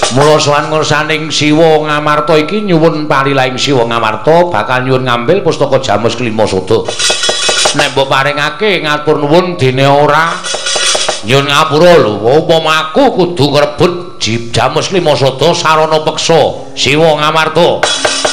Mula sowan ngersaning Siwa Ngamarta iki nyuwun parilaing Siwa Ngamarta bakal nyuwun ngambil pustaka Jamus Kelima Sada. Nek mbok paringake ngatur nuwun dene ora nyuwun ngapura lho, upama aku kudu ngrebut Jamus Kelima Sada sarana peksa Siwa Ngamarta.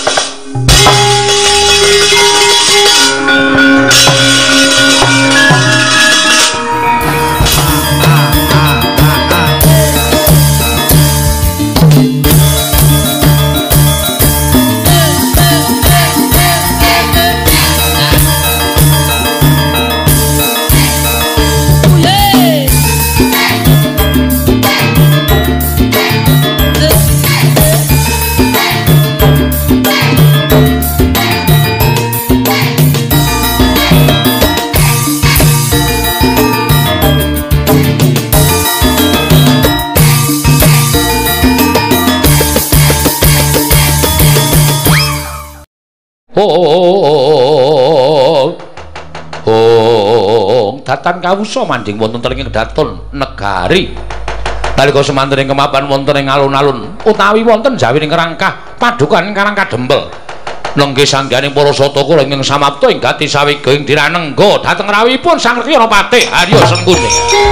Datan kawusa manding wonten telinging daton negari. Nalika semanten ing kemapan wonten ing alun-alun utawi wonten jawining kerangkah padukan Karang Kadempel. Lenggih sangganing para sataka ing samapta ing gati sawiga ing diranengga dhateng rawuhipun Sang Rekyana Patih Arya Sengkuni.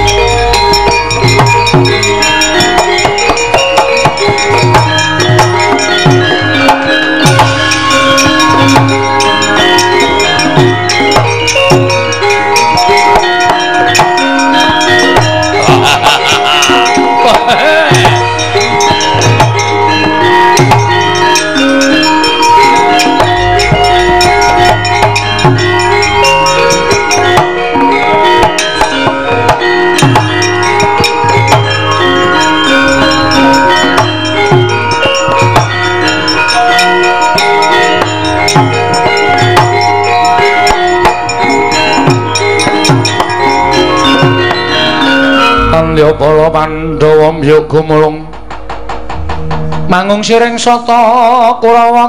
Liya para Pandhawa mbiyok gumulung mangung siring sata Kurawa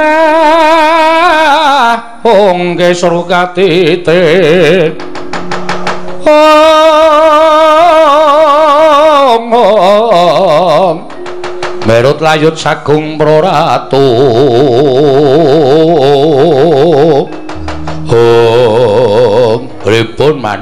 kambah ongge surkatitik merut layut sagung praratu pripun man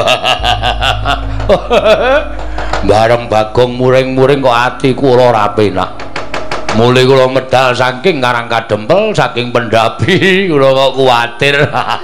bareng Bagong muring-muring kok atiku ora penak. Mule kula medal saking Karang Kadempel, saking Pendapi kula kok kuwatir.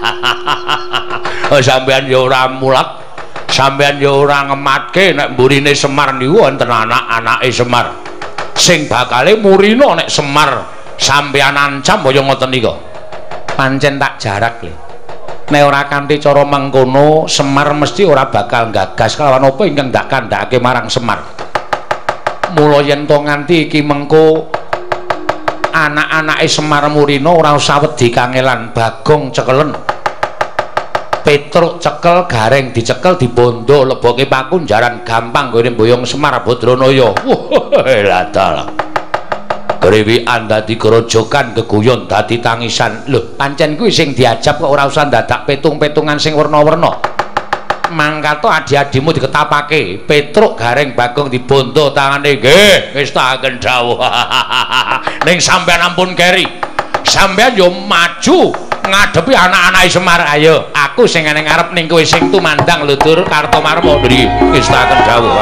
Sampeyan ya ora mulat, sampeyan ya ora ngematke nek mburine Semar niku wonten anak-anake Semar. Sing bakale murina nek Semar sampeyan ancam kaya ngoten nika. Pancen tak jarak le. Nek ora kanthi cara mengkono Semar mesti ora bakal gagas kalawan apa ingkang ndak kandhake marang Semar. Mula yen to nganti iki mengko anak-anake Semar murina ora usah wedi kangelan. Bagong cekelen, Petruk cekel, Gareng dicekel, dibondo leboke pakunjaran gampang gone mboyong Semar Badranaya. Lah dalah. Grewikan dadi grojokan, geguyon dadi tangisan. Lho, pancen kuwi sing diajab kok ora usah dadak petung-petungan sing werna-werna. Mangkato adi-adimu diketapake, Petruk, Gareng, Bagong dibondo tangane. Nggih, ngestaken dawuh. Ning sampean ampun keri. Sampean yo maju ngadepi anak-anake Semar. Ayo, aku sing ngene ngarep ning kowe sing tumandang lho Dur Kartomarma mriki. Ngestaken dawuh.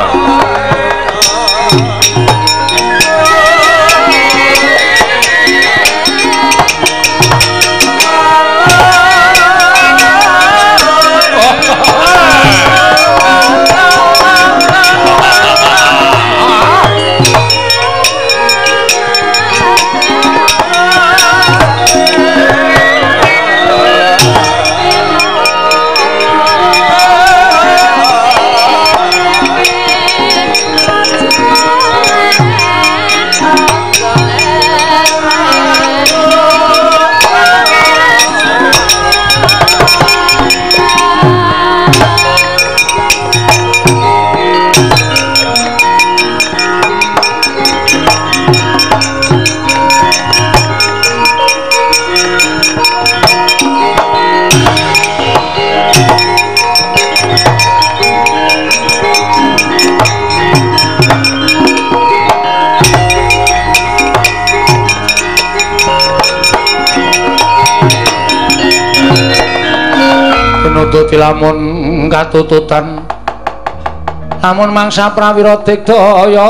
iki lamun katututan lamun mangsa prawira digdaya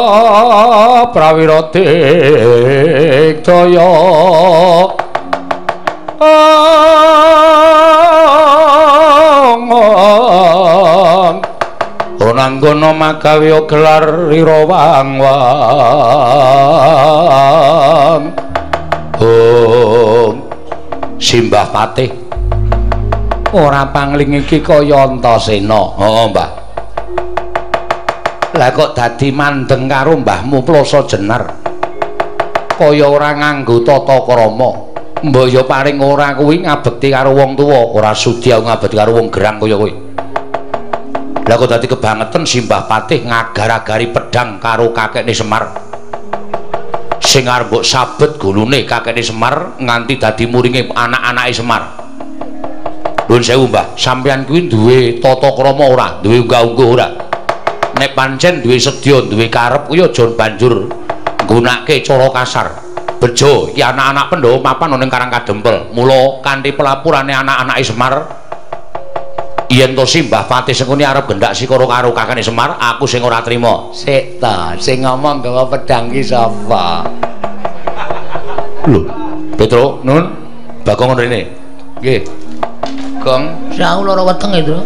Onanggono magawe gelar ira wang-wang Simbah Patih ora pangling iki kaya Antasena. Heeh, Mbah. Lah kok dadi mandeng karo mbahmu Plasa Jenar. Kaya ora nganggo tata krama. Mbok ya paring ora kuwi ngabekti karo wong tuwa, ora sudi aku ngabekti karo wong gerang kaya kowe. Lah kok dadi kebangetan Simbah Patih ngagar-agari pedhang karo kakekne Semar. Sing arep mbok sabet gulune kakekne Semar nganti dadi muringe anak-anake Semar. Nuwun sewu, Mbah, sampeyan kuwi duwe tata krama ora, duwe unggah-ungguh ora? Nek pancen duwe sedya, duwe karep kuwi aja banjur nggunakake cara kasar. Bejo iki anak-anak Pandhawa mapan ning Karang Kadempel. Mula kanthi pelapurane anak-anake Semar, yen to Simbah Patih sengkuni arep gendak sikara karo kakane Semar, aku sing ora trima. Sik ta, sing ngomong gawa pedhang ki sapa? Lho, Petro, nun, Bagong rene. Nggih. Gong, saya lara weteng itu.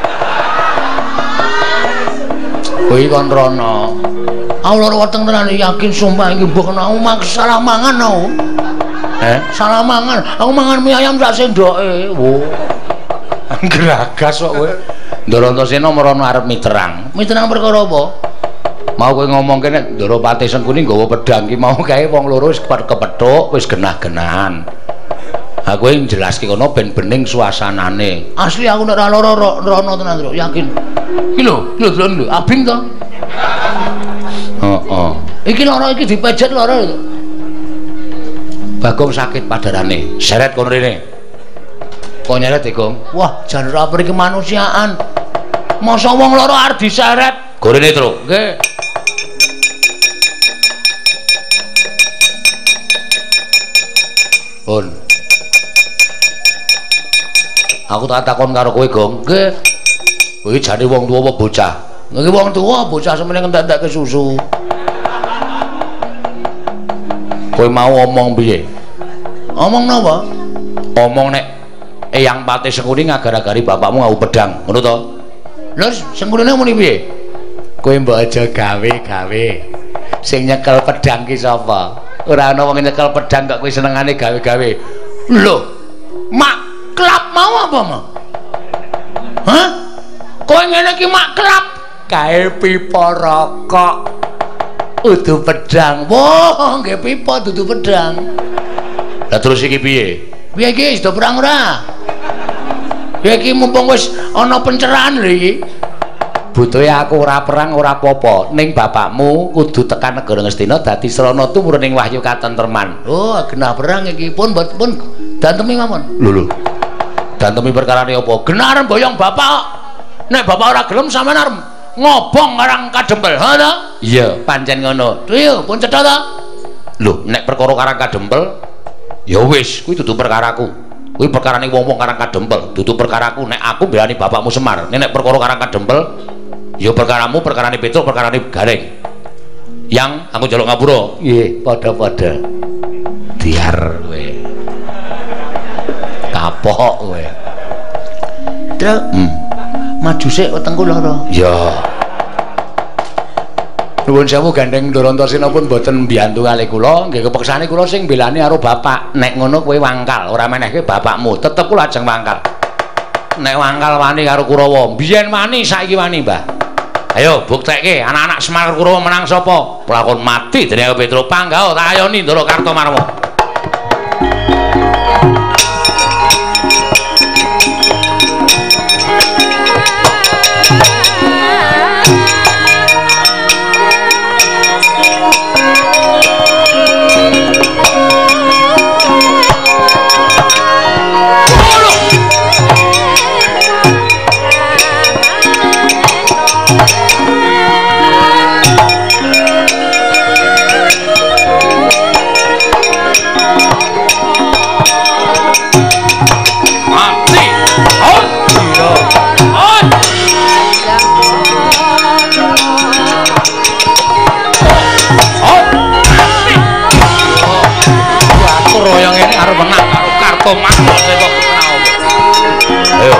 Kuwi kon rono. Aku lara weteng tenan yakin sumpah iki mbok kena aku salah mangan aku. Salah mangan. Aku mangan mie ayam sak sendoke. Wo. Geragas kok kowe. Ndara Antasena merono arep miterang. Miterang perkara apa? Mau kowe ngomong kene Ndara Patih Sengkuni nggawa pedhang ki mau kae wong loro wis kepethuk wis genah-genahan. Aku yang jelaske kono ben bening suasanane. Asli aku nek ora lara rono tenan, Tru, yakin. Iki lho, abing to. Heeh. Iki lara iki dipejet lara itu. Bagong sakit padarane. Seret kono rene. Kok nyeret, Gong? Wah, jan ora mriki kemanusiaan. Masa wong lara arep diseret. Gorene, Tru. Nggih. Pun. Aku tak takon karo kowe, Gong. Nggih. Kowe jane wong tuwa apa bocah? Nggih wong tuwa, bocah semene ngentek-entek susu. Kowe mau omong piye? Omong napa? Omong nek Eyang Patih Sengkuni ngagar-agari bapakmu ngau pedhang, ngono to? Lho, Sengkunine muni piye? Kowe mbok aja gawe-gawe. Sing nyekel pedhang ki sapa? Ora ana wong nyekel pedhang kok kowe senengane gawe-gawe. Lho, mak klap mau apa mau? Hah? Kowe ngene iki mak klap kae pipa rokok. Udu pedhang. Wah, nggih pipa dudu pedhang. Lah terus iki piye? Piye iki do perang ora? Ya iki mumpung wis ana pencerahan lho iki. Butuhe aku ora perang ora apa-apa, ning bapakmu kudu tekan negara Ngastina dadi srana tumurun ing wahyu katentreman. Oh, genah perang iki pun dantemi mawon. Lho. Dantemi perkarane apa? Genah boyong bapak. Nek bapak ora gelem sampean arep ngobong Karang Kadempel, ha ta? Iya, pancen ngono. Yo, pun cetha ta? Lho, nek perkara Karang Kadempel ya wis, kuwi dudu perkaraku. Kuwi perkarane wong-wong Karang Kadempel, dudu perkaraku. Nek aku belani bapakmu Semar, nek perkara Karang Kadempel ya perkaramu, perkarane Petruk, perkarane Gareng. Yang aku njaluk ngapura. Nggih, padha-padha. Diar kowe. Kapok kowe. Truk. Maju sik wetengku lara. Ya. Nuwun sewu gandeng Ndara Antasena pun boten mbiyantu kalih kula, nggih kepeksane kula sing mbelani karo bapak. Nek ngono kowe wangkal, ora menehke bapakmu, tetep kula ajeng wangkal. Nek wangkal wani karo Kurawa, biyen wani saiki wani, Mbah. Ayo buktekke anak-anak Semar Kurawa menang sapa? Pelakon mati dening Petruk Panggao tak ayoni Ndara Kartomarma. teko manut teko kenal. Ayo.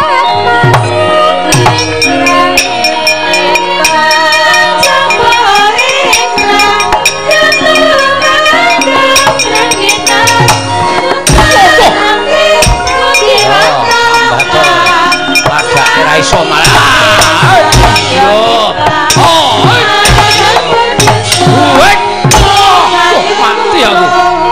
Ora iso malah. Yo. Oh. Mati aku.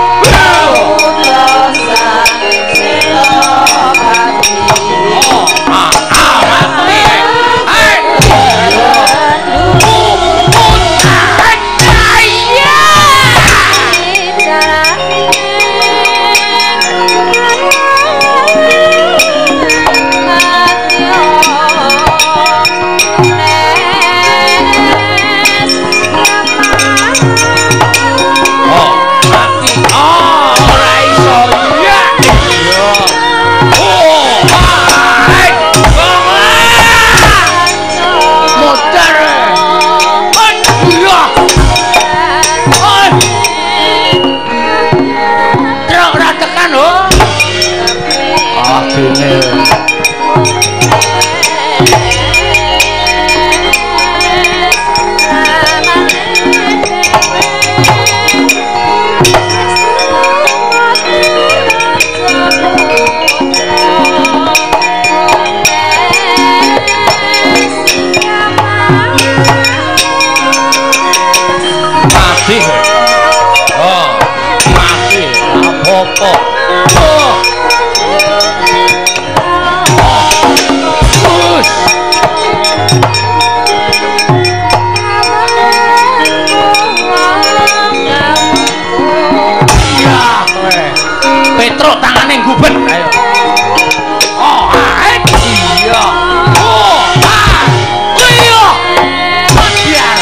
Petruk tangane ngubet ayo. Oh, iya. Oh, iya. Biar.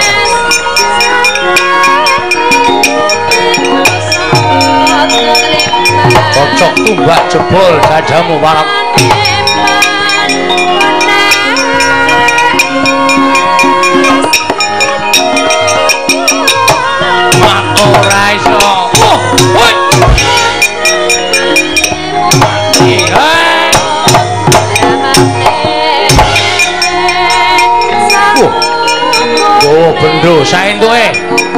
Kocok tumbak jebol gadamu warap. Mak ora iso. Hoi. Oh, bendo saentuke.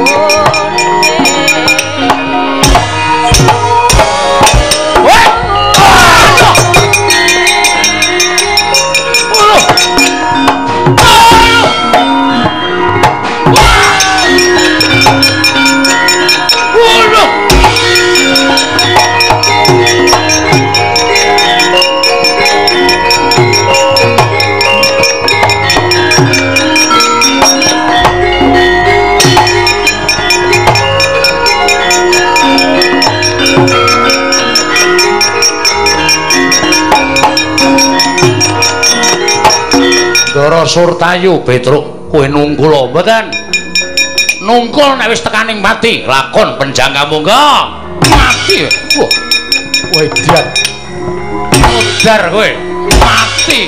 Dara Surtayu Petruk kowe nungkul mboten nungkul nek wis tekaning mati lakon penjangka monggo mati wah wedan modar kowe mati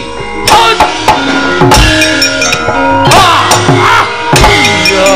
iya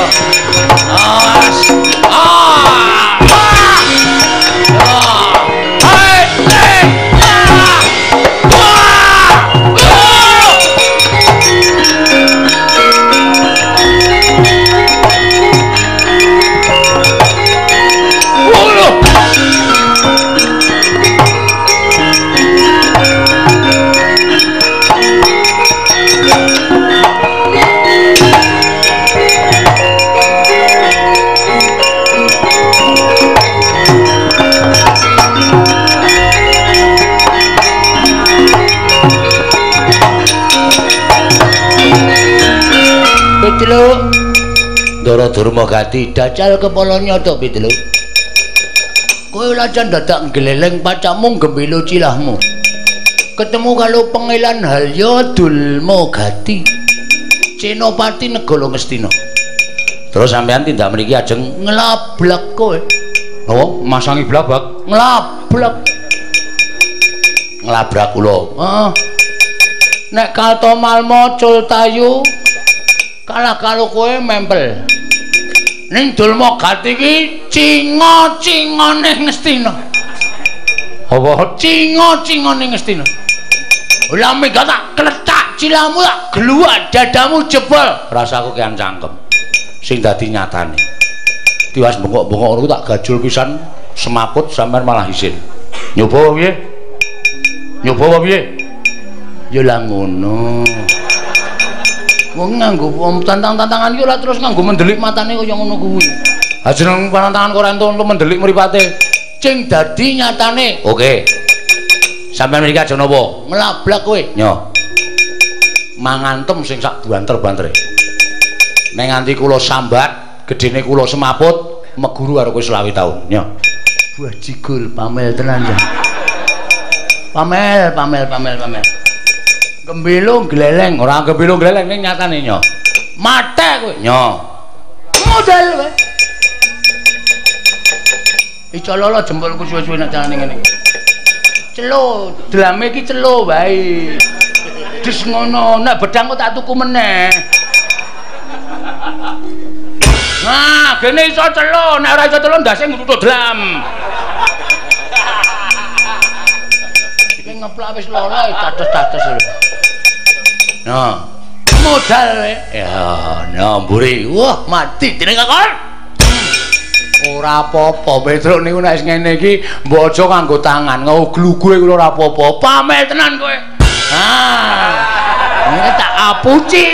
Pituluk Ndara Durmagati dacal kepala nyata pituluk kowe lajan dadak gleleng pacakmu gembelo cilahmu ketemu karo pengelan Halya Durmagati Senopati Negara Ngastina terus sampean tindak mriki ajeng nglablak kowe napa masangi blabak nglabrak kula nek Kaltomalma Cultayu kalah karo kowe mempel ning Durmagati iki cinga-cingane Ngastina Apa cinga-cinga ning Ngastina? Lah mega tak kletak cilamu tak gluwak dadamu jebol. Rasaku kean cangkem. Sing dadi nyatane. Tiwas bengok-bengok ngono tak gajul pisan semaput sampean malah isin. Nyoba piye? Nyoba piye? Ya lah ngono. Wong nganggo tantang-tantangan iki ora terus nganggo mendelik matane kaya ngono kuwi. Ha jeneng pantangan kok ora entuk mendelik mripate. Cing dadi nyatane. Oke. Sampeyan mriki aja napa? Mlablak kowe. Nyo. Mangantem sing sak banter-bantere. Ning nganti kula sambat, gedene kula semaput, meguru karo kowe 20 taun. Nyo. Buah jigul pamel tenan ya. Pamel. Gembelung gleleng, ora gembelung gleleng ning nyatane nyo. Mate kowe. Nyo. Modal kowe. Icololo jempolku suwe-suwe nek carane ngene. Celo, delame iki celo wae. Dis ngono, nek bedang kok tak tuku meneh. Nah, gene iso celo, nek ora iso celo ndase ngutut dlam. Iki ngeplak wis lara cates-cates. Nah, modal wae. Ya, nyamburi. Wah, mati jeneng kakon. Ora apa-apa, Petruk niku nek ngene iki mbok aja nganggo tangan, nganggo glugu kuwi ora apa-apa. Pamel tenan kowe. Ini tak apuci.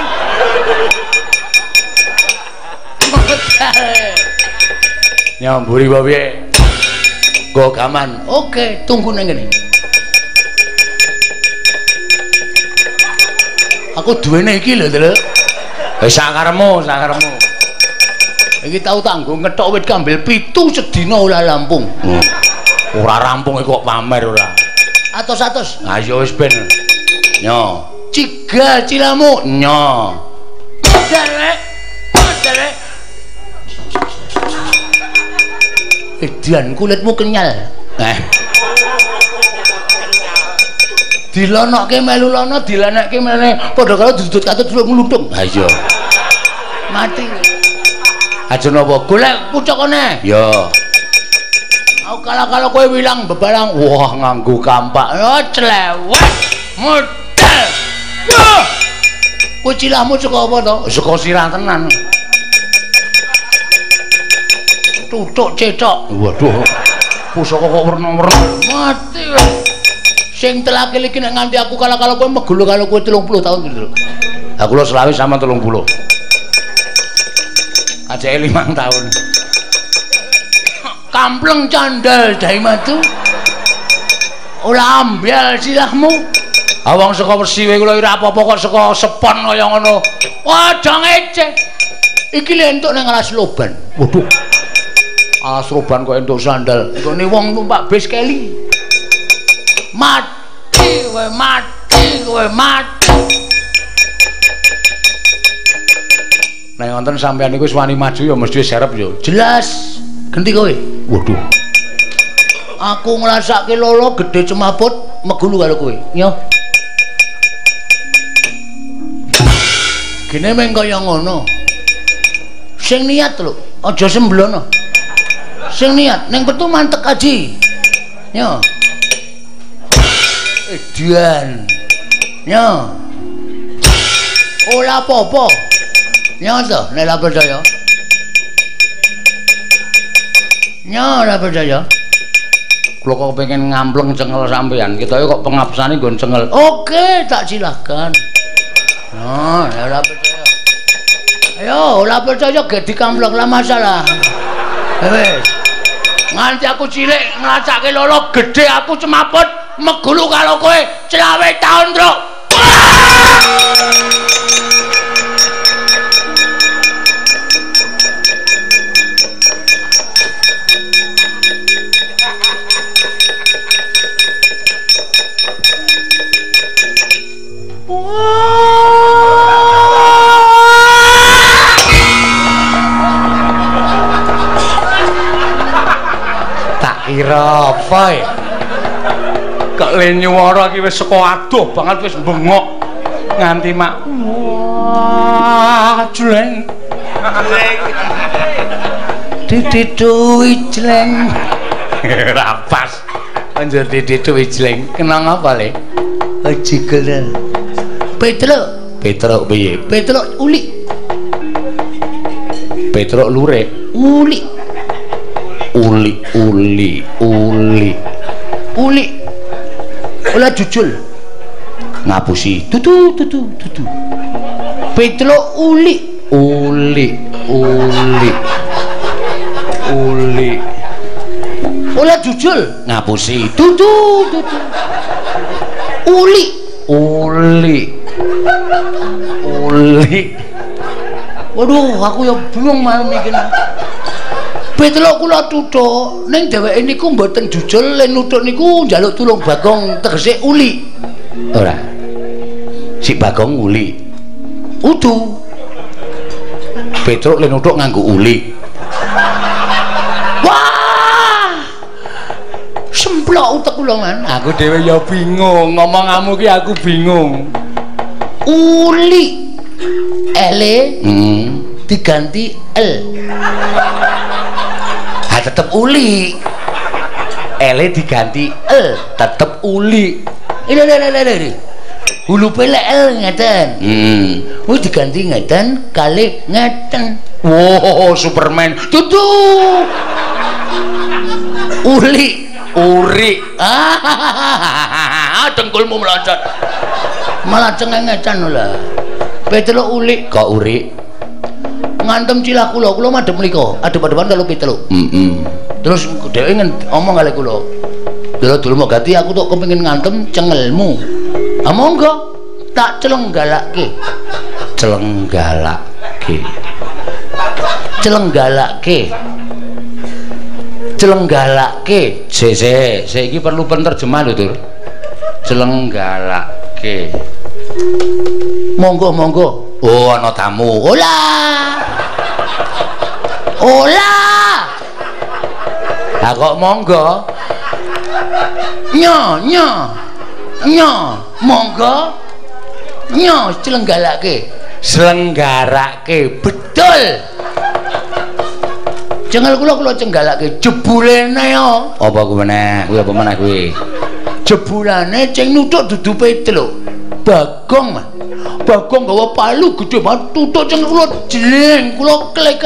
Nyamburi bae piye? Go gaman. Oke, tunggu nang ngene. Aku duwene iki lho, Tru. Wis sakaremu. Iki tau tanggo ngethok wit kambil 7 sedina ora rampung. Ora rampung kok pamer ora. Atos-atos. Ha ya wis ben. Nyo. Cigal cilamu. Nyo. Modal. Edian kulitmu kenyal. Dilonokke melu lono, dilanekke meneh padha karo dudut katut ngluthung. Ha iya. Mati. Aja napa golek pucukane. Ya. Aku kala-kala kowe wilang bebalang, wah nganggo kampak. Oh clewek. Modal. Wah. Kowe cilahmu saka apa to? Saka sirah tenan. Tutuk cetok. Waduh. Pusaka kok werna-werna. Mati. Sing telake iki nek nganti aku kala-kala kowe megulu karo kowe 30 tahun gitu lho. Ha kula 20 sama 30. Aja 5 tahun. Kampleng candal dai matu. Ora ambyal silahmu. Awang saka wesi kowe kula ora apa-apa kok saka sepon kaya ngono. Aja ngeceh. Iki lek entuk nang alas loban. Waduh. Alas loban kok entuk sandal. Nggone wong numpak bis keli. Mati kowe, mati. Nek wonten sampeyan niku wis wani maju ya mesti serep ya. Jelas. Genti kowe. Waduh. Aku ngrasake lolo gedhe cemaput megulu karo kowe. Yo. Gene meng kaya ngono. Sing niat lho, aja semblono. Sing niat ning petu mantek aji. Yo. Edian. Yo. Ora apa-apa. Nyata, nek ora percaya. Ora percaya. Kula kok pengen ngampleng cengel sampean, ketoke kok pengapsane nggon cengel. Oke, tak silahkan. Nah, nek ora percaya. Ayo, ora percaya ge dikampleng lah masalah. Wis. Nganti aku cilik nglacake lolo gedhe aku cemaput megulu karo kowe 20 tahun, Truk. Kira apa ya? Kok le nyuwara iki wis saka adoh banget wis bengok nganti mak. Wah, jleng. Dititu jleng. Ora pas. Anjir Didik Wijleng, kenang apa le? Aji kenal. Petruk piye? Petruk uli. Petruk lurek. Uli. Olah jujul. Ngapusi. Tutu. Petruk uli. Olah jujul. Ngapusi. Tutu. Uli. Waduh, aku ya bingung malam iki. Petruk kula tuthuk, ning dheweke niku mboten jujul, len nuthuk niku njaluk tulung Bagong tegese uli. Ora. Si Bagong uli. Udu. Petruk len nuthuk nganggo uli. Wah! Semplok utek kula man. Aku dhewe ya bingung, ngomonganmu ki aku bingung. Uli. L diganti L. Tetep uli. L diganti L, tetep uli. Ini. Hulu pelek L ngeten. Wis diganti ngeten kali ngeten. Wow, Superman. Tutu. Uri. Dengkulmu melocot. Malah cengengecan lho. Petruk uli kok uri. Ngantem cilah kula madhep mriko, adep-adepan karo Petruk. Terus dhewe ngomong kali kula. Dulu mau ganti aku tok kepengin ngantem cengelmu. Ah monggo tak celenggalake. Saya iki perlu penerjemah lho, Dur. Celenggalake. Monggo. Oh, ana tamu. Olah. Lah kok monggo? Nyo. Monggo. Nyo selenggarake. Betul. Cengel kula cenggalake jebulene yo. Apa kuwi meneh? Kuwi apa meneh kuwi? Jebulane ceng nuthuk dudu Petruk. Bagong gawa palu gede banget tutuk ceng kula jling kula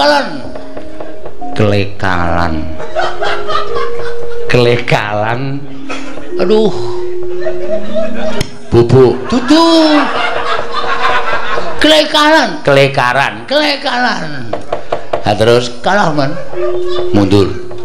kelekalan aduh bubuk tutu kelekaran nah, terus kalah man mundur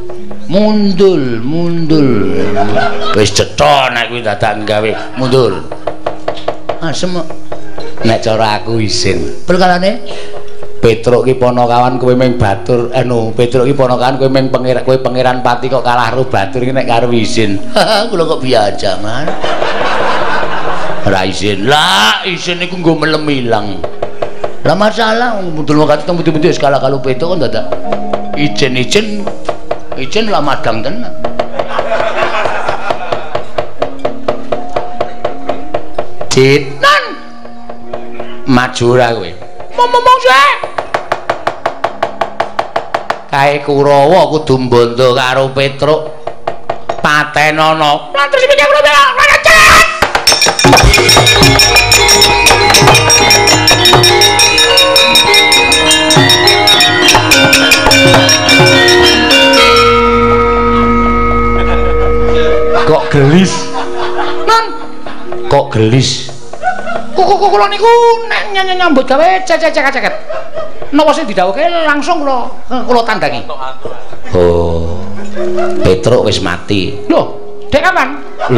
wis cetha nek kuwi dadak gawe mundur asem nek cara aku isin perkarane Petruk ki ponokawan kowe meng batur Petruk ki ponokawan kowe meng pangeran pati kok kalah karo batur iki nek karo isin kula kok biasa man ora isin lah isin niku nggo melem ilang lah masalah mudul wakati temu-temu skala kalau Petruk kan dadak ijen lah madang tenan Citan maju ra kowe ngomong sih kae Kurawa kudu mbondo karo Petruk patenono lan terus mikir kula kok gelis nan kok gelis kula niku nek nyambut gawe cecek-ceket napa sing didhawuhke langsung kula tandangi oh Petruk wis mati lho dek kapan lho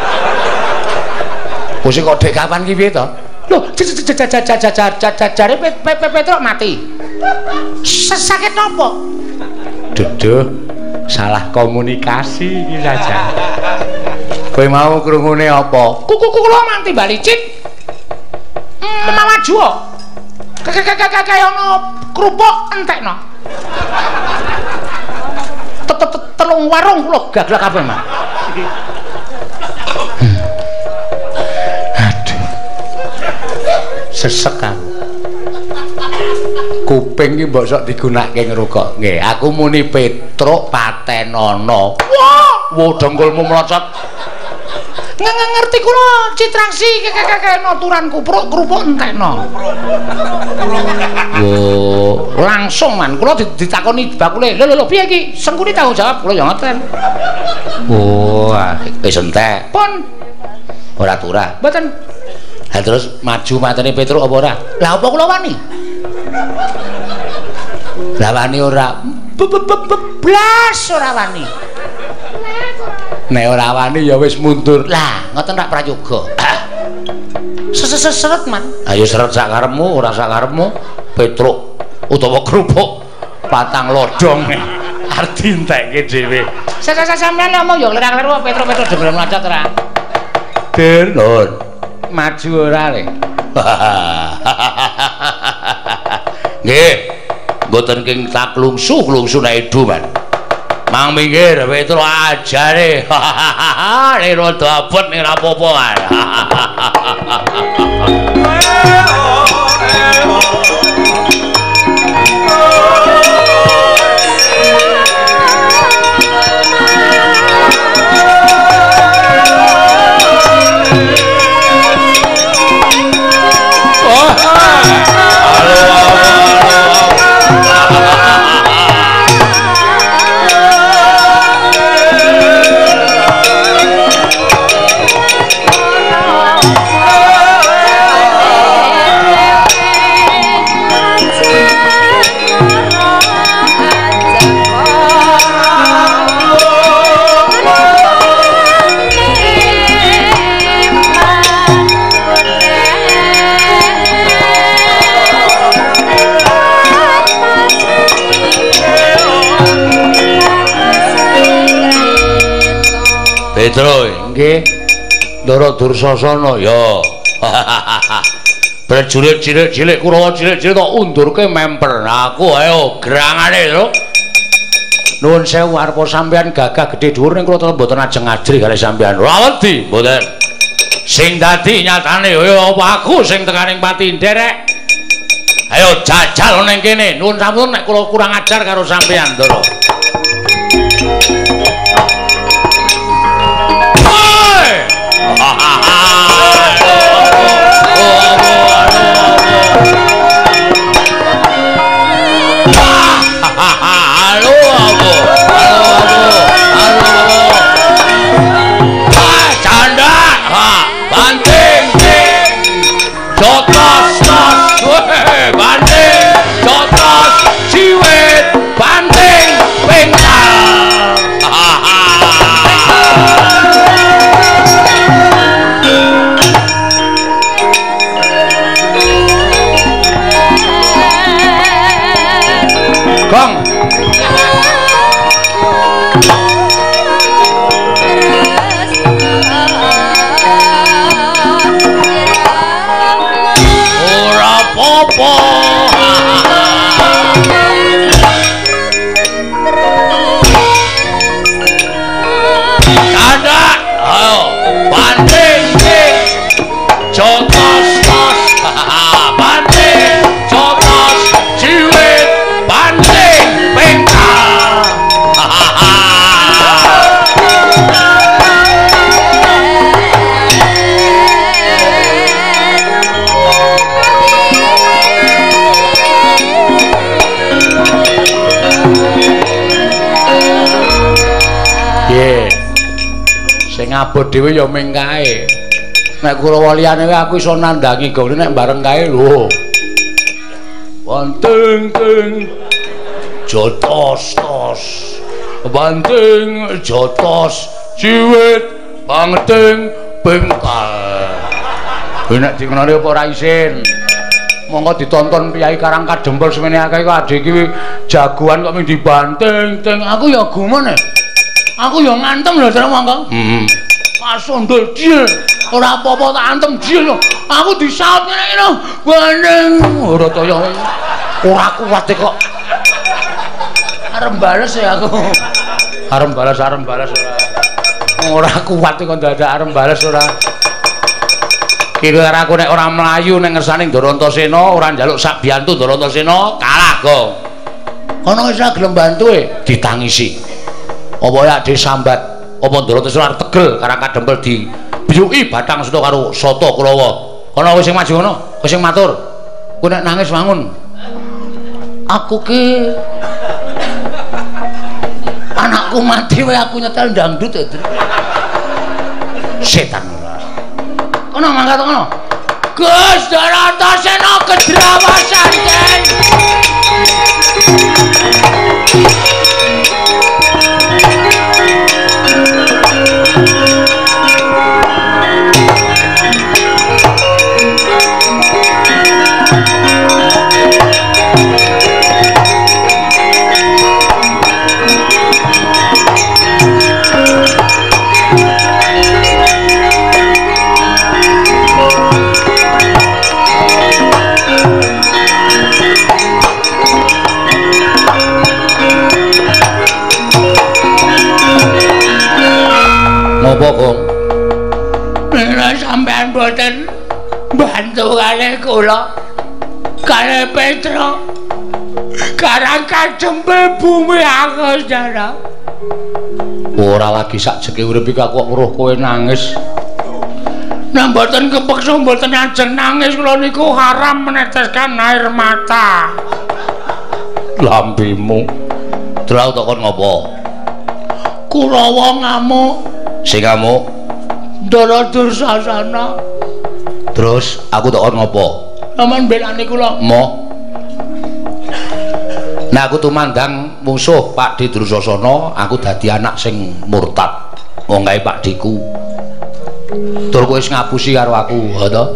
sing kok dek kapan ki piye to lho jare Petruk mati sakit napa duduh salah komunikasi iki saja kowe mau krungune apa kula mati balicit maju kaya ono kerupuk entekno telung warung kula gaglak kabeh Mas aduh sesek kuping iki mbok sok digunakake ngrukok nggih aku muni Petruk patenono Wo dengkulmu mlocot. Ngerti kula citraksi kekekekno turanku kerupuk entekno. Wo, langsung man kula ditakoni bakule. Lho piye iki? Sengkuni tanggung jawab kula ya ngoten. Wah, wis entek. Pun ora turah. Mboten. Ha terus maju matene Petruk apa ora? Lah apa kula wani? Lah wani ora. Blas ora wani. Nek ora wani ya wis mundur. Lah, ngoten rak prayoga. Seret man. Ayo seret sak karepmu, ora sak karepmu. Petruk utawa kerupuk patang lodong. Arep dientekke dhewe. Sampeyan ngomong ya klerak-kleru Petruk jebule mlacot ora. Den, Nun. Maju ora le. Nggih. Mboten king tak klungsu nek edu man. Mang minggir Petruk ajare. Nek rada abot nek ora apa-apa kan. Petruk nggih Ndara Dursasana ya prajurit cilik-cilik Kurawa cilik-cilik tak undurke memper aku ayo gerangane lho nuwun sewu arepa sampean gagah gedhe dhuwur ning kula tetep mboten ajeng ajri kali sampean ora wedi mboten sing dadi nyatane ya apa aku sing tekaning pati nderek ayo jajal ning kene nuwun sampun nek kula kurang ajar karo sampean Ndara. Abot dhewe ya ming kae. Nek Kurawa liyane aku iso nandangi gone nek bareng kae lho. Banting ting jotos-tos. Banting jotos ciwit banting bengkal. Nek dikenali apa ora isin. Monggo ditonton Piyai Karang Kadempel semene akeh kok adhe iki jagoan kok ming dibanting ting. Aku ya gumen. Aku ya ngantem lho jare monggo. Asondol dil ora apa-apa tak antem dil aku disaut ngene bandeng ora kaya ora kuat kok arep bales ya aku arep bales ora kuat kok dadak arep bales ora kira aku nek ora mlayu ning ngersaning Darantasena ora njaluk sak biyantu Darantasena kalah kok ana wis gelem bantu ditangisi apa ya ade sambat apa Ndarateswara tegel karang kadempel di biyuki bathang suta karo Sata Kurawa. Kana kowe sing maju ngono, kowe sing matur. Kowe nek nangis wangun. Aku ki anakku mati wae aku nyetel dangdut ya. Setan. Kono mangkat kono. Gus Darantasena Gedrawasanten. Napa, Kong? Nek sampean boten bantu kalih kula, kalih Petro, karang kadempel bumi Agus Dara. Ora lagi sakjeke urip iki aku kok weruh kowe nangis. Nek mboten kepeksa mboten ajeng nangis kula niku haram meneteskan air mata. Lambimu. Terus tok kon ngopo? Kurawa ngamuk. Sing ngamuk Ndara Dursasana. Terus aku tok kon ngopo? Sampeyan belani kula. Mo. Nah aku tumandang musuh Pak Di Dursasana, aku dadi anak sing murtad. Wong kae Pak Diku. Tur kowe wis ngapusi karo aku, ha to?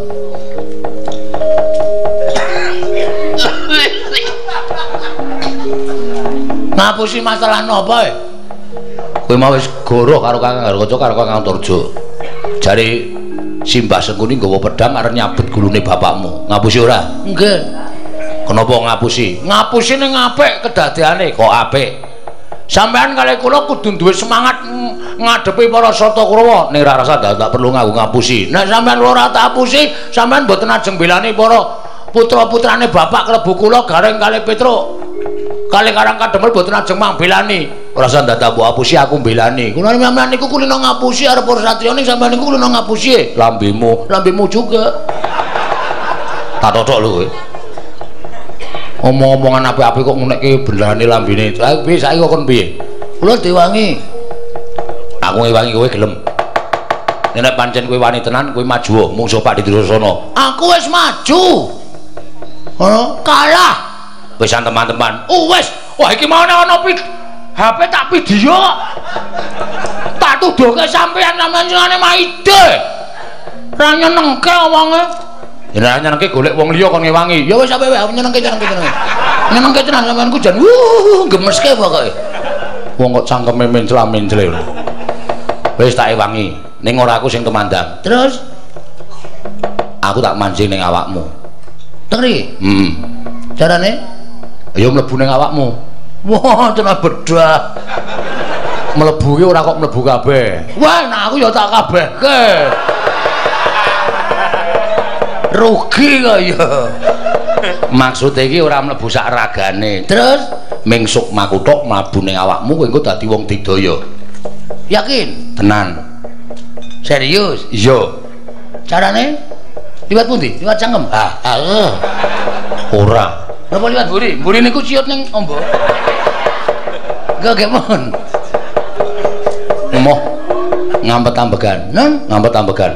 Ngapusi masalah napa e? Kowe mau wis goroh karo Kakang Garwaca karo Kakang Turjo. Jare Simbah Sengkuni nggawa pedang arep nyabut gulune bapakmu. Ngapusi ora? Nggih. Kenapa ngapusi? Ngapusi ning apik kedadeane, kok apik. Sampeyan kalih kula kudu duwe semangat ngadepi para Sata Kurawa. Ning ra rasa tak perlu ngapusi. Nek sampeyan ora tak apusi, sampeyan mboten ajeng belani para putra-putrane bapak klebu kula Gareng kalih Petruk. Kalih Karang Kadempel mboten ajeng mangbelani. Ora usah dadak mbok apusi aku mbelani. Kula sampeyan niku kulino ngapusi arep para satriya ning sampeyan niku kulino ngapusi. Lambemu juga. Tak totok lho kowe. Omong-omongan apik-apik kok ngenekke benerane lambene. Piye saiki kok kon piye? Kula diwangi. Aku ngewangi kowe gelem. Nek pancen kowe wani tenan kowe maju mungsuh Pak Didursasana. Aku wis maju. Ono kalah. Wis teman-teman. Wis. Wah iki mau ana HP tak video. Tak tuduhke sampeyan sampeyan maide. Ra nyenengke wonge. Ya nyenengke golek wong liya kon ngewangi. Ya wis sampe wae nyenengke. Nyenengke tenan sampeyanku jan gemeske pokoke. Wong kok cangkeme mencla-mencle. Wis tak ewangi. Ning ora aku sing temandang. Terus aku tak mancing ning awakmu. Tengri? Carane? Ya mlebu ning awakmu. Wah, tenan bedah. Mlebu ki ora kok mlebu kabeh. Wah, nah aku ya tak kabehke. Rugi kok ya. Maksud iki ora mlebu sak ragane. Terus mengsuk makuthok mlebu ning awakmu kowe engko dadi wong digdaya. Yakin? Tenan. Serius? Iya. Carane? Liwat pundi? Liwat cangkem? Ora. Napa liwat mburi? Mburi niku ciut ning ombo. Enggak mon. Moh ngampet ambegan. Ngampet ambegan.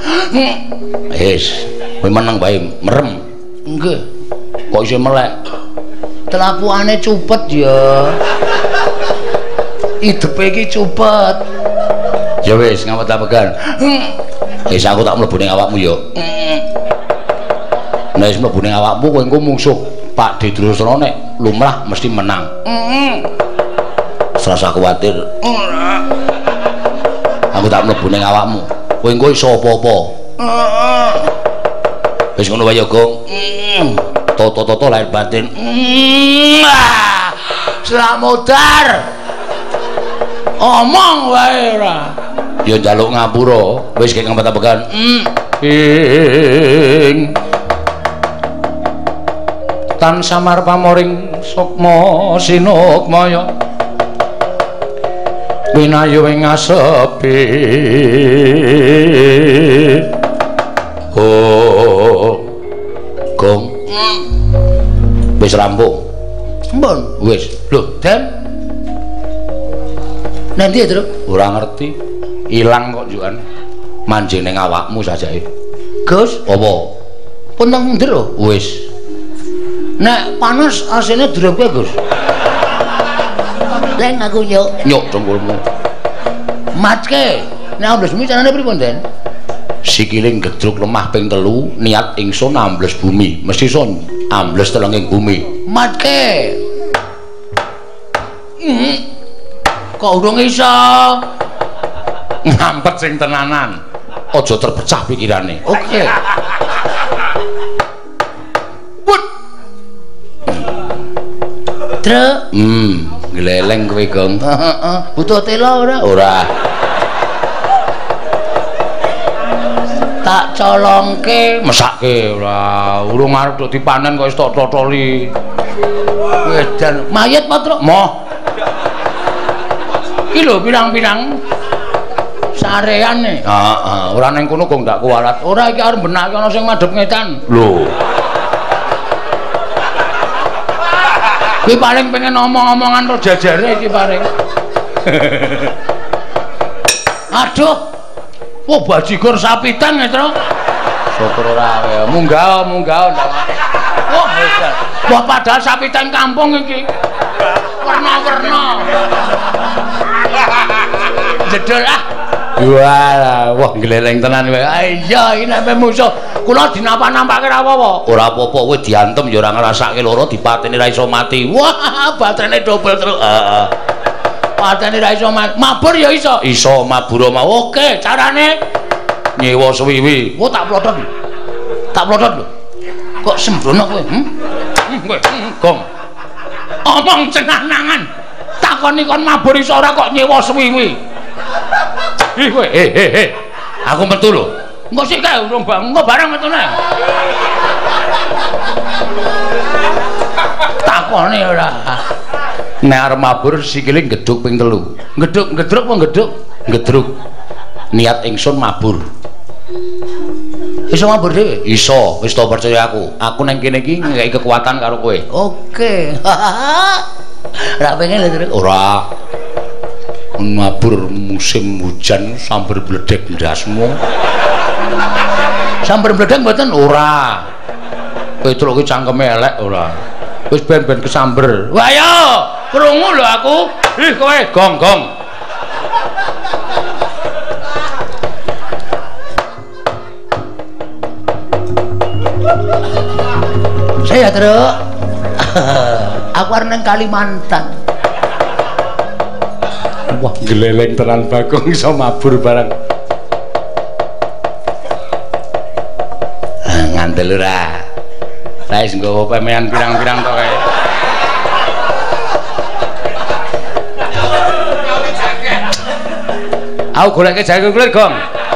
Wis, kowe meneng bae, merem. Nggih. Kok iso melek? Telapuane cupet ya. Hidupe iki cupet. Ya wis, ngampet ambegan. Wis aku tak mlebu ning awakmu ya. Nek wis mlebu ning awakmu kowe engko mungsuh Pak Didursasana nek lumrah mesti menang. Serasa kuwatir. Aku tak mlebu ning awakmu. Kowe engko iso apa-apa. Wis ngono wae ya, Gong. Toto-toto lahir batin. Slamodar. Omong wae ora. Ya njaluk ngapura. Wis kek ngampet ambegan. Tan samar pamoring sukma sinukmaya Winayu ing asepi oh Gong wis rampung sampun wis lho Den nanti ya Tru ora ngerti ilang kok jukan manjing ning awakmu sajake Gus apa pun nang ndero wis nek panas asine drop Gus leng aku nyuk dengkulmu matke nek ambles bumi carane pripun Den sikile gedruk lemah ping 3 niat ingsun ambles bumi mesti son ambles telenging bumi matke kok urung iso ngampet sing tenanan aja terpecah pikirane oke put Tru gleleng kowe Gong butuh telo ora tak colongke mesake ora urung arep do dipanen kok wis tok totoli wedan mayit apa Tru moh iki lho pirang-pirang sareane heeh ora ning kono kok ndak kuwalat ora iki arep benake ana sing madhep ngetan lho kuwi paling pengen omong-omongan karo jajare iki paling aduh wah bajigur sapitan ya Tru syukur ora wae munggah wah hebat wah padahal sapitan kampung iki warna-warna jedol wah gleleng tenan wae iya iki nek musuh kula dinampak-nampake ra apa-apa ora apa-apa kowe diantem ya ora ngrasake lara dipateni ra iso mati wah baterene double Tru heeh pateni ra iso mabur ya iso mabura mau oke carane nyewa suwiwi oh tak plotot lho kok sembrono kowe kowe Gong omong cenah-nangan takoni kon mabur iso ora kok nyewa suwiwi kowe aku metu lho engko sik kae urung engko bareng metune takoni ora nek arep mabur sikile gedhuk ping 3 gedhuk apa gedruk niat ingsun mabur iso mabur dhewe iso wis to percaya aku nang kene iki ngeki kekuatan karo kowe oke ora pengen lho Tru ora mabur musim hujan sambar bledek ndasmu sambar bledek mboten ora Petruk ki cangkeme elek ora wis ben-ben kesamber wah yo krungu lho aku kowe gong saya Tru aku arep nang Kalimantan wah gleleng tenan Bagong iso mabur barang ngandel ora wis nggawa pemean pirang-pirang to kae aku goleke jaket kulit Gong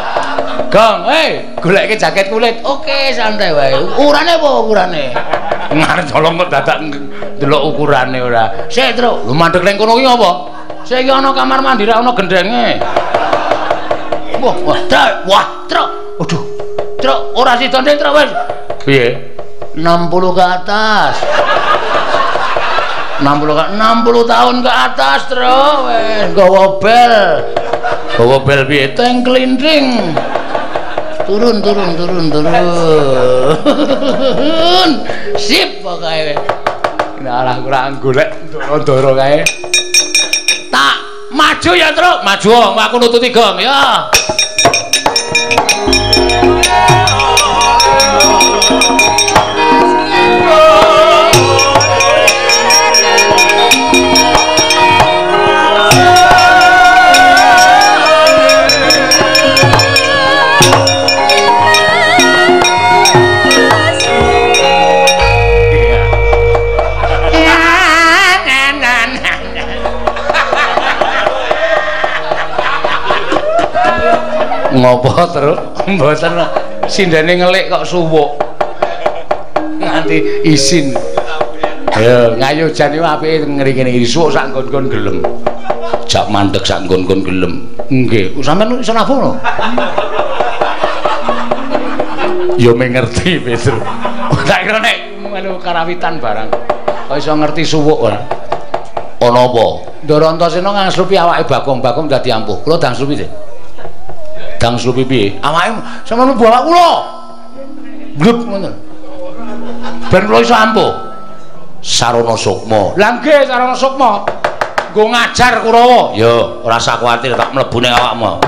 goleke jaket kulit oke santai wae ukurane apa ukurane ngarep colong kok dadak ndelok ukurane ora sik Tru lho mandeg ning kono ki apa sik iki ana kamar mandi ra ana gendenge wah Tru aduh Tru ora sidone Tru wis piye 60 ke atas 60 tahun ke atas Tru wis gawa bel piye teng klindring turun sip pokoke Alah kurang golek ndoro kae. Tak maju ya, Truk. Maju, aku nututi gong ya. Ngopo terus mboten sindene ngelik kok suwuk nganti isin. Ya ngayu jan iki apike ngeri kene iki suwuk sak nggon-nggon gelem. Jak mandeg sak nggon-nggon gelem. Nggih, sampean iso nabung lho. Ya mengerti Petro. Tak kira nek melu karawitan barang. Kok iso ngerti suwuk ora? Ana apa? Ndara Antasena ngangslupi awake Bagong dadi ampuh. Kula dang slupi sih. Dang slupi piye? Awake sampeyan bawa kula. Bluk ngono. Ben kula iso ampuh. Sarana Sukma. Lah nggih Sarana Sukma. Nggo ngajar Kurawa. Ya, ora usah kuwatir tak mlebu ning awakmu.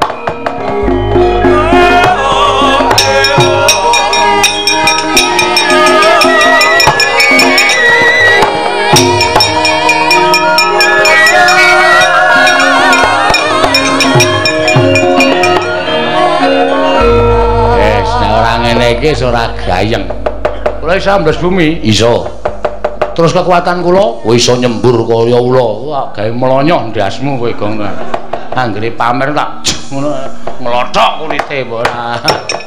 Ngene iki ora gayeng. Kula iso amblas bumi, iso. Terus kekuatan kula iso nyembur kaya ula. Wah, gawe melonyoh ndasmu kowe gong. Anggere pamer tak ngono nglothok kulite ora.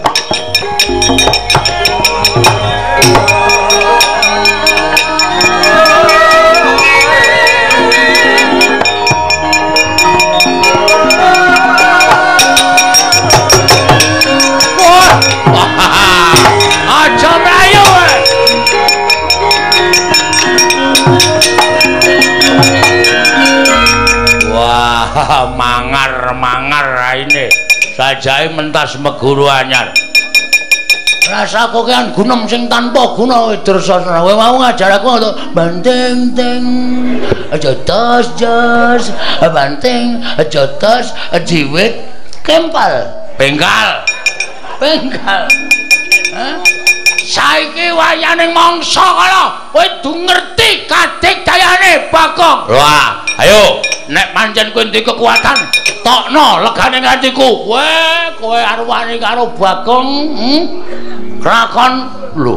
Mangar raine sajae mentas meguru anyar rasa kokean gunem sing tanpa guna Widrasana kowe mau ngajar aku banting ting aja tos jos banting aja tos jiwit kempal bengkal saiki wayaning mangsa kala kowe du ngerti kadikdayane Bagong. Wah, ayo nek pancen kowe ndek kekuatan tokno legane ngantiku. Weh, kowe arwani karo Bagong, krakon lho.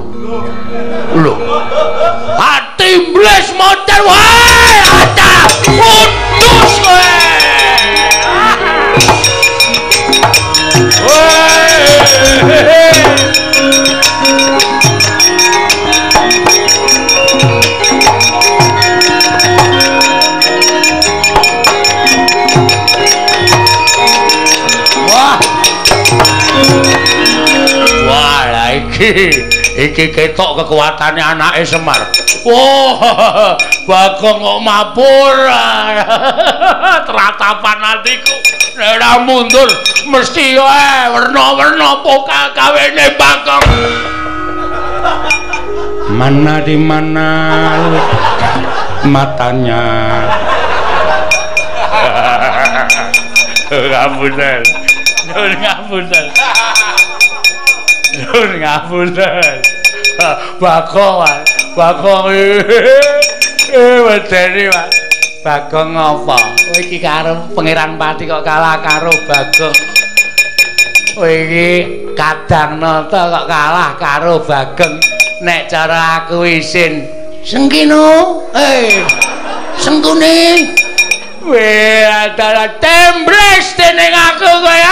Ati mbles motor wae, ada putus kowe. Iki ketok kekuatane anake Semar. Wah, Bagong kok mabur. Teratapan atiku. Nek ora mundur mesti werna-werna pokal kawene Bagong. Mana di mana matanya? Ngapunten. Ngapunten. Nur ngapunten. Bagong wedeni Mas. Bagong apa? Kowe iki karo Pangeran Pati kok kalah karo Bagong. Kowe iki Kadang Nata kok kalah karo Bagong. Nek cara aku isin Sengkino, Sengkune. Weh, adalah tembres dening aku kowe.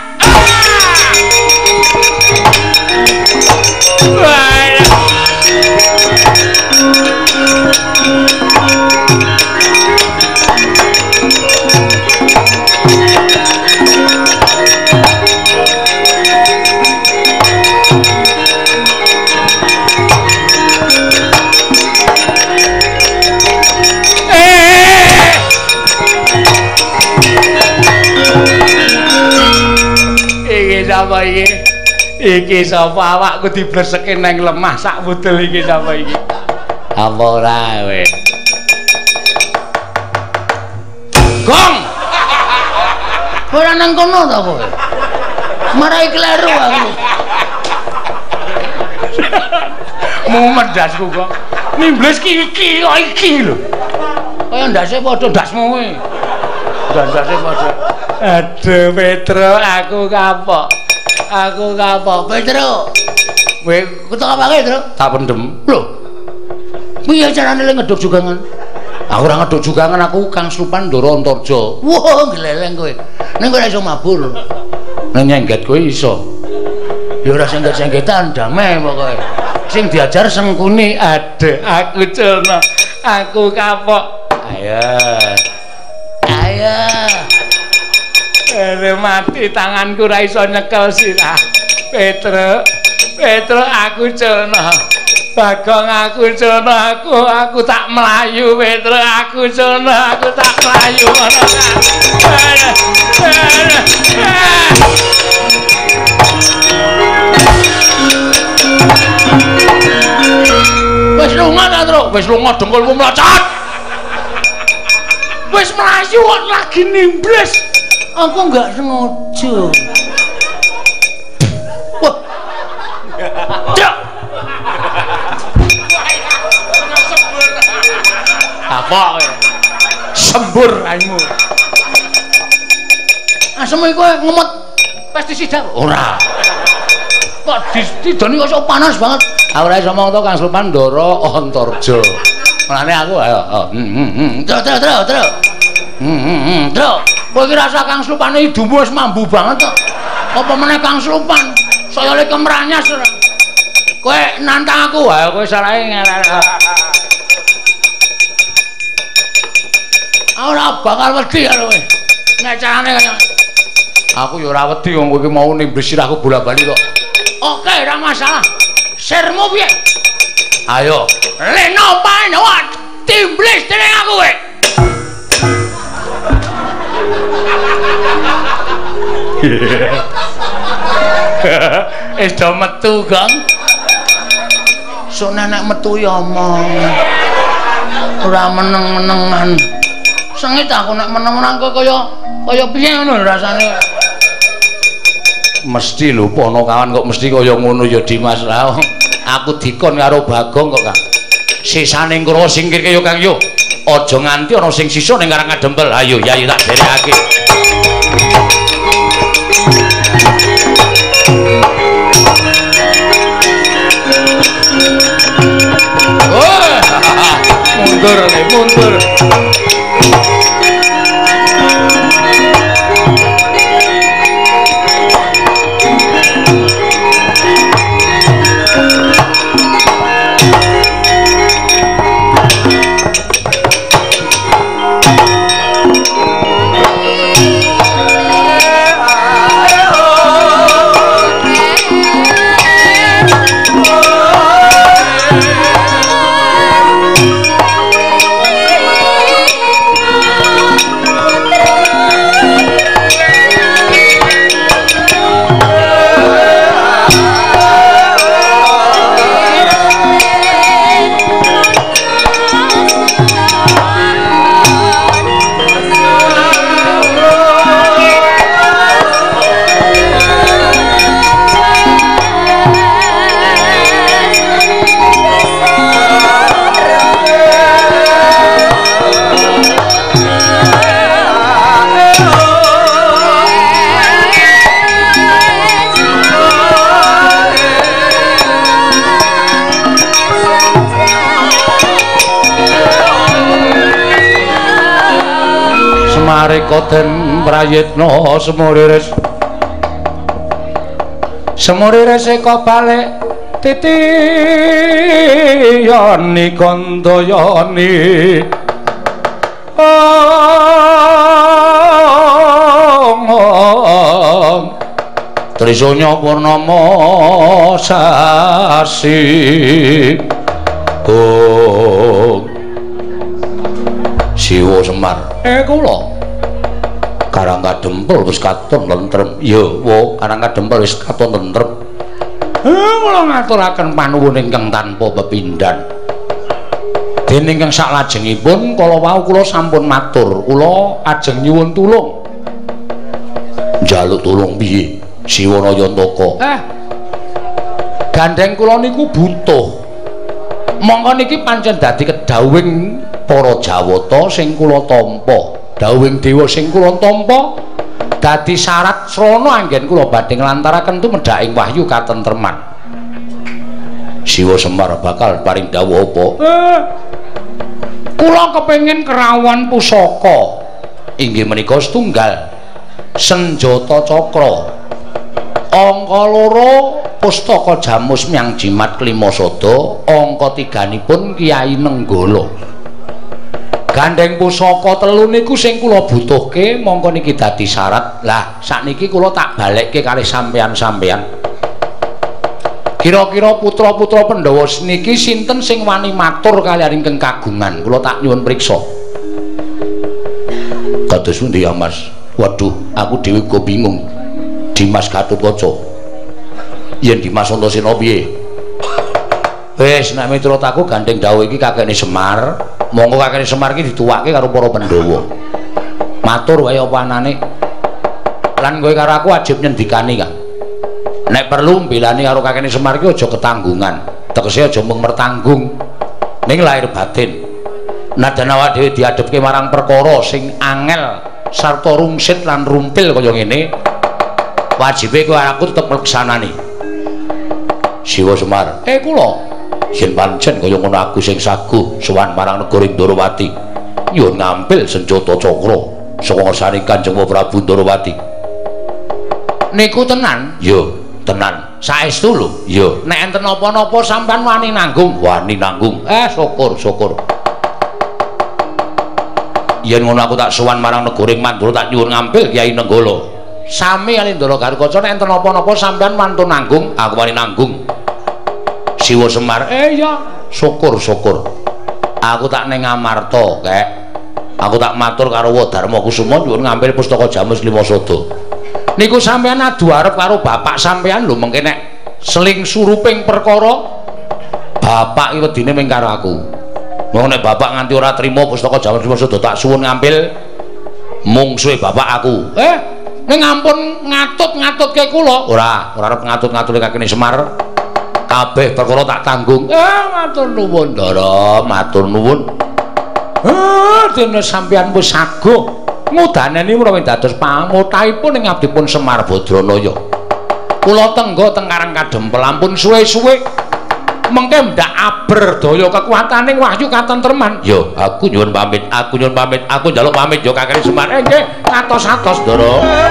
Sapa iki? Iki sapa awakku dibleseke nang lemah sak wudel iki sapa iki? Apa ora kowe? Gong. Ora nang kono ta kowe? Marai kleru aku. Mumet dasku kok. Nimbles iki kok iki lho. Kaya ndase padha dasmu kowe. Ndase padha. Aduh Petro, aku kapok. Petro. Kowe ketok apa Petro? Tak pendem. Lho. Piye carane le ngeduk jugangan? Aku ora ngeduk jugangan, aku Kang Supan Ndara Antarja. Wah, gleleng kowe. Ning kowe iso mabur. Ning nyengget kowe iso. Ya ora sengget-senggetan, damai pokoke. Sing diajar Sengkuni, aduh aku culno. Aku kapok. Ayo. Mati tanganku ra iso nyekel sirah. Petro aku culna. Bagong aku culna aku tak melayu Petro aku culna aku tak melayu ngono Wis lunga ta, Tru? Wis lunga dengkulmu mlocot. Wis melayu kok lagi nimblis. Aku enggak sengaja. Wah. Cok. Apa kowe? Sembur raimu. Asem kowe ngemot pestisida ora. Kok didoni kok panas banget. Aku ora iso ngomong to Kang Sulpan Ndara Antarja. Mulane aku ayo. Terus. Terus. Kowe iki rasa Kang Sulpane idumu wis mambu banget kok. Apa meneh Kang Sulpan? Saya le kemranyas. Kowe nantang aku wae kowe salahe ora bakal wedi karo kowe. Nek carane kaya aku ya ora wedi wong kowe iki mau nimblis sirahku bola-bali kok. Oke, ora masalah. Sirmu piye? Ayo, leno panewat timblis dening aku kowe. Do metu, Gang. Sok nenek metu ya omong. Ora meneng-menengan. Sengit aku nek meneng-meneng kaya piye ngono rasane. Mesti lho pono kawan kok mesti kaya ngono ya Dimas. Aku dikon karo Bagong kok, Kang. Sisane karo singkirke ya, Kang yo. Aja nganti ana sing sisa ning Karang Kadempel. Ayo, Yayi tak derekake. Mundur. Koden prayitna semuriris eka balik titiyani kandayani Trisanya purnama sasi Siwa Semar kula Karang Kadempel wis katon tentrem. Ya, wo, Karang Kadempel wis katon tentrem. Kula ngaturaken panuwun ingkang tanpa pepindhan. Dene ingkang saklajengipun kala wau kula sampun matur, kula ajeng nyuwun tulung. Njaluk tulung piye? Siwana Yantaka. Gandeng kula niku butuh. Monggo niki pancen dadi kedhawuhing para Jawata sing kula tampa. Dawuhing dewa sing kula tampa dadi syarat srana anggen kula badhe nglantaraken tumedhaking wahyu katentreman. Siwa Semar bakal paring dawuh apa? Kula kepengin kerawan pusaka. Inggih menika setunggal senjata cakra. Angka 2 pustaka Jamus Myang Jimat Klimasada, angka 3-nipun Kyai Nenggala. Gandeng pusaka telu niku sing kula butuhke, mongko niki dadi syarat. Lah, sakniki kula tak balekke kalih sampeyan-sampeyan. Kira-kira putra-putra Pandhawa niki sinten sing wani matur kaliyan ingkang kagungan? Kula tak nyuwun priksa. Kados pundi ya, Mas? Waduh, aku dhewe go bingung. Dimas Gatotkaca. Yen Dimas Antasena piye? Wis nek miturut aku Gandeng dawuh iki kakekne Semar, monggo kakekne Semar iki dituwake karo para Pandhawa. Matur wae apa anane. Lan kowe karo aku wajib nyendikani, Kang. Nek perlu mbelani karo kakekne Semar iki aja ketanggungan. Tegese aja mung mertanggung ning lahir batin. Nadan awak dhewe diadepke marang perkara sing angel sarta rungsit lan rumpil kaya ngene, wajibe kowe aku tetep mleksanani. Siwa Semar, kula yen pancen kaya ngono aku sing saguh sowan marang negara Ndarawati nyuwun ngambil senjata cakra saka ngersane Kanjeng Prabu Ndarawati. Niku tenan? Yo, tenan. Saestu lho. Yo, nek enten apa-napa sampean wani nanggung? Wani nanggung. Syukur. Yen ngono aku tak sowan marang negara Mandura tak nyuwun ngambil Kyai Nenggala. Sami kali Ndara Gatotkaca nek enten apa-napa sampean wantun nanggung, aku wani nanggung. Siwa Semar, iya, syukur. Aku tak ning Ngamarta, Kek. Aku tak matur karo Wadarma Kusuma nyuwun ngambil pustaka Jamus Lima Sada. Niku sampean adu arep karo bapak sampean lho, mengke nek seling suruping perkara bapak iki wedine ming karo aku. Wong nek bapak nganti ora trima pustaka Jamus Lima Sada tak suwun ngambil mungsuhe bapak aku. Ning ampun ngatut-ngatutke kula. Ora arep ngatut-ngatule kakene Semar. Kabeh perkara tak tanggung. Matur nuwun, Ndara, matur nuwun. Dene sampeyan wis saguh ngudaneni menawi dados pamutahipun ing abdipun Semar Badranaya. Kula tenggo teng Karang Kadempel ampun suwe-suwe mengke ndak aber daya kekuwataning wahyu katentreman. Yo, aku nyuwun pamit, aku njaluk pamit yo Kakang Semar. Nggih, ngatos-atos, Ndara.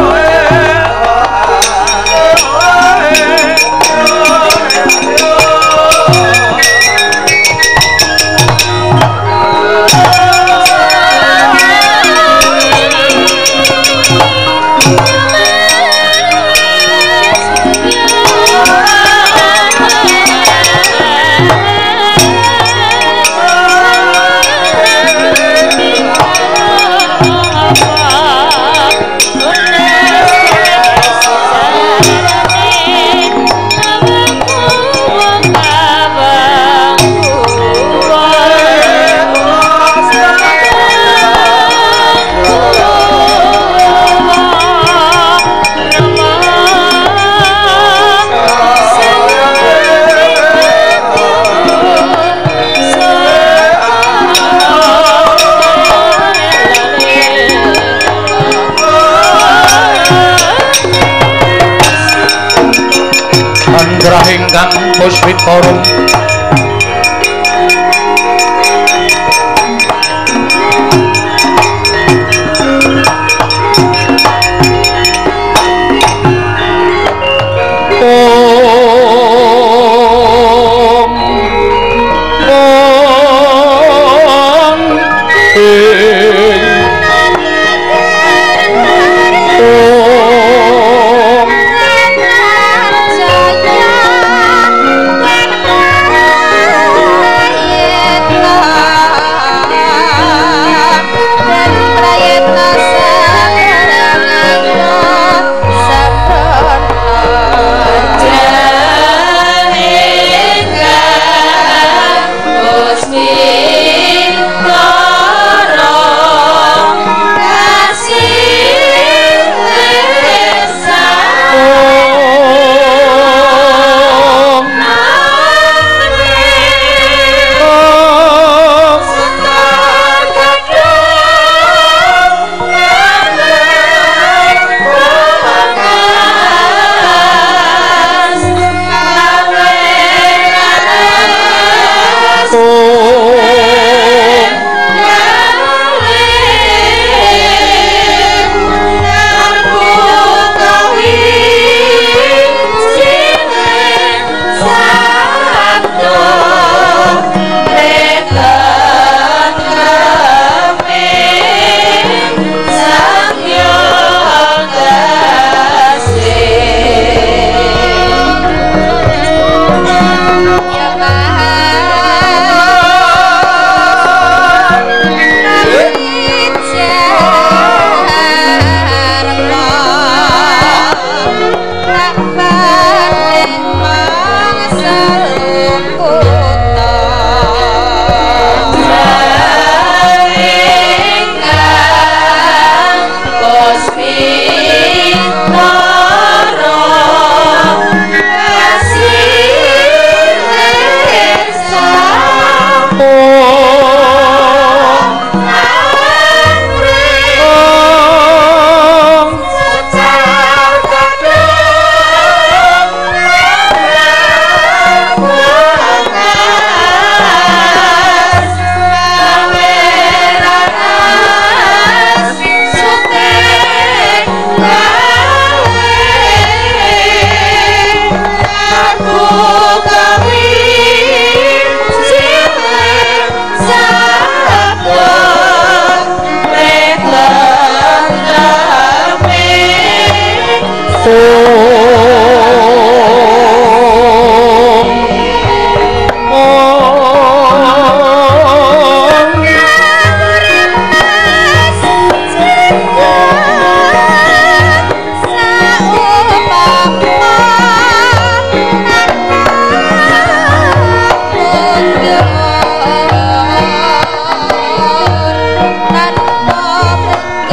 Ingkang Puspitorum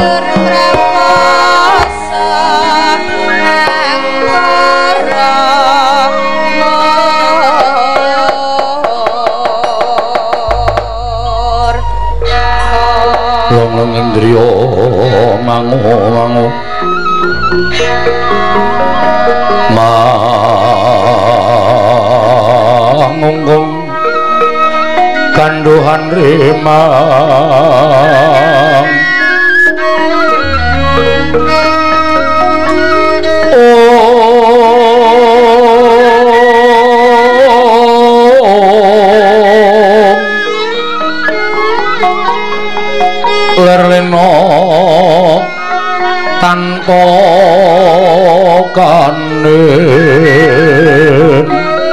Longlong indriya mangu-mangu mangunggung kanduhan remang lerleno tanpa kanen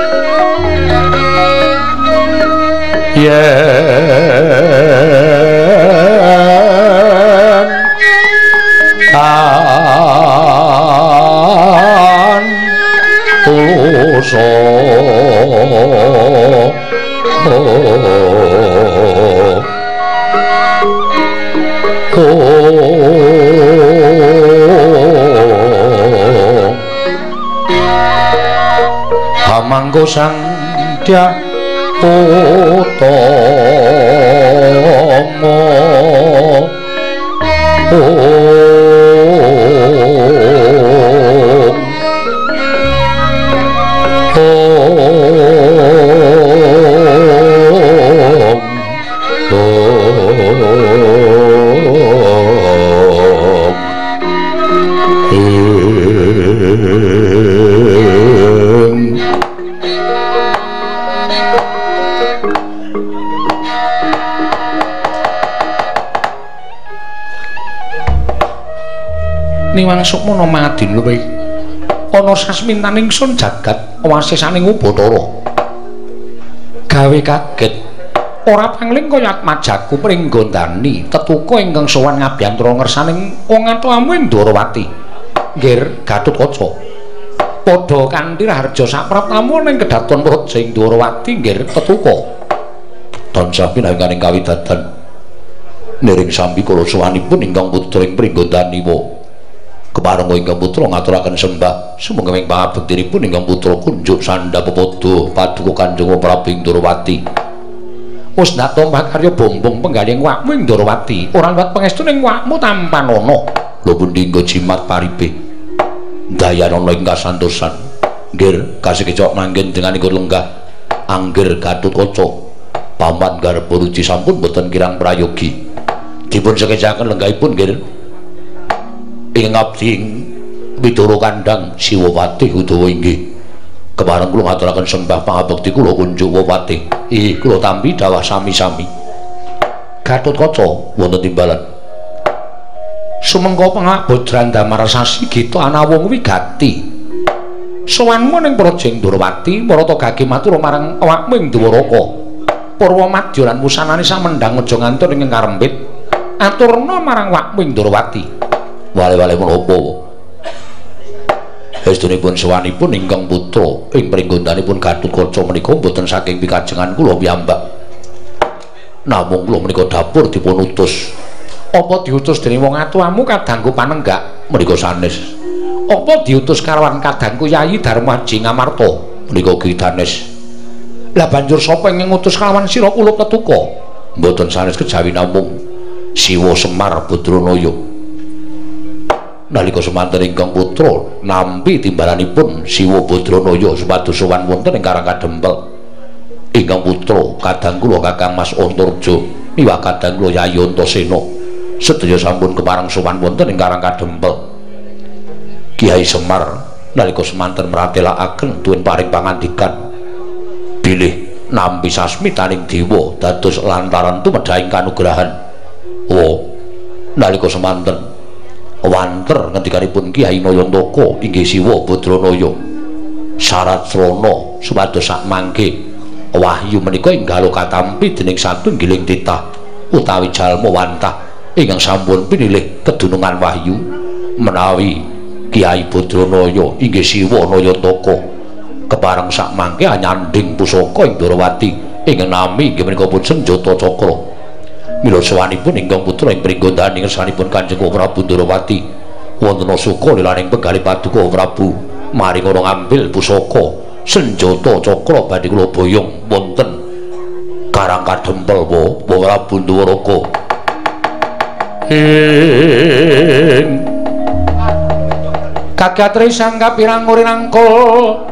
yen tan tuluso Hamanggo Sandya Utomo Niwang Sukmana Madin luwih ana sasmintaning sun jagat wasisaning Ubatara gawe kaget ora pangling kaya Atmajaku pringgondani tetuka ingkang sowan ngabiyantara ngersaning wong atuamu Ndarawati nggir Gatotkaca padha kanthi raharja sapratamu ning kedaton praja ing Ndarawati nggir tetuka tansah pinanganing kawidadan niring sami kala sowanipun ingkang putra ing pringgondani kepareng ingkang putra ngaturaken sembah sumangga ing pangabektinipun ingkang putra kunjuk sandha pepodo paduka Kanjeng Prabu Ndarawati wis natombah karya bombong penggaling wakmu ing Ndarawati ora liwat pangestuning wakmu tampanana lho pundi nggo jimat paribe dayanana ing kasantosan nggir kasekecok manggen dengan iku lenggah anggir Gatotkaca paman garep ruci sampun boten kirang prayogi dipun sekecaken lenggahipun nggir ing ngabdi Widara Kandhang Siwawati Udawa inggih kepareng kula ngaturaken sembah pangabekti kula kunjuk Wawati kula tampi dawuh sami-sami Gatotkaca wonten timbalan sumengko pangabodran damar sasi gita ana wong wigati sowanmu ning praja Ndarawati marata gage matur marang awakmu ing Dwaraka Purwa madya lan wusanane samendhang aja ngantur ing karempit aturna marang awakmu ing Ndarawati wale-wale menapa estunipun sowanipun ingkang putra ing pringgondhanipun Gatotkaca menika boten saking pikajengan kula piyambak namung kula menika dapur dipun utus apa diutus dening wong atuamu kadangku panenggak menika sanes apa diutus karawan kadangku Yayi Darmaji Ngamarta menika gidanes lah banjur sapa ing ngutus kalawan sira kula tetuka mboten sanes kejawi namung Siwa Semar Badranaya nalika semanten ingkang putra nampi timbalanipun Siwa Badranaya supados sowan wonten ing Karang Kadempel ingkang putra kadang kula Kakang Mas Antarja miwah kadang kula Yayi Antasena sedaya sampun kepareng sowan wonten ing Karang Kadempel Kiai Semar nalika semanten mratelakaken duwen paring pangandikan bilih nampi sasmitaning dewa dados lantaran tumedhahing kanugrahan nalika semanten wanter ngendikanipun Kiai Nayantaka inggih Siwa Badranaya syarat srana supados sak mangke wahyu menika enggal katampi dening satunggiling titah utawi jalma wantah ingkang sampun pinilih kedunungan wahyu menawi Kiai Badranaya inggih Siwa Nayantaka kepareng sak mangke anyanding pusaka ing Ndarawati ingkang nami inggih menika pun senjata cakra mila sawanipun ingkang putra ing Pringgondani ngersanipun Kanjeng Prabu Ndorowati wonten suka lilaning penggalih paduka Prabu mari kula ngambil pusaka senjata cakra badhe kula boyong wonten Karang Kadempel Prabu Ndorowaka kagatri sangga pirang urinangkul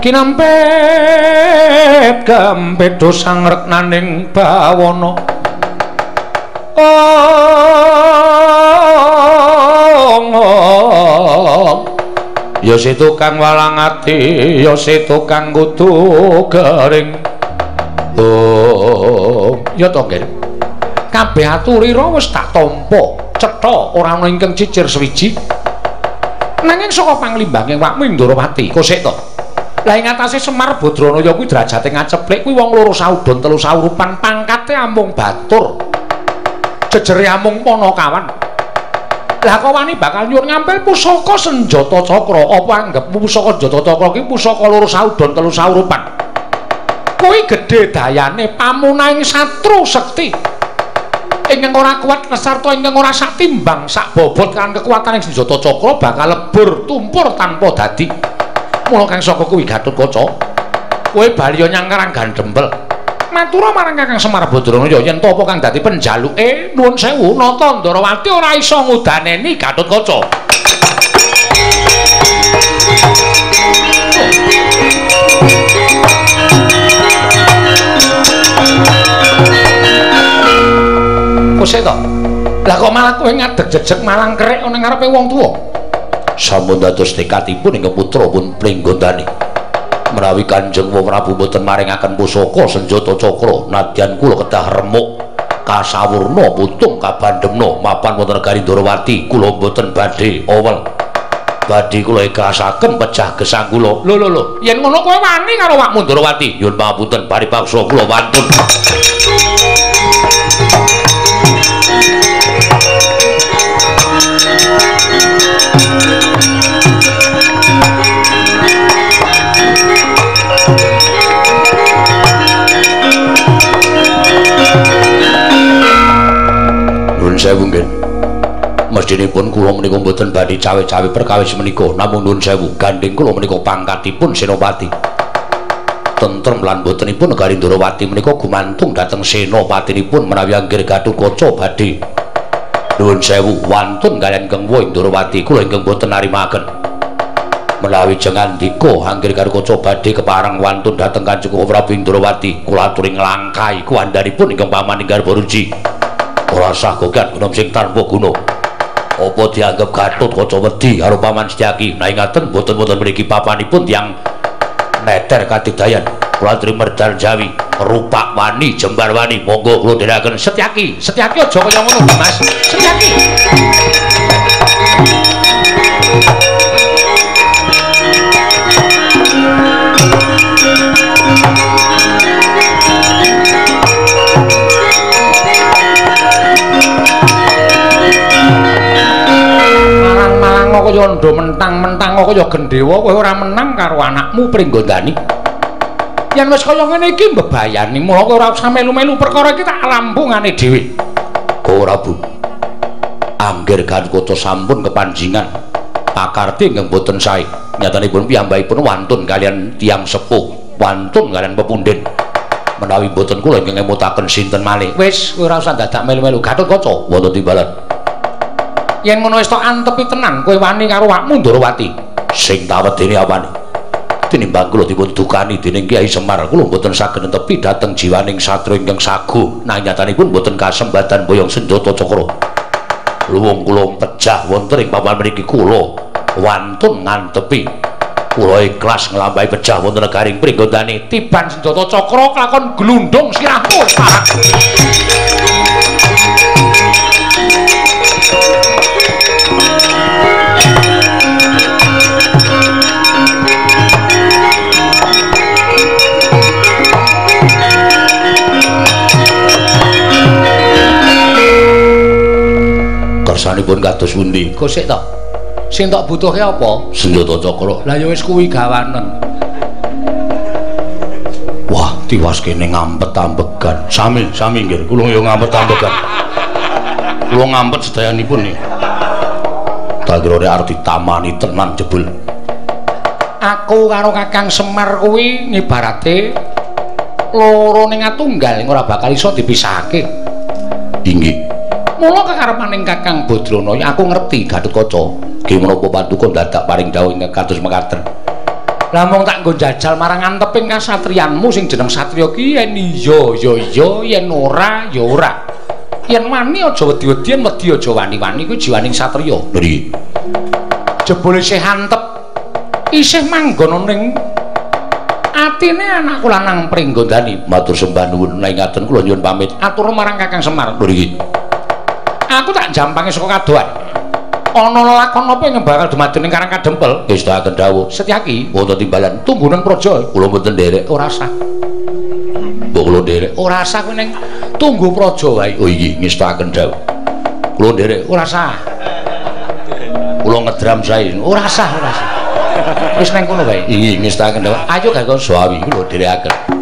kinampet gampet dosang reknaning bawana ya si tukang walang ati ya si tukang kudu garing ya to nggih kabeh aturira wis tak tampa cetha ora ana ingkang cicir swiji nanging saka panglimbanging wakmu Ndorowati kok sik to lah ing atase Semar Badranaya kuwi derajate ngaceplik kuwi wong loro saudon telu saurupan pangkate amung batur jejere amung Panakawan lah kok wani bakal nyuwun ngampil pusaka senjata cakra apa anggap pusaka senjata cakra kuwi pusaka loro saudon telu saurupan kuwi gedhe dayane pamunaing satru sekti ingkang ora kuat sarta ingkang ora sak timbang sak bobot kan kekuataning senjata cakra bakal lebur tumpur tanpa dadi mula kang saka kuwi Gatotkaca kowe bali nyang Karang Gandempel matura marang Kakang Semar Badranaya yen to apa kang dadi penjaluke nuwun sewu nata Ndorowati ora iso ngudaneni Gatotkaca kok sik to lah kok malah kowe ngadeg jejeg malang kerek ana ngarepe wong tuwa sampun dados tekadipun ingkang putra pun Pringgondani menawi Kanjeng Prabu boten maringaken pusaka senjata cakra nadyan kula kedah remuk kasawurna putung kabandhemna mapan wonten negari Ndorowati kula boten badhe owel badhe kula ikhrasaken pecah gesang kula lho yen ngono kowe wani karo wakmu Ndorowati nyuwun pangapunten paripaksa kula wantun sewu nggih mestinipun kula menika mboten badhe cawe-cawe perkawis menika namung nuwun sewu gandeng kula menika pangkatipun Senopati tentrem lan botenipun negari Ndorowati menika gumantung dhateng senopatinipun menawi anggir Gatotkaca badhe nuwun sewu wantun kaliyan Kang Woh Ndorowati kula ingkang boten narimaken menawi jengandika anggir Gatotkaca badhe kepareng wantun dhateng Kanjeng Prabu Ndorowati kula aturi nglangkai kuwandanipun ingkang pamaninggal Boruji ora sah gogan gunung sing tanpa guna apa dianggep Gatotkaca wedi karo Paman Setyaki nah ingaten boten-boten mriki papanipun tiyang neter katidayan kula aturi medal Jawi rupak wani jembar wani monggo kula dherekaken Setyaki aja kaya ngono Mas Setyaki kaya ndo mentang-mentang kaya gendhewa kowe ora menang karo anakmu Pringgondani yen wis kaya ngene iki mbebayani mula kowe ora usah melu-melu perkara iki tak rampungane dhewe ora Bu anggir Gatotkaca sampun kepanjingan pakarti ingkang boten sae nyatanipun piyambakipun wantun kalian tiyang sepuh wantun kalian pepunden menawi boten kula ingkang ngemutaken sinten malih wis kowe ora usah dadak melu-melu Gatotkaca wonten timbalan yen ngono wis tok antepi tenan kowe wani karo wakmu Ndorowati sing tawedene apane tinimbang kula dipun dukani dening Kyai Semar kula mboten saged netepi dhateng jiwaning satru ingkang sagu nang nyatanipun mboten kasembatan boyong senjata cakra luwung kula pecah wonten ing papan mriki kula wantun ngantepi kula ikhlas nglampahi pecah wonten negaring Pringgondani tiban senjata cakra kelakon glundung sirahmu kersanipun kados pundi kok sik to sing tak butuhke apa senjata cakra lah ya wis kuwi gawanen wah tiwas kene ngampet-ambegan. Sami nggih, kula yo ngampet-ambegan. Kula ngampet sedayanipun niki. Tak kira nek arep ditamani tenan jebul. Aku karo Kakang Semar kuwi ngibarate loro ning atunggal ora bakal iso dipisahake. Inggih. Mula kekarepaning Kakang Badranaya aku ngerti Gatotkaca nggih menapa paduka dadak paring dawuh ing kados mekaten. Lah mung tak nggo jajal marang anteping kasatriyanmu sing jeneng satriya ki yen iya ya iya yen ora ya ora. Yen wani aja wedi-wedi yen wedi aja wani-wani kuwi jiwaning satriya. Nggih. Jebule isih antep isih manggon ning atine anakku lanang Pringgondani. Matur sembah nuwun menawi ngaten kula nyuwun pamit atur marang Kakang Semar. Nggih. Aku tak jampange saka kadohan. Ana lelakon apa yang bakal dumadi ning Karang Kadempel? Wis tak dawuh. Setyaki wonten timbalan tunggunen praja. Kula mboten nderek ora sah. Mbok kula nderek ora sah kuwi ning tunggu praja wae. Oh iki ngestakaken dawuh. Kula nderek ora sah. Kula ngedram sae ora sah. Wis nang kono wae. Iki ngestakaken dawuh. Ayo Kakang Swawi kula nderekaken.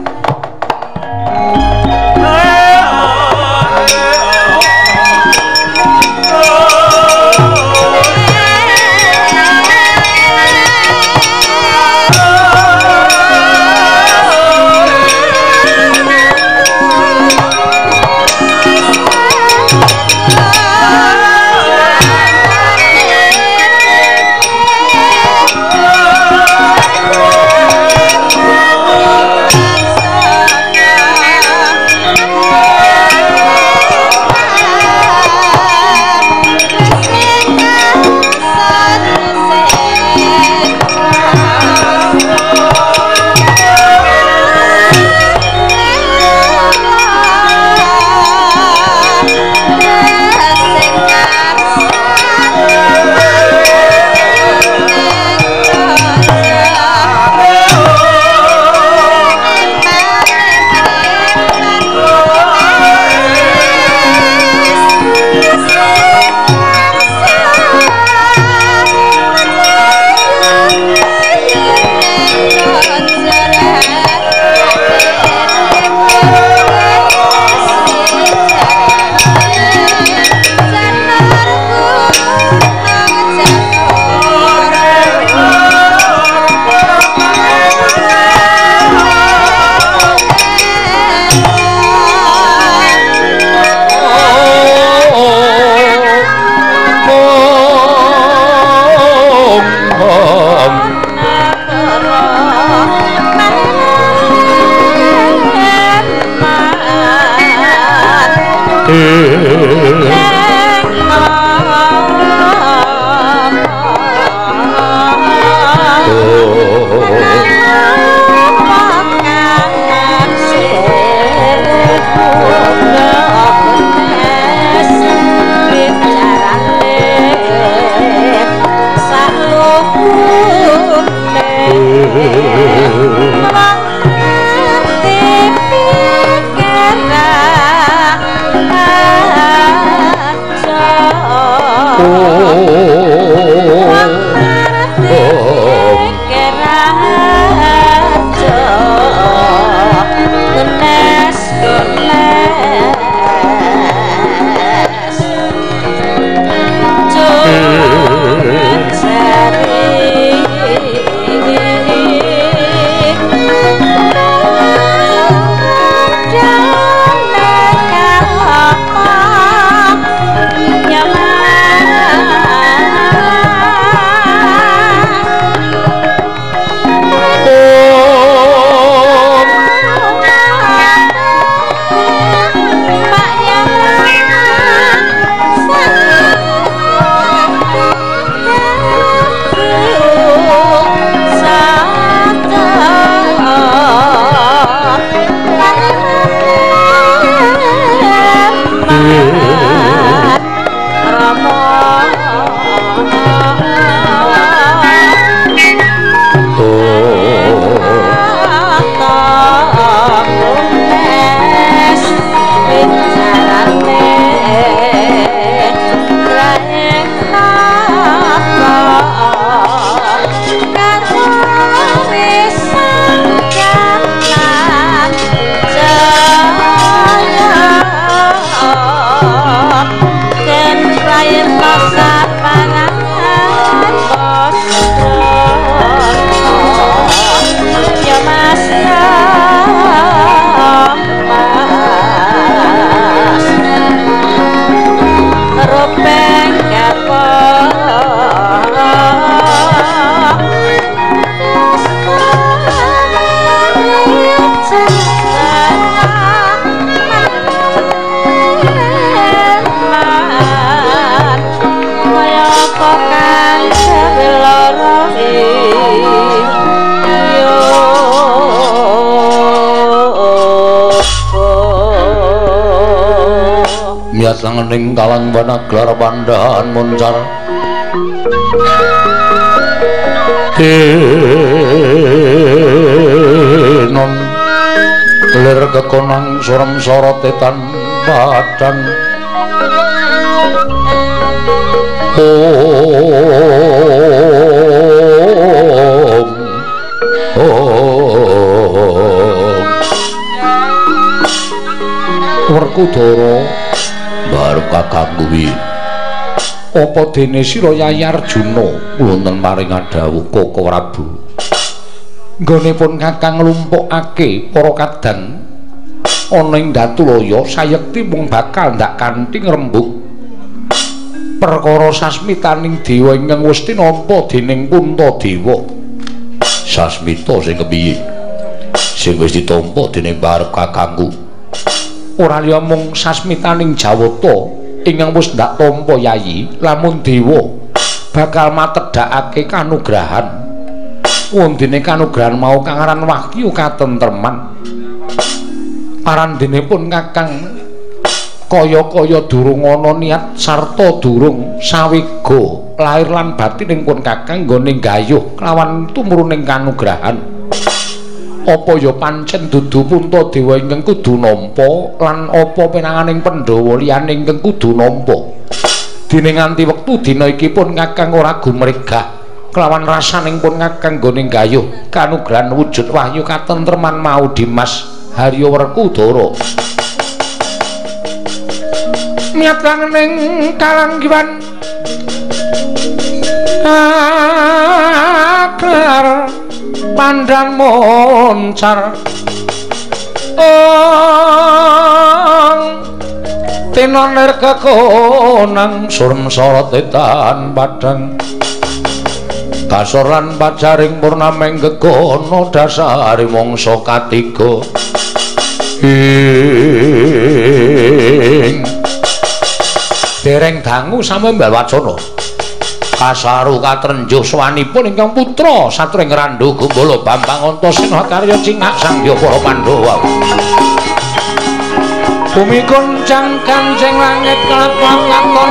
Miat langening kalang banaglar pandaan muncar non lir kekonang surem sorotetan padang Werkudara baru kakang kuwi apa dene sira Yayi Arjuna wonten maring dawuh Koko Prabu nggonipun kakang nglumpukake para kadang ana ing Datulaya sayekti mung bakal ndak kanthi ngrembug perkara sasmitaning dewa ingkang wis tinampa dening Puntadewa. Sasmita sing kepiye sing wis ditampa dening barep kakangku ora liya mung sasmitaning Jawata ingkang wis ndak tampa Yayi, lamun dewa bakal matedhakake kanugrahan wondene kanugrahan mau kang aran wahyu katentreman parandenipun kakang kaya-kaya durung ana niat sarta durung sawega lahir lan batinipun kakang nggone gayuh kelawan tumruning kanugrahan apa ya pancen dudu Puntadewa ingkang kudu nampa lan apa penanganing Pandhawa liyane ingkang kudu nampa dene nganti wektu dina iki pun kakang ora gumregah kelawan rasaning pun kakang nggone gayuh kanugrahan wujud wahyu katentreman mau Dimas Harya Werkudara niat langening kalanggiwan aklar pandang moncar tinoner kekonang surem sorotetan padang kasoran pacaring purnameng gegono dasari mongso katiga dereng dangu samembal wacana kasaru katrenjuh swanipun ingkang putra satring Randha Gombala Bambang Antasena karya cingak sangya para Pandhawa bumi goncang kanjeng langit kelapang katon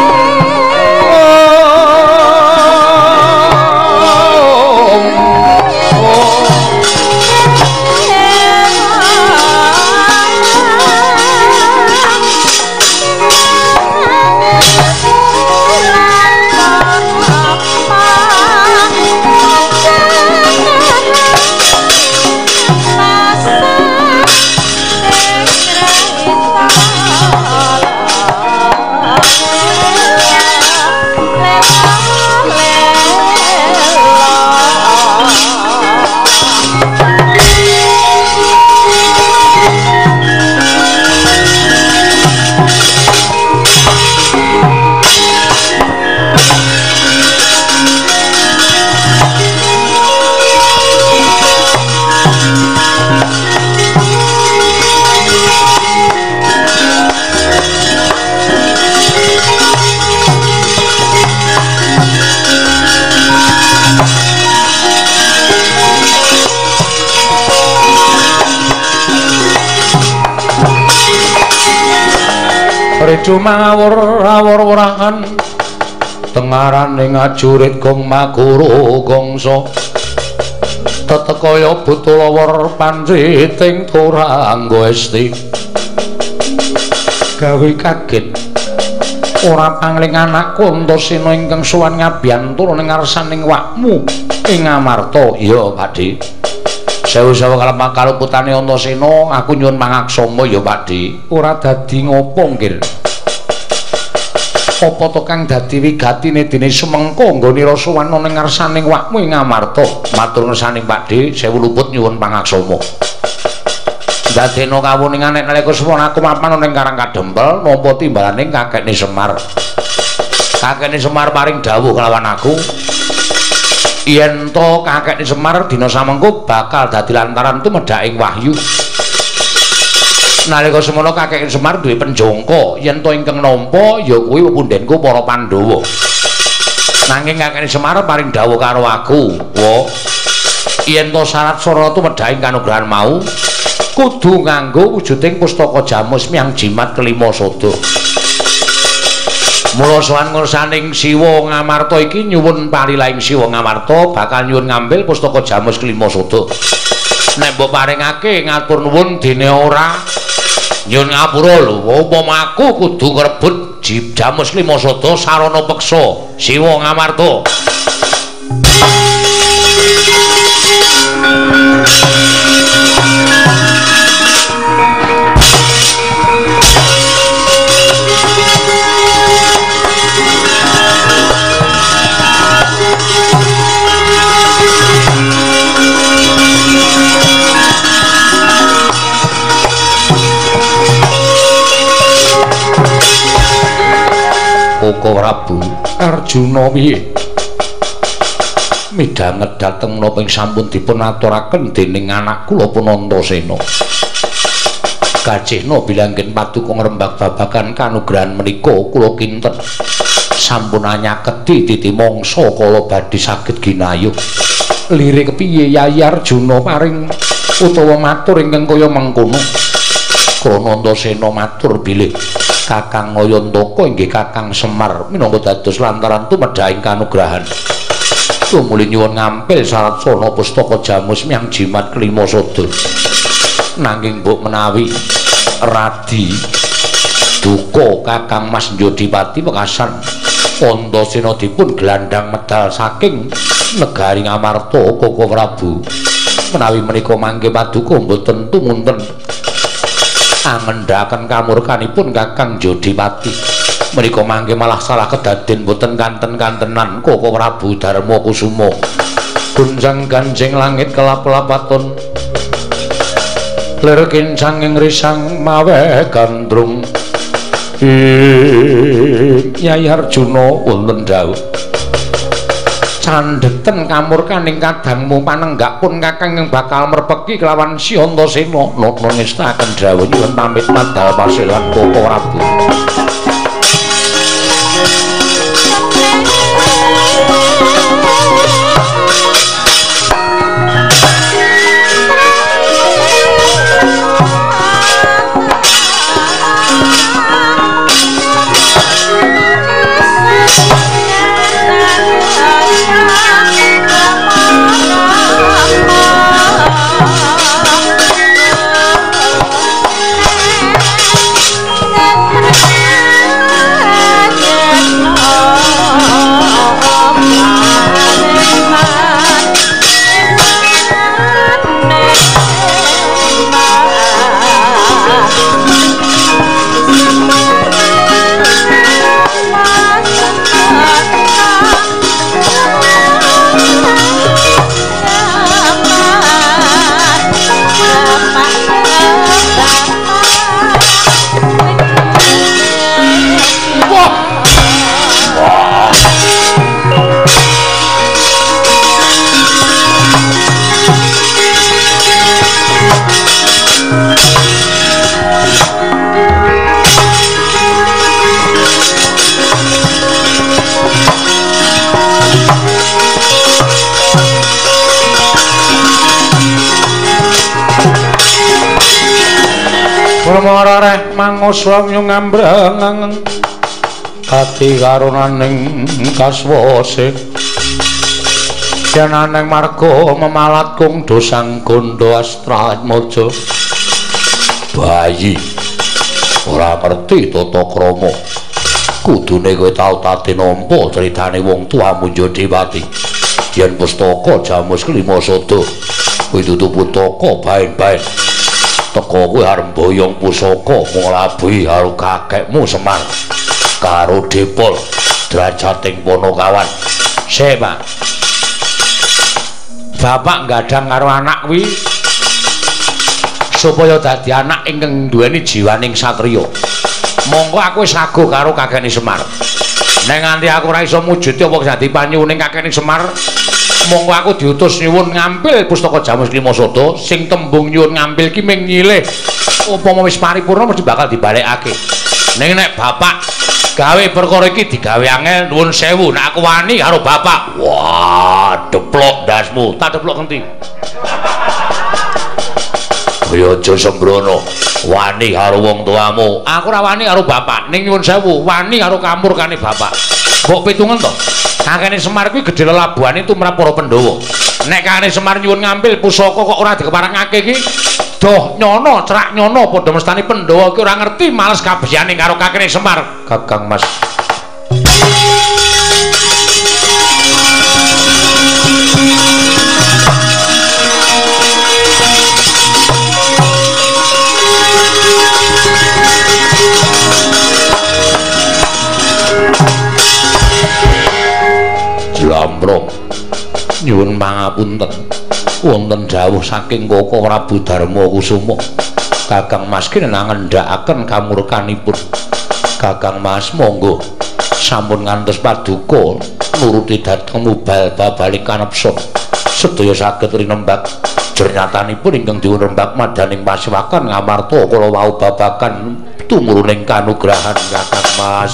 Rejo mawur-awur-wurahan tengaraning ajurit gong maguru gongso tetekaya butulawur panriting turangga esti gawe kaget ora pangling anakku Antasena ingkang sowan ngabiyantur ning ngarsaning wakmu ing Amarta. Iya Pakde, sewu-sewu kalemak kaluputane Antasena aku nyuwun mangaksama ya Pakde. Ora dadi ngopo nggih, apa to kang dadi wigatine dene sumengko nggone sowan ning ngarsaning wakmu ing Amarta. Matur nuwun Pakde, sewu luput nyuwun pangaksama. Dadena kawuningan nek nalika suwana aku mapan ning Karang Kadempel nampa timbalaning kakekne Semar. Kakekne Semar paring dawuh kelawan aku yen to kakekne Semar dina samengko bakal dadi lantaran tumedhaking wahyu. Nalika semono kakekne Semar duwe penjangka yen to ingkang nampa ya kuwi pepundhenku para Pandhawa. Nanging Kakang Semar paring dawuh karo aku, "Wo, yen to syarat Sarata medhahing kanugrahan mau, kudu nganggo wujuding pustaka jamus miyang jimat kelima sada." Mula sowan ngursaning Siwa Ngamarta iki nyuwun parilaing Siwa Ngamarta bakal nyuwun ngambil pustaka jamus kelima sada. Nek mbok paringake ngatur nuwun dene ora nyuwun ngapura lho, upama aku kudu ngrebut jamus kelima sada sarana peksa Siwa Ngamarta. Koko Prabu Arjuna piye? Midhanget dhateng menapa ing sampun dipun aturaken dening anak kula Punantasena. Kajihna bilangken paduka ngrembak babagan kanugrahan menika kula kinten sampun anyaketi titi mangsa kala badhe saged ginayuh. Lire kepiye Yayi Arjuna paring utawa matur ingkang kaya mengkono? Krana Antasena matur bilih Kakang Ngayantaka inggih Kakang Semar minangka dados lantaran tumedhahing kanugrahan tumuli nyuwun ngampil syarat sana pustaka jamus miyang jimat kelima sada. Nanging mbok menawi radi duka Kakang Mas Jodipati wekasan Antasena dipun gelandang medal saking negari Ngamarta Koko Prabu, menawi menika mangke paduka mboten tumunten angendaken kamurkanipun Kakang Jodipati, menika mangke malah salah kedaden boten kanten-kantenan Koko Prabu Darma Kusuma. Gunjang ganjing langit kelap-lapaton lir kincang ing risang mawe gandrung. Nyai Arjuna wonten dawuh candheten kamurkaning kadangmu panenggak pun Kakang yang bakal merpeki kelawan Si Antasena. Nata ngestaken dawuh nyuwun pamit madhal pasilan Koko Prabu. Marareh mangoswamya ngambrang ati karonaning kaswase yananeng marga memalat kung dosang gondo astra mojo bayi ora ngerti tata krama kudune kowe tau tate nampa critane wong tuamu Jodipati yen pustaka jamus kelima sada kowe dudu pustaka bae-bae teko kowe arep boyong pusaka nglabuhi karo kakekmu Semar karo Depol Drajating Ponokawan. Se, Pak. Bapak nggadang karo anak kuwi supaya dadi anak ingkang duweni jiwaning satriya. Monggo aku wis saguh karo kakekne Semar. Nek nganti aku ora iso mujudi apa dadi panyuwuning kakekne Semar, monggo aku diutus nyuwun ngambil pustaka jamus kelima sada sing tembung nyuwun ngambil ki ming nyilih upama wis paripurna mesti bakal dibalekake. Ning nek bapak gawe perkara iki digawe angel nuwun sewu nek aku wani karo bapak. Wah, deplok ndasmu. Tak deplok ngendi? Kaya aja sembrono. Wani karo wong tuamu. Aku ora wani karo bapak, ning nyuwun sewu, wani karo kamurkane bapak. Mbok pitungan to. Kakene Semar kuwi gedhe lelabuhan itu marang para Pandhawa. Nek kakene Semar nyuwun ngambil pusaka kok ora dikeparengake iki, doh nyono, cerak nyono padha mestani Pandhawa iki ora ngerti males kabehane karo kakene Semar. Kakang Mas. Lamro nyuwun pangapunten wonten dawuh saking Koko Prabu Darma Kusuma Kakang Mas kinenang ngendhakaken kamurkanipun. Kakang Mas monggo sampun ngantos paduka nuruti dhateng mubal babaling kanepsa sedaya saged rinembag jernyatanipun ingkang dipunrembag madaning pasiwakan ngamarta kala wau babagan tumurunning kanugrahan Kakang Mas.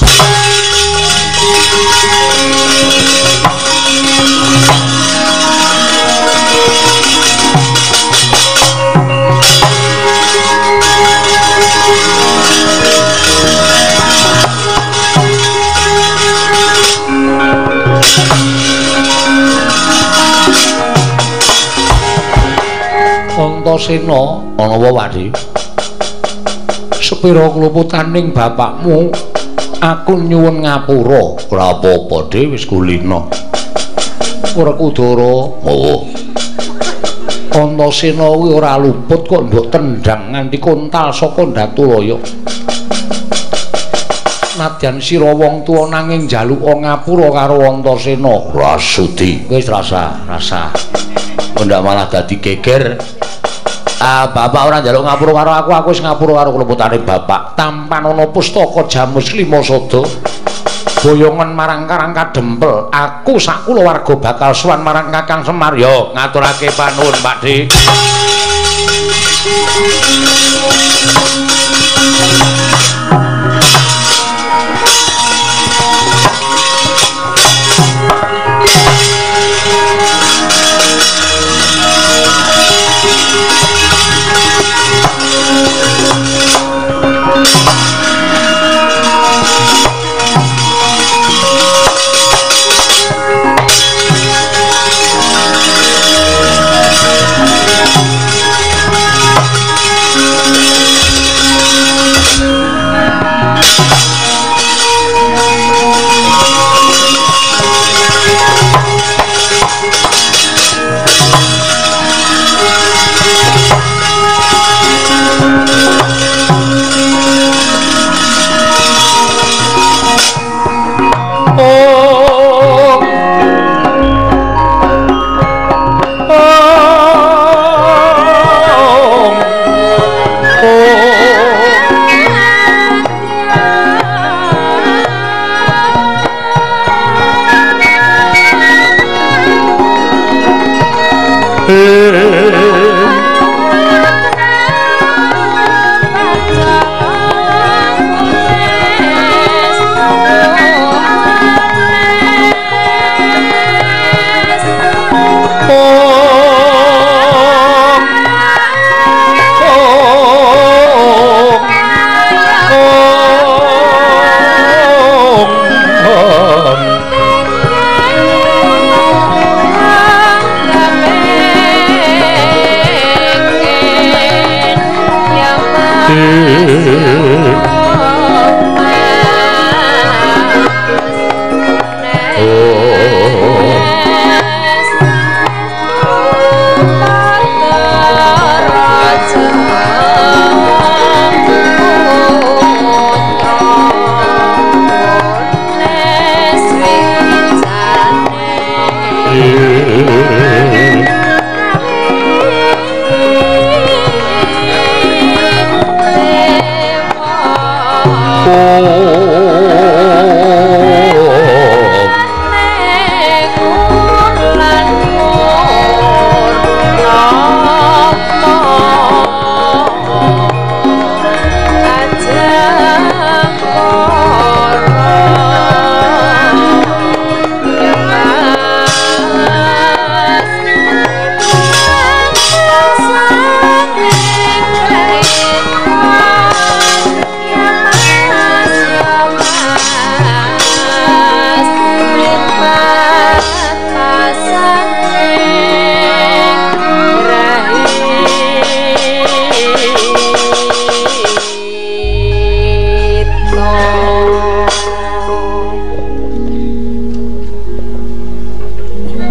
Antasena ana apa Wadi? Sepira kluputaning bapakmu aku nyuwun ngapura. Ora apa-apa Dik, wis kulina. Werkudara, oh. Antasena kuwi ora luput kok mbok tendang nganti kontal saka Ndatulaya. Nadyan sira wong tuwa nanging njaluka ngapura karo Antasena. Rasudi, wis rasa. Ndak malah dadi geger. Bapak ora njaluk ngapura karo aku wis ngapura karo kluputane bapak. Tampan ana pustaka Jamus Lima Sada. Boyongan marang Karang Kadempel. Aku sak kulawarga bakal sowan marang Kakang Semar. Yo ngaturake panuwun, Pakde.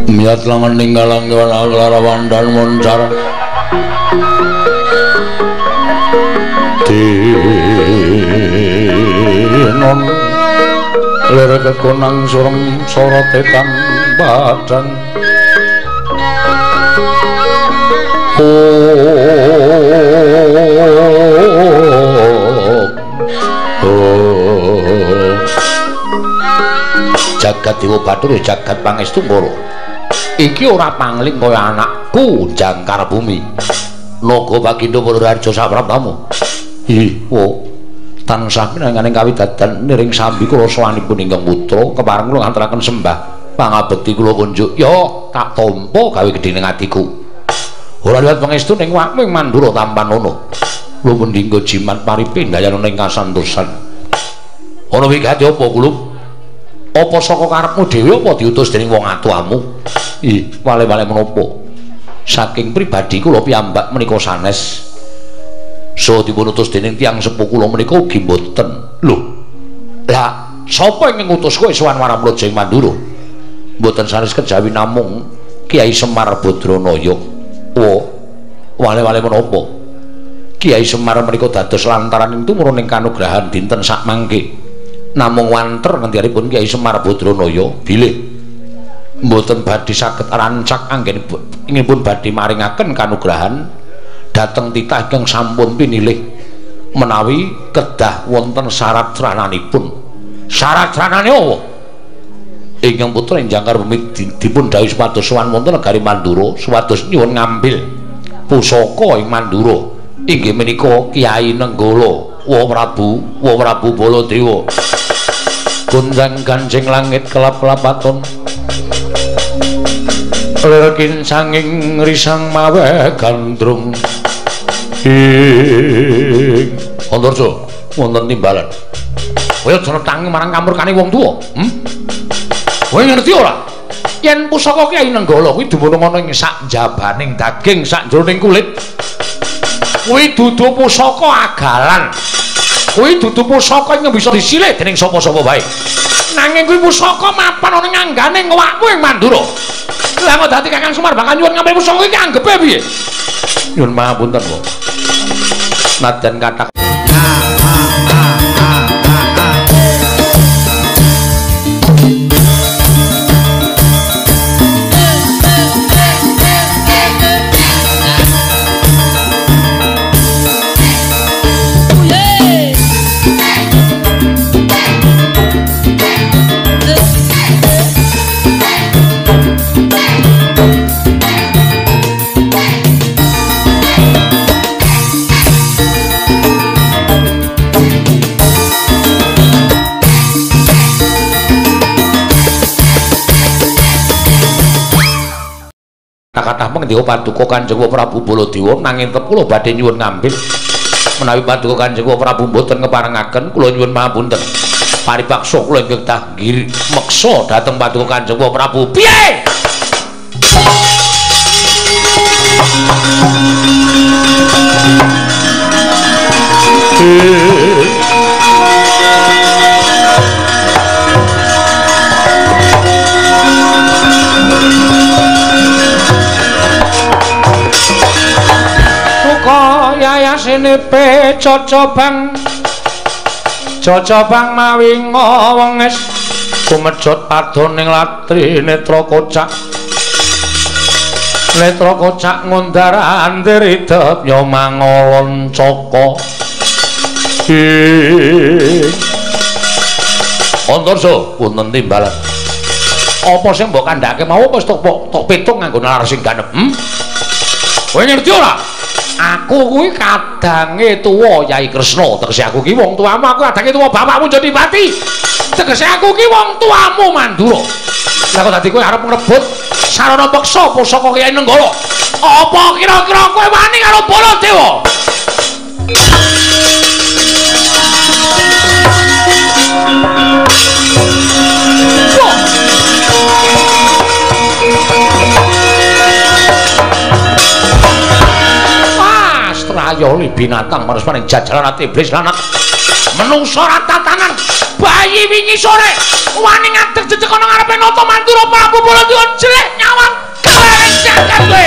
Miat langan ninggalang larawan dan moncar Dinon lir kekonang surem sorotetan badan Jagat Dewa Bathara jagat pangestu moro iki ora pangling kaya anakku jangkar bumi naga bagindo Purworejo sapraptamu tansah pinanganing kawidadan niring sambi kula sawanipun ingkang putra kepareng kula ngaturaken sembah pangabekti kula kunjuk ya tak tampa gawe gedhening atiku ora liwat pangestu ning wakmu ing Mandura tampan ono kula mendinggo jimat paripindhayan ning kasantosan ana wigati apa kula apa saka karepmu dhewe apa diutus dening wong atuamu wale-wale menapa saking pribadi kula piyambak menika sanes so dipun utus dening tiyang sepuh kula menika ugi mboten lho lah sapa ing ngutus kowe sowan marang Praja ing Mandura mboten sanes kejawi namung Kiai Semar Badranaya wale-wale menapa Kiai Semar menika dados lantaran tumurun ing kanugrahan dinten sak mangke namung wanter ngendikipun Kiai Semar Badranaya bilih mboten badhe saged rancak anggenipun badhe maringaken kanugrahan dhateng titah ingkang sampun pinilih menawi kedah wonten syarat rananipun syarat ranane apa ingkang putra ing jangkar bumi dipun dawuh supados sowan wonten negari Mandura supados nyuwun ngambil pusaka ing Mandura inggih menika Kiai Nenggala Wa Prabu Baladewa gunjang ganjing langit kelap-kelapaton lerkin sanging risang mawe gandrung Antarja wonten timbalan kowe aja netangi marang kamurkane wong tuwa kowe ngerti ora yen pusaka Kyai Nenggala kuwi dumunung ana ing sak jabaning daging sak jroning kulit kuwi dudu pusaka agalan kuwi dudu pusaka ing bisa disilih dening sapa-sapa wae nanging kuwi pusaka mapan ana ing anggane awakmu ing Mandura lah kok dadi Kakang Semar bakal nyuwun ngambil pusaka iki anggepe piye nyuwun pangapunten kok nadyan kathah kathah mengdika paduka Kanjeng Prabu Baladewa nanging tetep kula badhe nyuwun ngambil menawi paduka Kanjeng Prabu mboten ngeparengaken kula nyuwun pangapunten paripaksa kula ingkang tanggir meksa dhateng paduka Kanjeng Prabu piye yayasine pe cocobang mawi ngawenges kumejot padoning latri netra kocak ngundar andiridep nyomangolon caka Antarja wonten timbalan apa sing mbok kandhake mau wis tok pitung nganggo nalar sing ganep kowe ngerti ora aku kuwi kadange tuwa Yai Kresna tegese aku ki wong tuamu aku kadange tuwa bapakmu Jodipati tegese aku ki wong tuamu Mandura lah kok dadi kowe arep ngrebut sarana peksa pusaka Kyai Nenggala apa kira-kira kowe wani karo Baladewa Ayoli binatang manusia paling jajaran ati iblis lanat menungso rata tangan bayi wingi sore wani ngadeg jejeg ana ngarepe nata Mandura Prabu Baladewa jelek nyawang klareng jagat kowe.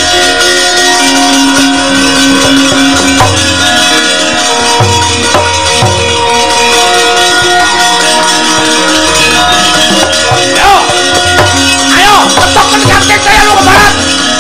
Ayo, petoken Kakek saya lu ke barat.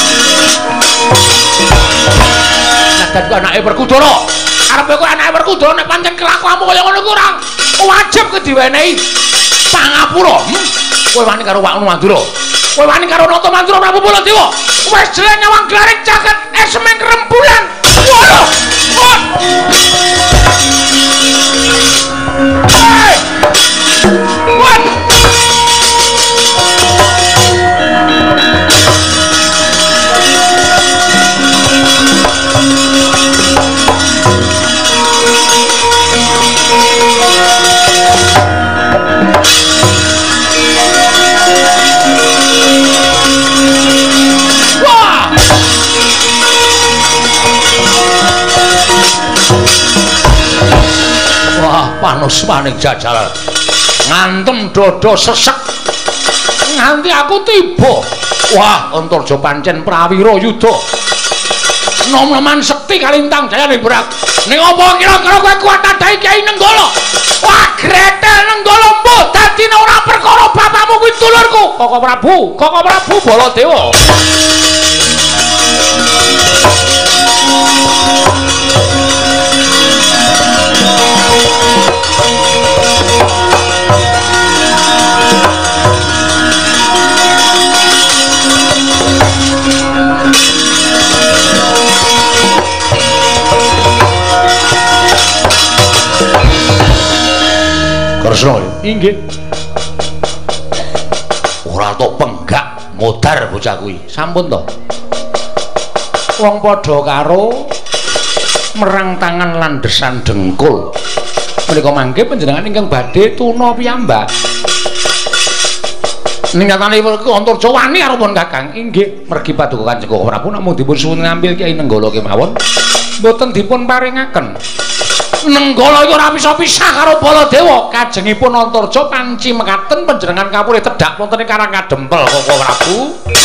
Nagan ku anake Werkudara. Arepe kowe anake Werkudara nek pancen kelakuanmu kaya ngono ku ora wajib ke diwenehi pangapura. Kowe wani karo Waknu Mandura. Kowe wani karo Nata Mandura Prabu Baladewa. Wis jelek nyawang glaring jagat semeng rembulan. Waduh. Hei! What? Panos maning jajal ngantem dodo sesek nganti aku tiba. Wah, Antarja pancen prawira yuda nom-noman sekti kalintang jaya ning Brak. Ning apa kira-kira kowe kuat nadahi Kyai Nenggala? Wah, gretel Nenggala mbuh dadine ora perkara bapakmu kuwi dulurku Koko Prabu Baladewa. Kresna inggih. Ora tok penggak modar bocah kuwi. Sampun to. Wong padha karo merang tangan landesan dengkul. Menika mangke panjenengan ingkang badhe tuna piyambak. Ningatane Antarja wani karo pun Kakang. Inggih, mergi paduka Kanjeng Koko Prabu namung dipun suwun ngambil Kyai Nenggala kemawon. Mboten dipun paringaken. Nenggala iku ora bisa pisah karo Baladewa. Kajengipun Antarja panci mekaten panjenengan kapulih tedhak wonten ing Karang Kadempel Koko Prabu.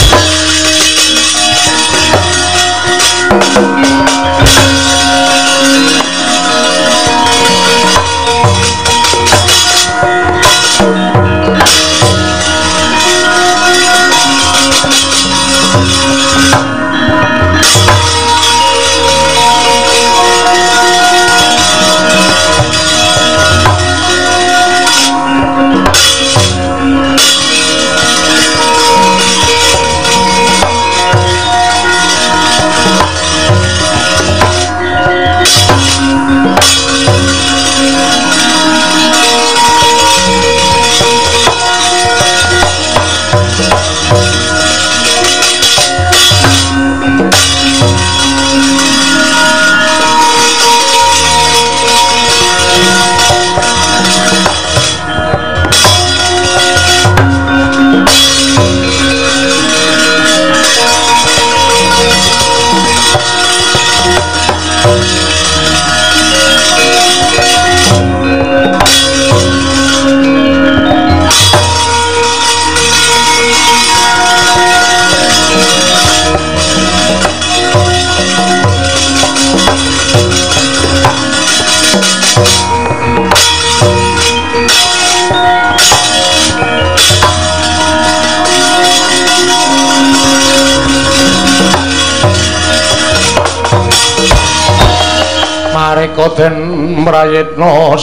Mareka den mrayitna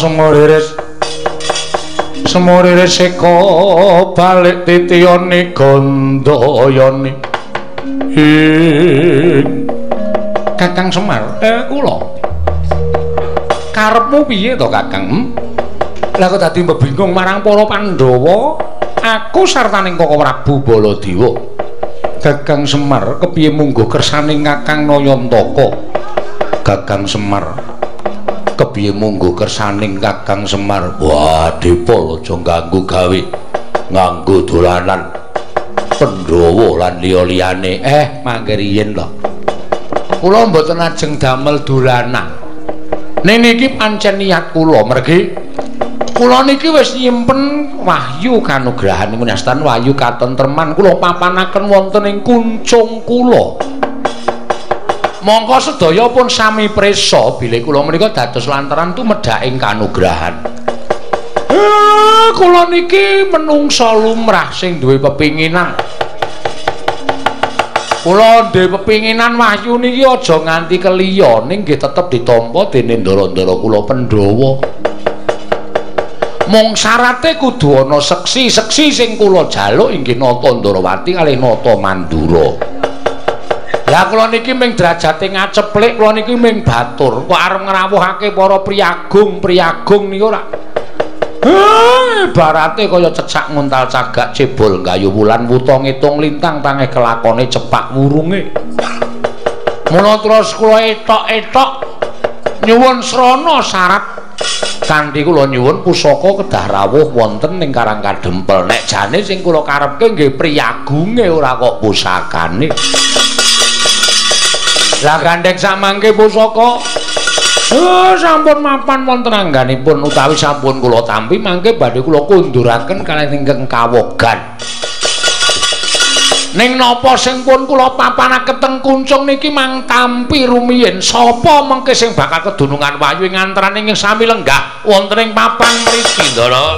semuriris seka balik titiyane Gandayane. Kakang Semar, kula. Karepmu piye to, Kakang? Lah kok dadi mbebingung marang para Pandhawa, aku sartaning Koko Prabu Baladewa. Kakang Semar kepiye mungguh kersaning Kakang Nayantaka? Kakang Semar kepiye mungguh kersaning Kakang Semar? Wah, Dipol aja ganggu gawe, nganggo dolanan Pandhawa lan liya-liyane. Mangke riyen lho. Kula mboten ajeng damel dolanan. Ning niki pancen niat kula mergi Kula niki wis nyimpen wahyu kanugrahan menastan wahyu katentreman kula papanaken wonten ing kuncung kula. Mongko sedaya pun sami prisa bilih kula menika dados lantaran tumedhaking kanugrahan. Kula niki menungsa lumrah sing duwe pepinginan. Kula duwe pepinginan wahyu niki aja nganti keliya ning nggih tetep ditampa dening ndara-ndara kula Pandhawa. Mung syarate kudu ana seksi-seksi sing kula jaluk inggih Nata Ndarawati kalih Nata Mandura. Lah kula niki ming derajate ngaceplik, kula niki ming batur, kok arep ngrawuhake para priyagung niku ora. Ibarate kaya cecak nguntal cagak cebol gayu wulan wuta ngitung lintang tangih kelakone cepak wurunge. Mula terus kula etok-etok nyuwun srana syarat kanthi kula nyuwun pusaka kedah rawuh wonten ing Karang Kadempel. Nek jane sing kula karepke nggih priyagunge ora kok pusakane. Lah gandeng samangke pusaka sampun mapan wonten angganipun utawi sampun kula tampi mangke badhe kula kunduraken kalih ingkang kawogan. Ning napa sing pun kula papanaken teng kuncung niki mang tampi rumiyin sapa mengke sing bakal kedunungan wahyu ing antaraning sami lenggah wonten ing papan mriki Ndara.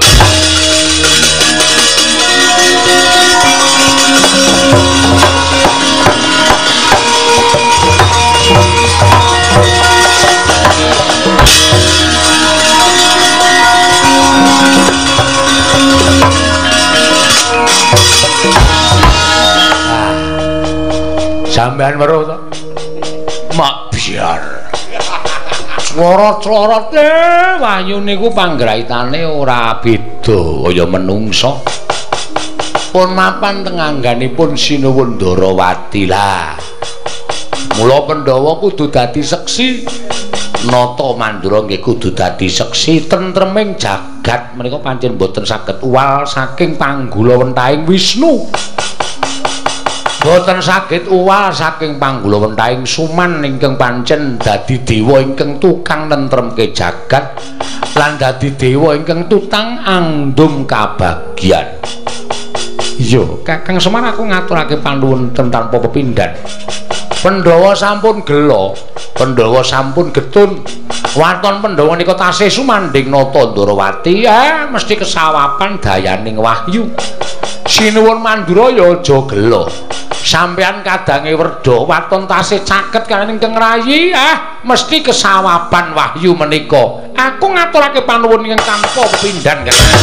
Sampeyan weruh to? Mak biar. Clorot-clorote wahyu niku panggraitane ora beda kaya menungsa. Pun mapan teng angganipun Sinuwun Ndarawati lah. Mula Pandhawa kudu dadi seksi. Nata Mandura nggih kudu dadi seksi tentreming jagat menika pancen boten saged uwal saking panggula wentahing Wisnu. Boten saged uwal saking panggula wentahing Suman ingkang pancen dadi dewa ingkang tukang nentremke jagat lan dadi dewa ingkang tutang andum kabagyan. Yo, Kakang Semar aku ngaturake panuwun tanpa pepindhan. Pandhawa sampun gelo, Pandhawa sampun getun. Waton Pandhawa nika tasih sumandhing Nata Ndarawati, mesti kesawapan dayaning wahyu. Sinuwun Mandura ya aja gelo. Sampeyan kadange werda waton tasih caket kaliyan ingkang rayi, mesti kesawapan wahyu menika. Aku ngaturake panuwun ingkang tanpa pepindhan, Kakang.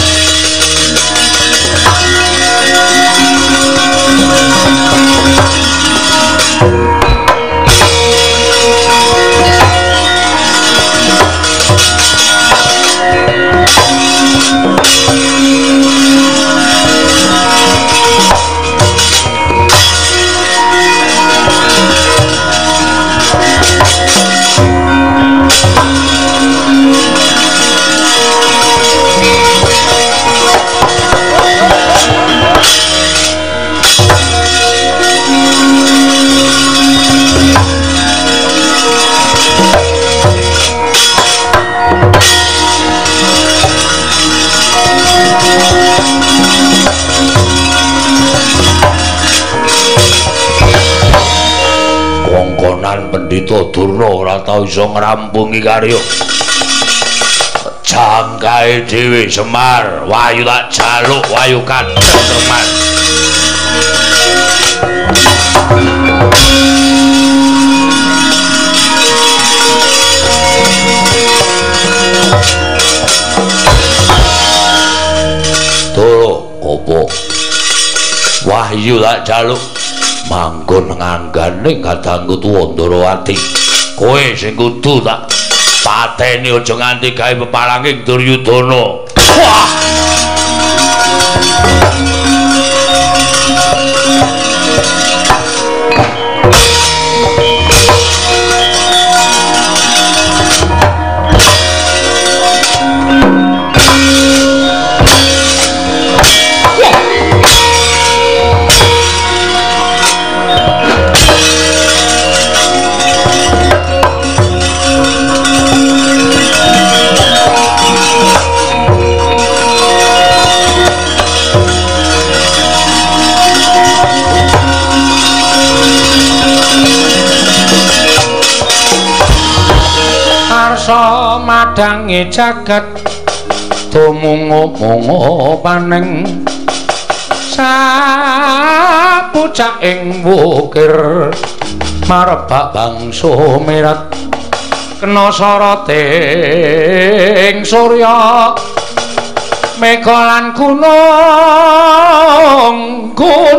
Pendhita Durna ora tau iso ngrampungi karya. Jangkae dhewe Semar, wahyu tak jaluk wahyu katentreman. Turu opo? Wahyu tak jaluk manggon nganggane kadangku tuwa Ndarawati. Kowe sing kudu tak pateni aja nganti gawe pepalanging Duryudana. Wah! madangi jagat tumungo-mungo paneng sapucak ing wukir marebak bangsa merat kena soroting surya mega lan gunung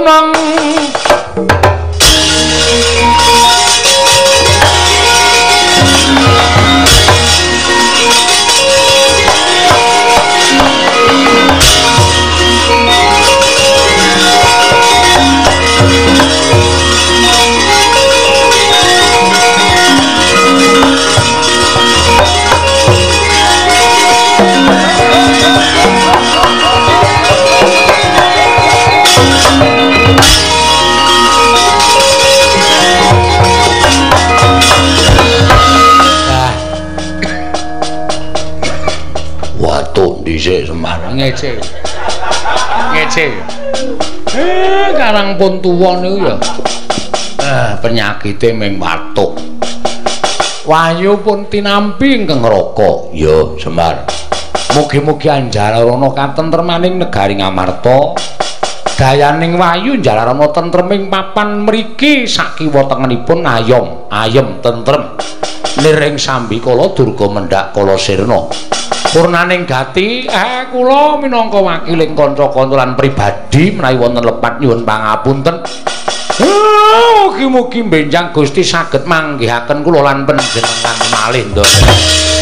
dhisik Semar ngece karang pun tuwa niku ya penyakite ming watuk Wahyu pun tinampi ingkang raka ya Semar mugi-mugi Anjalarana katentremaning negari Ngamarta dayaning Wahyu Anjalarana tentreming papan mriki sakiwa tengenipun ayem tentrem liring sambikala durga mendhak kala sirna purnaning gati kula minangka wakiling kanca-kanca lan pribadi menawi wonten lepat nyuwun pangapunten mugi-mugi benjang Gusti saged manggihaken kula lan panjenengan malih ndonga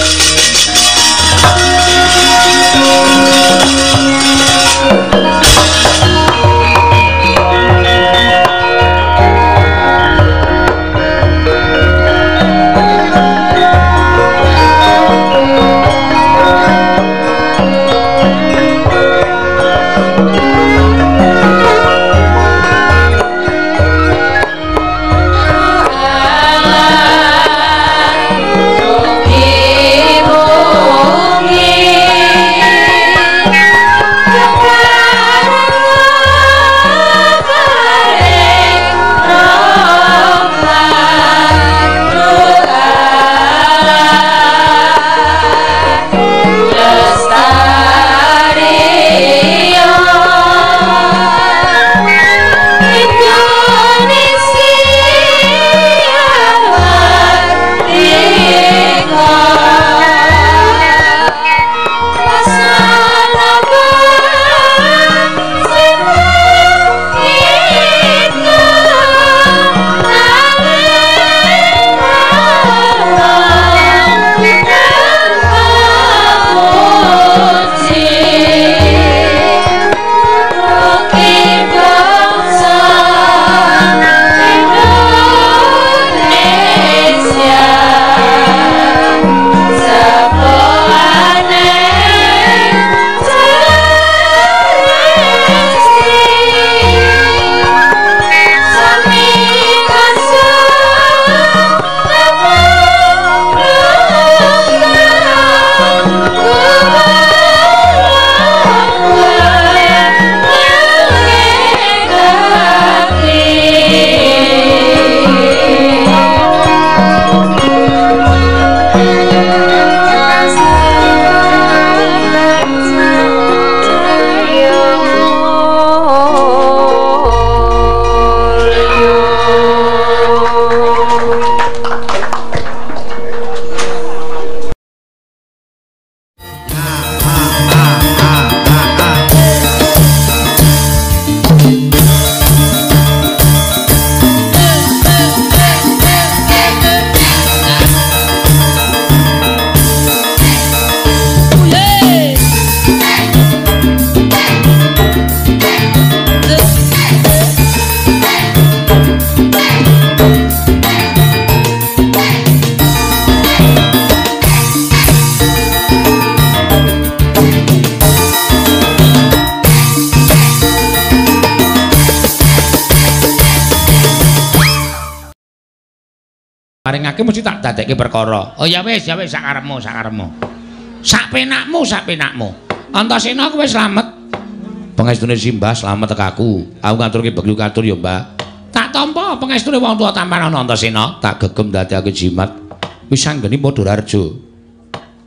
maringake mesti tak dadekke perkara. Oh ya wis sakarepmu. Sak penakmu. Antasena kowe slamet. Pangestune Simbah slamet tekaku. Aku ngaturke beglu katur ya, Mbak. Tak tampa pangestune wong tuwa tampan ana Antasena, tak gegem dadekake jimat. Wis anggene Padha Rarja.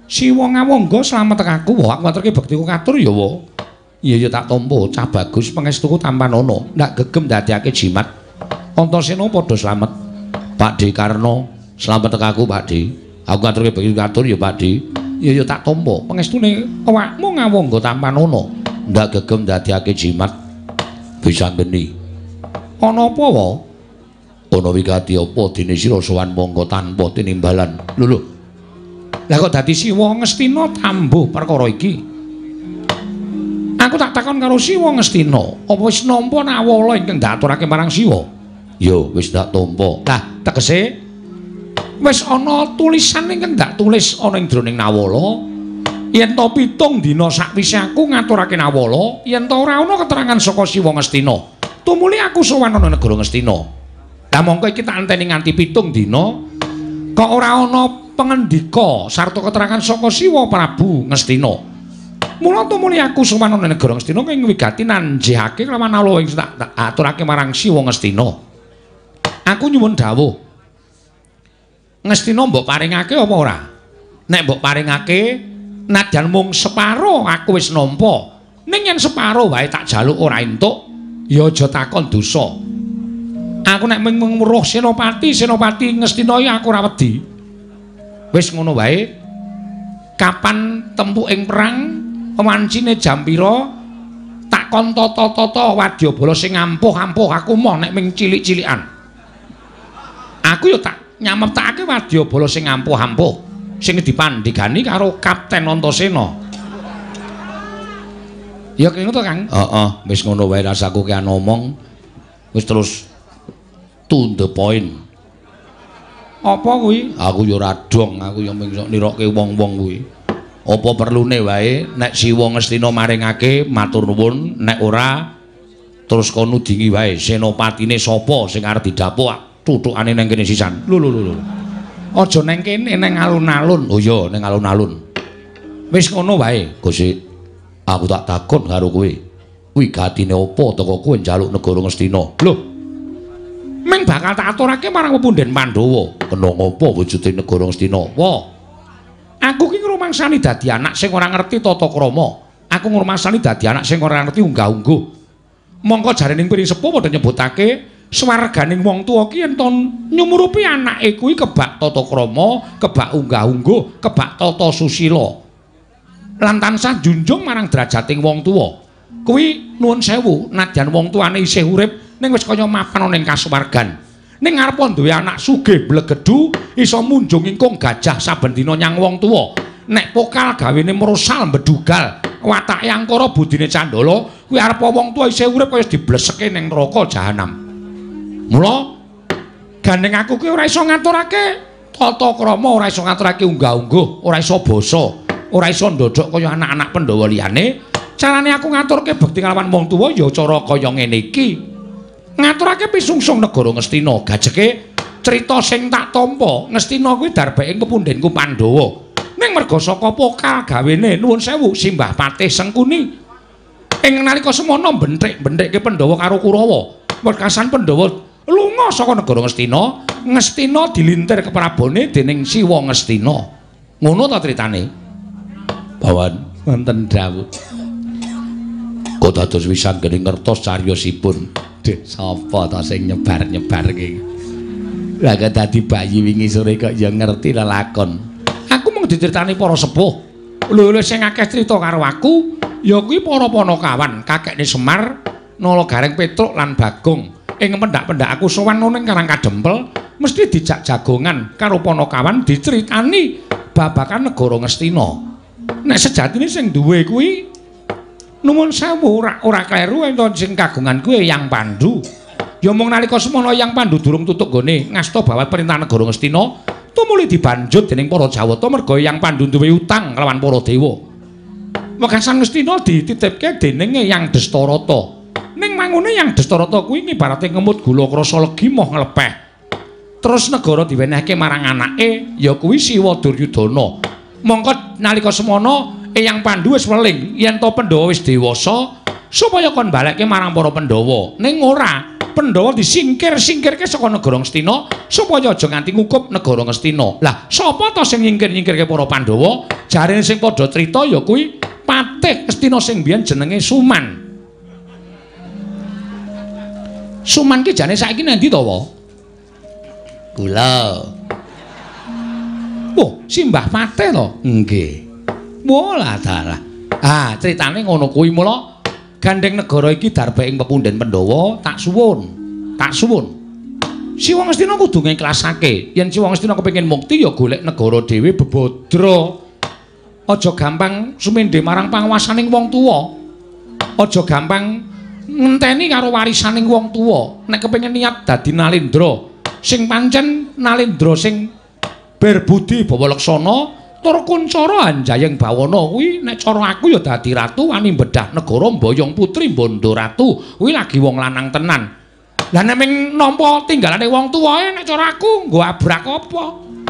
Siwa ngawangga slamet tekaku wa aku maturke bektiku katur ya wa. Iya ya tak tampa cah bagus pangestuku tampan ana. Ndak gegem dadiake jimat. Antasena padha slamet. Pakde Karna slamet tekaku Pakde. Aku ngaturke bektiku katur ya Pakde. Iya ya tak tampa pangestune awakmu ngawangga tampan ana. Ndak gegem dadiake jimat. Bisa geni. Ana apa wa? Ana wigati apa dene sira sowan mangka tanpa tinimbalan. Lho. Lah kok dadi Siwa Ngastina tambuh perkara iki? Aku tak takon karo Siwa Ngastina, apa wis nampa nawala ingkang daturake marang Siwa? Ya, wis dak tampa. Lah, tegese wis ana tulisan ingkang dak tulis ana ing jroning nawala. Yen to 7 dina sakwise aku ngaturake nawala, yen to ora ana keterangan saka Siwa Ngastina, tumuli aku sowan ana negara Ngastina. Lah mongko iki tak anteni nganti 7 dina, kok ora ana pengendika sarta keterangan saka Siwa Prabu Ngastina. Mula tumuli aku sowan ana negara Ngastina ing wigati nanjihake kelawan nawala ing tak aturake marang Siwa Ngastina. Aku nyuwun dawuh. Ngastina mbok paringake apa ora? Nek mbok paringake nadyan mung separo aku wis nampa. Ning yen separo wae tak jaluk ora entuk, ya aja takon dosa. Aku nek mung weruh Senopati Ngastina ya aku ora wedi. Wis ngono wae. Kapan tempuking perang, wancine jam pira? Tak kon tata-tata wadyabala sing ampuh-ampuh aku moh nek ming cilik-cilikan. Aku yo tak nyameptake wadyabala sing ampuh-ampuh sing dipandhigani karo Kapten Antasena. Ya kene to, Kang? Heeh, wis ngono wae rasaku ki omong. Wis terus to the point. Apa kuwi? Aku ya ora dong, aku ya mung sok nirokke wong-wong kuwi. Apa perlune wae nek Siwa Ngastina maringake matur nuwun, nek ora terus kono dingi wae senopatine sapa sing arep didapuk tutukane nang kene sisan. Lho. Aja nang kene nang alun-alun. Oh iya, nang alun-alun. Wis ngono wae, Gusti. Aku tak takon karo kowe. Wigatine apa teko kowe njaluk negara Ngastina? Lho. Meng bakal tak aturake marang pepunden Pandhawa. Kena ngapa wujude negara Ngastina? Wah. Aku ki ngrumangsani dadi anak sing ora ngerti tata krama. Aku ngrumangsani dadi anak sing ora ngerti unggah-ungguh. Mongko jarene piring sepuh padha nyebutake swarganing wong tuwa ki yen to nyumurupi anake kuwi kebak tata krama, kebak unggah-ungguh, kebak tata susila. Lan tansah junjung marang derajating wong tuwa. Kuwi nuwun sewu, nadyan wong tuane isih urip ning wis kaya mapan ning kasuwargan. Ning ngarep duwe anak sugih blegedhu iso munjung ingkung gajah saben dina nyang wong tuwa. Nek pokal gawene merosal mbedugal, watake angkara budine Candala, kuwi arep wong tuwa isih urip kaya dibleseke ning neraka jahanam. Mula gandeng aku kuwi ora iso ngaturake tata krama, ora iso ngaturake unggah-ungguh, ora iso basa, ora iso ndodhok kaya anak-anak Pandhawa liyane. Carane aku ngaturke bekti kalawan wong tuwa ya cara kaya ngene iki. Ngaturake pisungsung negara Ngastina, gajeke crita sing tak tampa. Ngastina kuwi darbeke kepundhenku Pandhawa. Ning merga saka pokal gawene nuwun sewu Simbah Patih Sengkuni. Ing nalika semana benthik-benthike Pandhawa karo Kurawa. Wekasan Pandhawa lunga saka negara Ngastina, Ngastina dilintir keprabone dening Siwa Ngastina. Ngono ta critane? Bawan wonten dawuh. Kok dados wisan geni ngertos cariyosipun. Dek sapa ta sing nyebar-nyebarke? Lah kok dadi bayi wingi sore kok ya ngerti lelakon. Aku mung diceritani para sepuh. Lho sing akeh crita karo aku ya kuwi para Panakawan, kakekne Semar, Nalagareng Petruk lan Bagong. Ing pendak-pendak aku sowan ning Karang Kadempel, mesti dijak jagongan karo Panakawan diceritani babagan negara Ngastina. Nek sejatine sing duwe kuwi nuwun sewu ora kleru enten sing kagungan kuwi Yang Pandhu. Ya mung nalika semana Yang Pandhu durung tutuk gone ngasta bawat perintah negara Ngastina, tumuli dibanjut dening para Jawata merga Yang Pandhu duwe utang kelawan para dewa. Wekasan Ngastina dititipke dening Yang Destarata. Ning mangune Yang Destarata kuwi ibarate ngemut gula krasa legi moh nglepeh. Terus negara diwenehke marang anake ya kuwi Siwa Duryudana. Mongko nalika semana Yang Pandhu wis weling yen to Pandhawa wis dewasa, supaya kon balekke marang para Pandhawa. Ning ora, Pandhawa disingkir-singkirke saka negara Ngastina supaya aja nganti ngukup negara Ngastina. Lah, sapa to sing nyingkir-nyingkirke para Pandhawa? Jarene sing padha crita ya kuwi Patih Ngastina sing biyen jenenge Suman. Suman ki jane saiki nang ndi to, Wa? Kula. Oh, Simbah Patih to? Nggih. Walah dalah. Ah, critane ngono kuwi mula gandeng negara iki darbe ing pepundhen Pandhawa, tak suwun. Si wong Ngastina kudu ngiklasake. Yen si wong Ngastina kepengin mukti ya golek negara dhewe bebodro. Aja gampang sumendhe marang panguwasaning wong tuwa. Aja gampang ngenteni karo warisaning wong tuwa. Nek kepengin niat dadi Nalendra, sing pancen Nalendra sing berbudi bawa leksana tur kuncara anjayeng bawana kuwi nek cara aku ya dadi ratu wani mbedah negara mboyong putri bondo ratu kuwi lagi wong lanang tenan. Lah nek ming nampa tinggalane wong tuwae nek cara aku nggo abrak apa?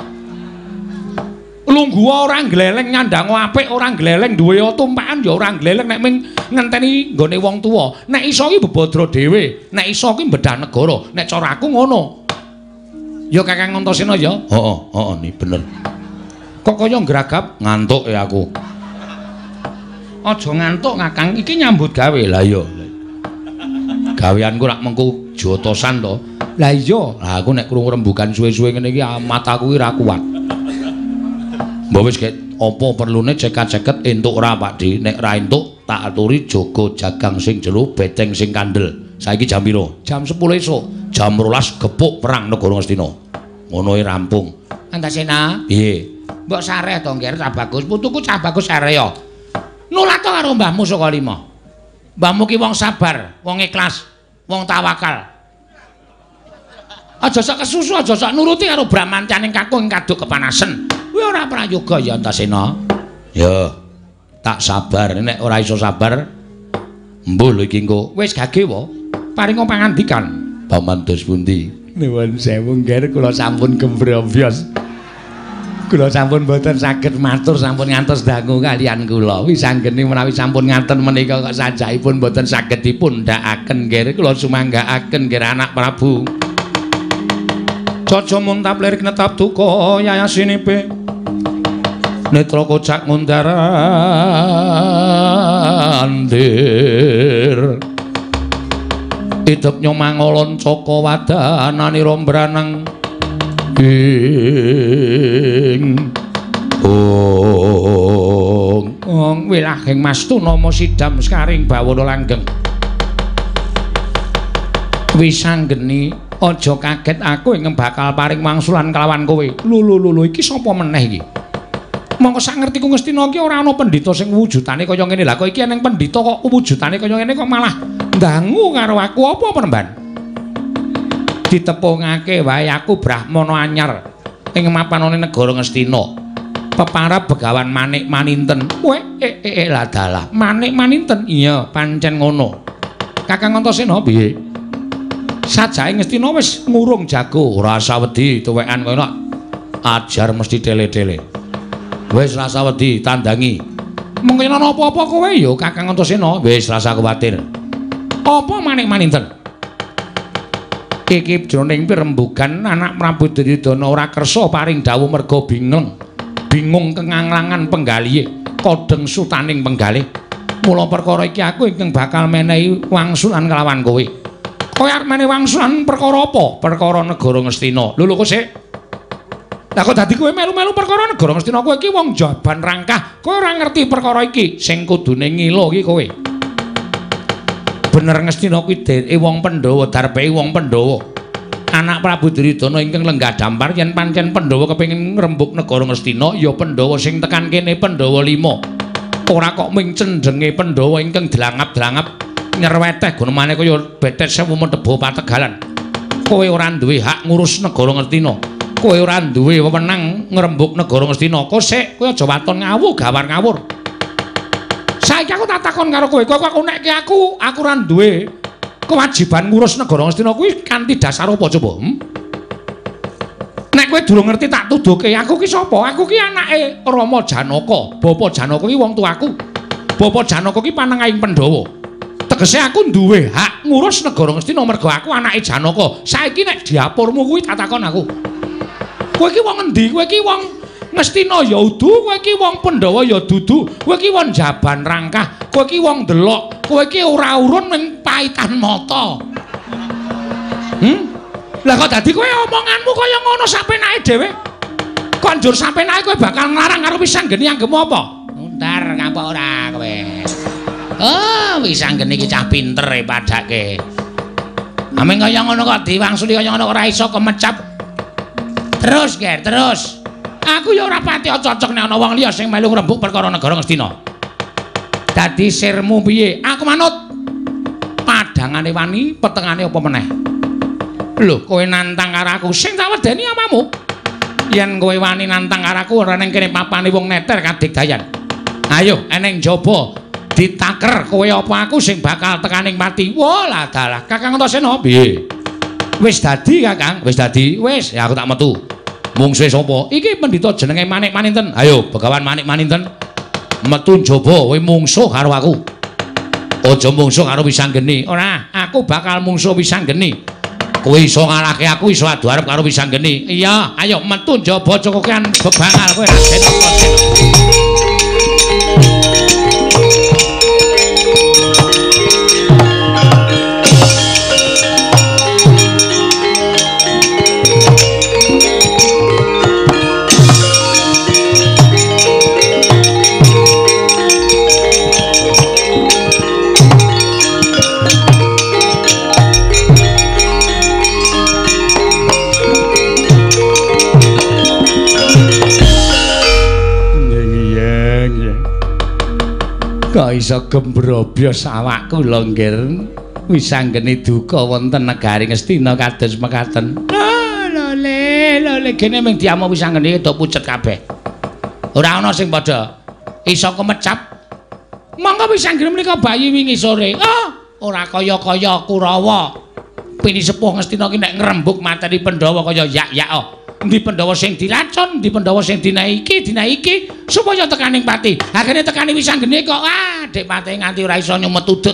Lungguh ora gleleng nyandang apik ora gleleng duwe tumpakan ya ora gleleng nek ming ngenteni nggone wong tuwa. Nek iso ki bebodro dhewe, nek iso ki mbedah negara, nek cara aku ngono. Ya Kakang Antasena ya? Heeh, nih bener. Kok kaya ngragap ngantuk ya aku. Aja ngantuk Kakang, iki nyambut gawe. Lah iya. Gaweanku rak mengko jotosan to. Lah iya, lah aku nek krungu rembugan suwe-suwe ngene iki mataku ora kuat. Mbok wis gek apa perlune cekat-ceket entuk ora Pakdi? Nek ra entuk tak aturi jaga jagang sing jero beteng sing kandel. Saiki jam pira? Jam 10 esuk. Jam 12 gepuk perang negara Ngastina. Ngono e rampung. Antasena? Piye? Mbok sareh to ngger Cah Bagus. Putuku Cah Bagus sareh ya. Nulat to karo mbahmu saka lima. Mbahmu ki wong sabar, wong ikhlas, wong tawakal. Aja sak kesusu, aja sak nuruti karo bramancaning kakung kaduk kepanasen. Kuwi ora prayoga ya Antasena. Ya, tak sabar. Nek ora iso sabar, mbuh lho iki engko. Wis gage wa. Paringa pangandikan. Paman dos pundi? Nuwun sewu ngger kula sampun gembrobos. Kula sampun boten saged matur sampun ngantos dangu kalian kula. Wis anggene menawi sampun ngaten menika kok sajaipun boten saged dipun ndakaken ngger kula sumanggaaken ngger anak Prabu. Caca muntap lirik netap duka yayasinipe. Netra kocak ngundarandir. Idep nyomangolon caka wadanani rombranang ing wilahing Mastuna sidam skaring bawana langgeng. Wis anggeni aja kaget aku ing bakal paring wangsulan kelawan kowe. Lho iki sapa meneh iki? Mongko sak ngertiku Ngastina iki ora ana pendhita sing wujudane kaya ngene. Lah kok iki eneng pendhita kok wujudane kaya ngene kok malah ndangu karo aku apa Penemban? Ditepungake wae aku Brahmana anyar ing mapanane negara Ngastina. Peparab Begawan Manik Maninten. Lah dalah, Manik Maninten. Iya, pancen ngono. Kakang Antasena piye? Sajake Ngastina wis ngurung jago, ora usah wedi tuwekan kono. Ajar mesti tele-tele. Wis rasa wedi tandangi. Mengko ana apa-apa kowe ya Kakang Antasena, wis rasa kuwatir. Apa Manik Maninten? Iki jroning pirembugan anak Prabu Duryudana ora kersa paring dawuh merga bingung kenganglangan penggalihe, kodeng sutaning penggalih. Mula perkara iki aku ingkang bakal menehi wangsulan kelawan kowe. Kowe arep menehi wangsulan perkara apa? Perkara negara Ngastina. Lho kok sik. Lah kok dadi kowe melu-melu perkara negara Ngastina kowe iki wong jaban rangkah. Kowe ora ngerti perkara iki. Sing kudune ngilo iki kowe. Bener Ngastina kuwi dheweke wong Pandhawa, darbeke wong Pandhawa. Anak Prabu Duryudana ingkang lenggah dampar yen pancen Pandhawa kepengin ngrembug negara Ngastina ya Pandhawa sing tekan kene Pandhawa 5. Ora kok ming cendenge Pandhawa ingkang dilangap-dilangap nyerweteh gunemane kaya betet sewu Mentebo Pategalan. Kowe ora duwe hak ngurus negara Ngastina. Kowe ora duwe wewenang ngrembug negara Ngastina. Kowe sik, kowe aja waton ngawur gawar ngawur. Saiki aku tak takon karo kowe, kowe kok nekke aku ora duwe kewajiban ngurus negara Ngastina kuwi kanthi dasar apa coba? Nek kowe durung ngerti tak tuduhke, aku ki sapa? Aku ki anake Rama Janaka. Bapa Janaka ki wong tuaku. Bapa Janaka ki panengahing Pandhawa. tegese aku duwe hak ngurus negara Ngastina mergo aku anake Janaka. Saiki nek diapurmu kuwi tak takon aku. Kowe iki wong endi? Kowe iki wong Ngastina ya udu, kowe iki wong Pandhawa ya dudu. Kowe iki wong Jaban Rangkah, kowe iki wong Delok. Kowe iki ora urun ning Paitan Mata. Lah kok dadi kowe omonganmu kaya ngono sapenake dhewe? Kok njur sapenake kowe bakal nglarang karo Wisanggeni anggemu apa? Entar ngapa ora kowe? Oh, Wisanggeni iki cah pinter e padake. Ameng kaya ngono kok diwangsuli kaya ngono ora iso kemecap. Terus, Ger, terus. Aku ya ora pati cocok nek ana wong liya sing melu ngrembug perkara negara Ngastina. Dadi sirmu piye? Aku manut. Padangane wani, petengane apa meneh? Lho, kowe nantang karo aku sing tak wedeni amamu. Yen kowe wani nantang karo aku ora ning kene papane wong neter kadigdayan. Ayo, eneng jaba ditaker kowe apa aku sing bakal tekaning mati. Wah, lah dalah. Kakang Antasena piye? Wis dadi, Kakang. Wis dadi. Wis, ya aku tak metu. Mungsuhe sapa? Iki pendhita jenenge Manik Maninten. Ayo, Begawan Manik Maninten. Metu njaba kowe mungsuh karo aku. Aja mungsuh karo Wisanggeni. Ora, aku bakal mungsuh Wisanggeni. Kowe iso ngalahke aku, iso adu arep karo Wisanggeni. Iya, ayo metu njaba cokokan bebangal kowe Raden Antasena. Kok iso gembrobos awakku lho nggir. Wisanggeni duka wonten negari Ngastina kados mekaten. Lho kene mung diamu Wisanggeni do pucet kabeh. Ora ana sing padha iso kemecap. Monggo Wisanggeni menika bayi wingi sore. Ora kaya-kaya Kurawa. Pini sepuh Ngastina ki nek ngrembug materi Pandhawa kaya yak-yak. Endi Pandhawa sing diracun, endi Pandhawa sing dinaiki supaya tekaning pati. Akhire tekani Wisanggeni kok Dek Pati nganti ora iso nyumet udut.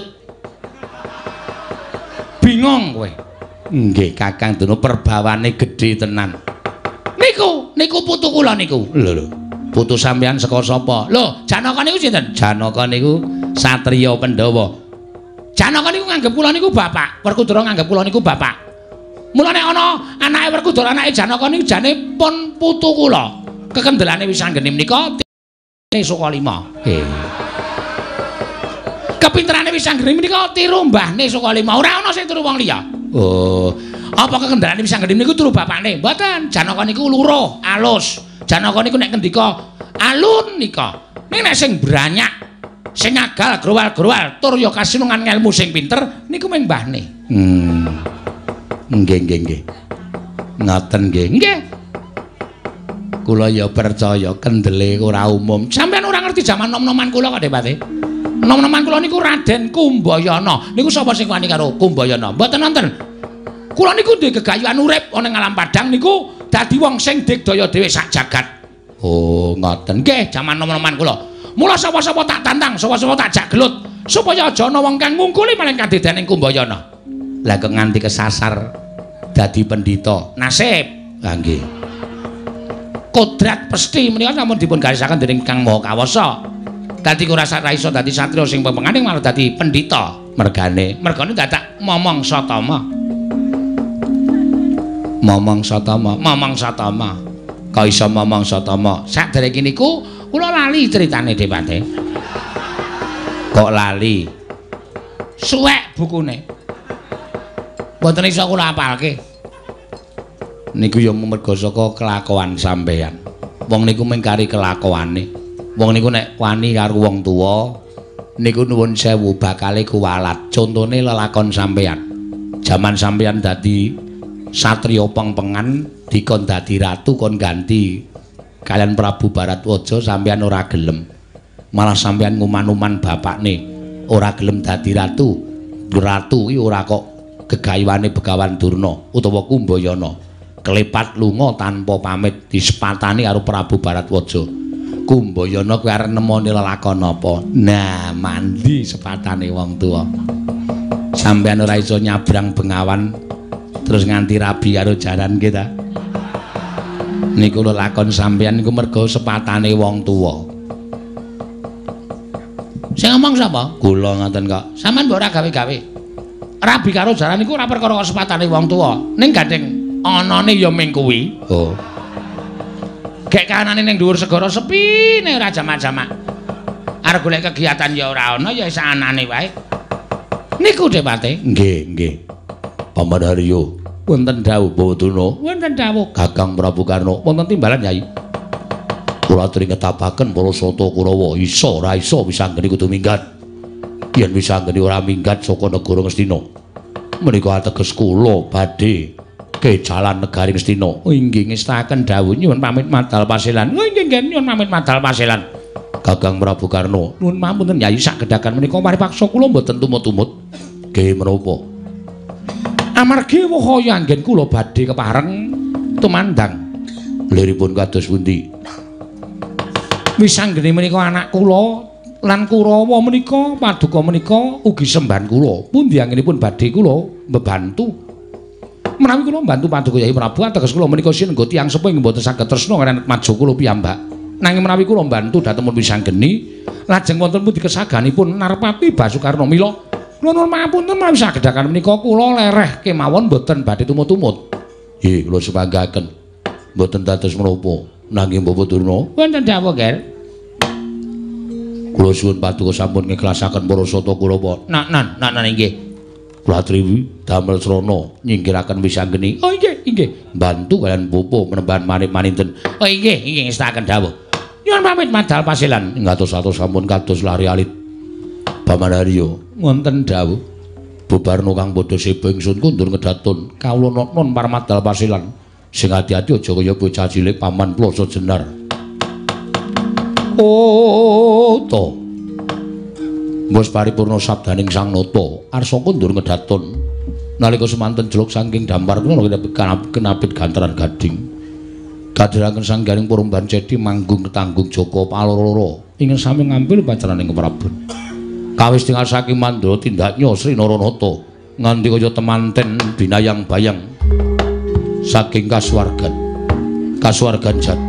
Bingung kowe. Nggih, Kakang Duna perbawane gedhe tenan. Niku putu kula niku. Lho. Putu sampeyan saka sapa? Lho, Janaka niku sinten? Janaka niku satriya Pandhawa. Janaka niku nganggep kula niku bapak, Werkudara nganggep kula niku bapak. Mulane ana anake Werkudara, anake Janaka niku jane pun putu kula. Kekendelane Wisanggeni menika Sukalima. Kepinterane Wisanggeni menika tiru mbahne Sukalima. Ora ana sing turu wong liya. Oh, apa kekendelane Wisanggeni niku turu bapakne? Mboten. Janaka niku luruh, alus. Janaka niku nek ngendika alun nika. Ning nek sing branyak, sing agal growal-growal, tur ya kasinungan ngelmu sing pinter niku mung mbahne. Nggih. Ngoten nggih. Nggih. Kula ya percaya kendele ora umum. Sampeyan ora ngerti jaman nom-noman kula kok, Depati. Nom-noman kula niku Raden Kumbayana. Niku sapa sing wani karo Kumbayana? Mboten wonten. Kula niku duwe gegayuhan urip ana ing alam padang niku dadi wong sing digdaya dhewe sak jagat. Oh, ngoten. Nggih, jaman nom-noman kula. Mula sapa-sapa tak tantang, sapa-sapa tak jak gelut supaya aja ana wong kang ngungkuli maring kadedaning Kumbayana. Lah kok nganti kesasar dadi pendhita. Nasib. Lah nggih. Kodrat pesti menika sampun dipun garisaken dening Kang Maha Kawasa. Dadi ora iso dadi satriya sing pepenganing malah dadi pendhita. Mergane dadak momong satama. Momong satama. Kok iso momong satama? Sakderenge niku kula lali critane Depate. Kok lali? Suwek bukune. Mboten iso kula apalke. Niku ya merga saka kelakuan sampeyan. Wong niku mung kari kelakuane. Wong niku nek wani karo wong tuwa niku nuwun sewu bakale kuwalat. Contone lelakon sampeyan. Jaman sampeyan dadi satriya pengpengan dikon dadi ratu kon ganti kalian Prabu Baratwaja sampeyan ora gelem. Malah sampeyan nguman-uman bapakne ora gelem dadi ratu. Ratu iki ora kok gegayuhane Begawan Durna utawa Kumbayana. Kelepat lunga tanpa pamit disepatani karo Prabu Baratwaja. Kumbayana kuwi arep nemoni lelakon apa? Nah, mandi sepatane wong tuwa. Sampeyan ora iso nyabrang Bengawan terus nganti rabi karo jaran kita. Niku lho lakon sampeyan niku merga sepatane wong tuwa. Sing ngomong sapa? Kula ngoten kok. Sampeyan mbok ora gawe-gawe. Rabi karo jaran niku ora perkara sepatane wong tuwa. Ning gandeng anane ya ming kuwi. Oh. Gek kanane ning dhuwur segara sepi ning ora jamak-jamak. Arep golek kegiatan ya ora ana ya sanane wae. Niku Depate. Nggih. Paman Haryo, wonten dawuh Bawaduna. Wonten dawuh Kakang Prabu Karna. Wonten timbalan Nyai. Kula aturi ngetapaken para sata Kurawa isa ora isa wisanggeni kudu minggat. Yen wisanggeni ora minggat saka negara Ngastina. Menika ateges kula badhe ke jalan negari Ngastina. Oh inggih ngestaken dawuh nyuwun pamit madal pasilan. Oh inggih nyuwun pamit madal pasilan. Kakang Prabu Karna, nuwun pamunten Nyai sak kedakan menika paripaksa kula mboten tumut-tumut. Nggih menapa? Amargi wahaya anggen kula badhe kepareng tumandang. Liripun kados pundi? Wisanggeni menika anak kula lan Kurawa menika paduka menika ugi sembahan kula. Pundi anggenipun badhe kula mbebantu? Menawi kula mbantu paduka Yai Prabu ateges kula menika sinengga tiyang sepuh ing mboten saged tresna kaliyan maju kula piyambak. Nanging menawi kula mbantu dhateng wisanggeni lajeng wonten pundi kesaganipun Narpati Basukarna mila kula nuwun pamunten menawi sagedakan menika kula lereh kemawon mboten badhe tumut-tumut. Nggih kula sepanggaken. Mboten dados menapa nanging Bapak Durna wonten dawuh Ger. Kula suwun paduka sampun ngikhlasaken para sata Kurawa. Nan nggih. Kula aturi damel srana nyingkiraken wisanggeni. Oh inggih. Bantu kalian Bapak menemban maninten. Oh inggih ngestaken dawuh. Nyuwun pamit madal pasilan. Ngatos-atos sampun kados lari alit. Paman Haryo, wonten dawuh. Bubarno kang padha seba ingsun kundur ngedatun. Kawula non paramadal pasilan. Sing ati-ati aja kaya bocah cilik paman ploso jenar. Oh, to. Mbos paripurna sabdaning Sang Nata, arsa kundur ngedatun. Nalika semanten jeluk saking dampar kula kenapit gantaran gading. Kadhiraken sanggaring Purumban Cedi manggung ketanggung Joko Paloro ingin sami ngambil pacaraning keprabon. Kawis tinggal saking Mandra tindaknya Sri Naranata nganti kaya temanten binayang bayang saking kasuwargan jati.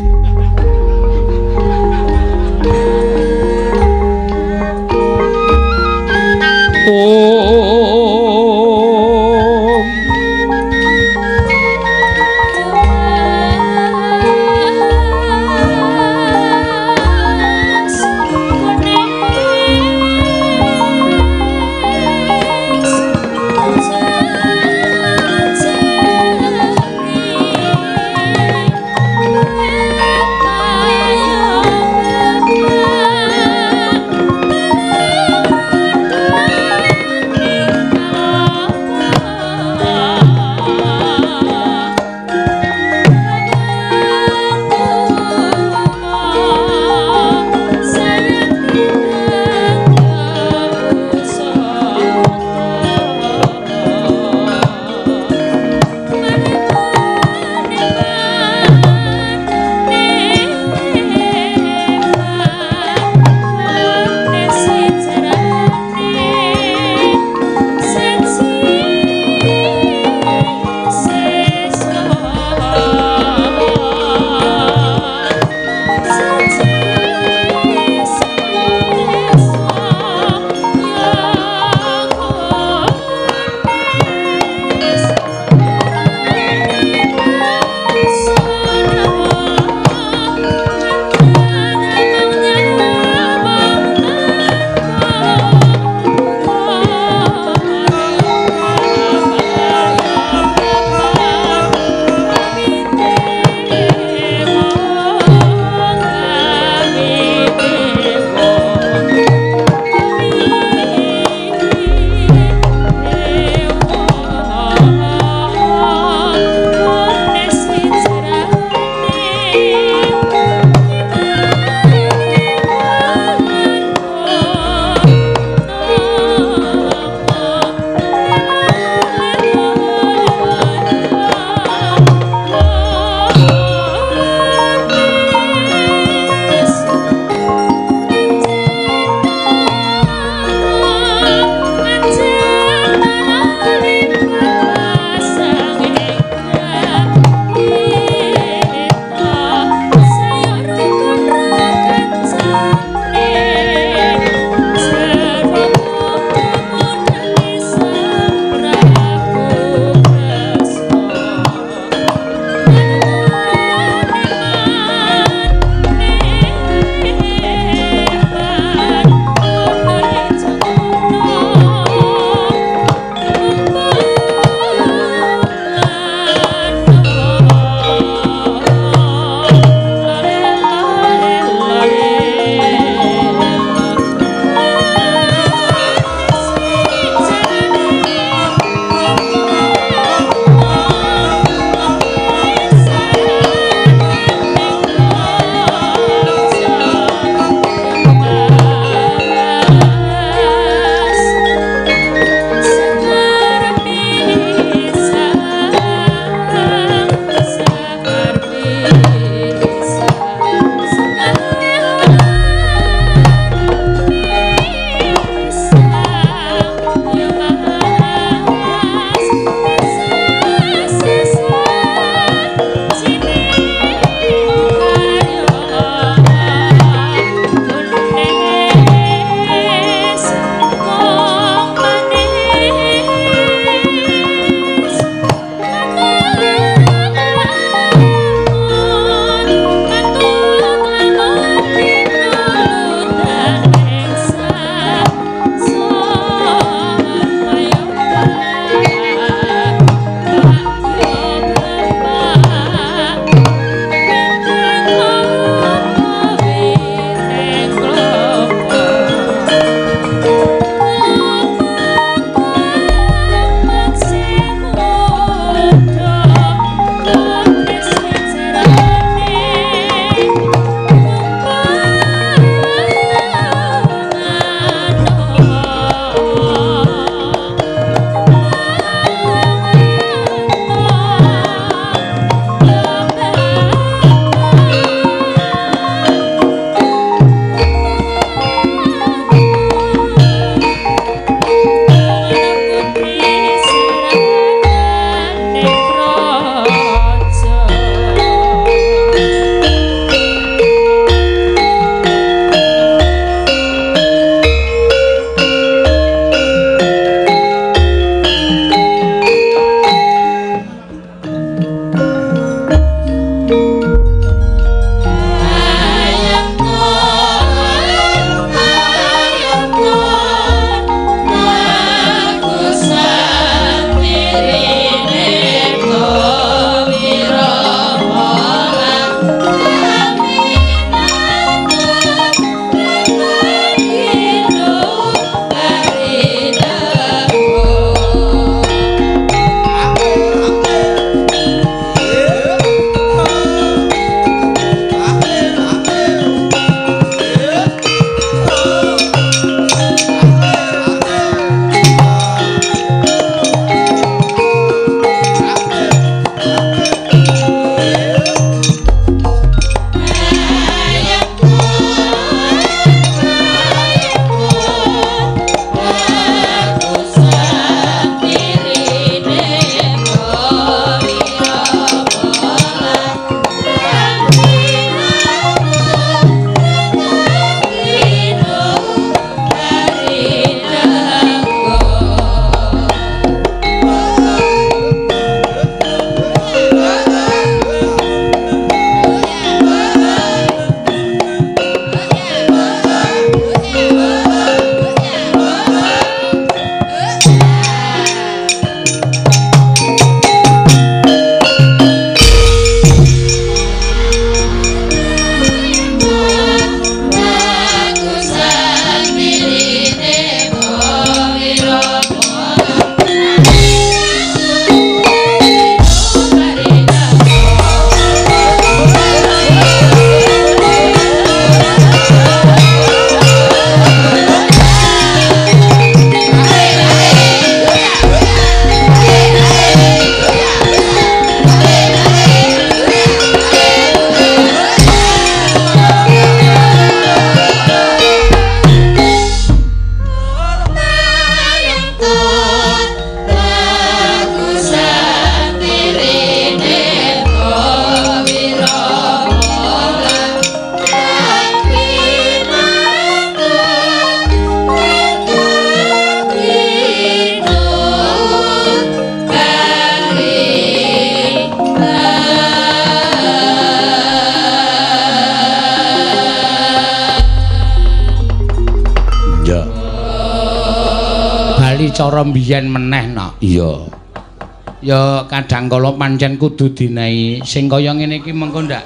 cara mbiyen meneh no. Iya. Ya kadang kala pancen kudu dinehi sing kaya ngene iki mengko ndak.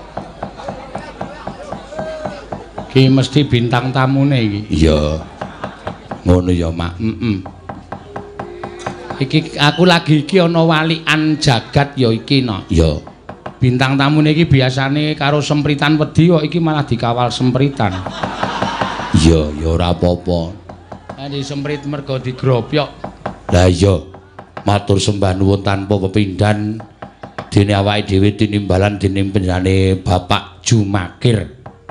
Ki mesti bintang tamune iki. Iya. Ngono ya, Mak. Iki aku lagi iki ana walikan jagat ya iki no. Iya. Bintang tamune iki biasane karo sempritan wedi kok iki malah dikawal sempritan. Iya, ya ora apa-apa. Lah disemprit mergo digropyok. Lah iya. Matur sembah nuwun tanpa pepindhan dene awake dhewe tinimbalan dening panjenengane Bapak Jumakir.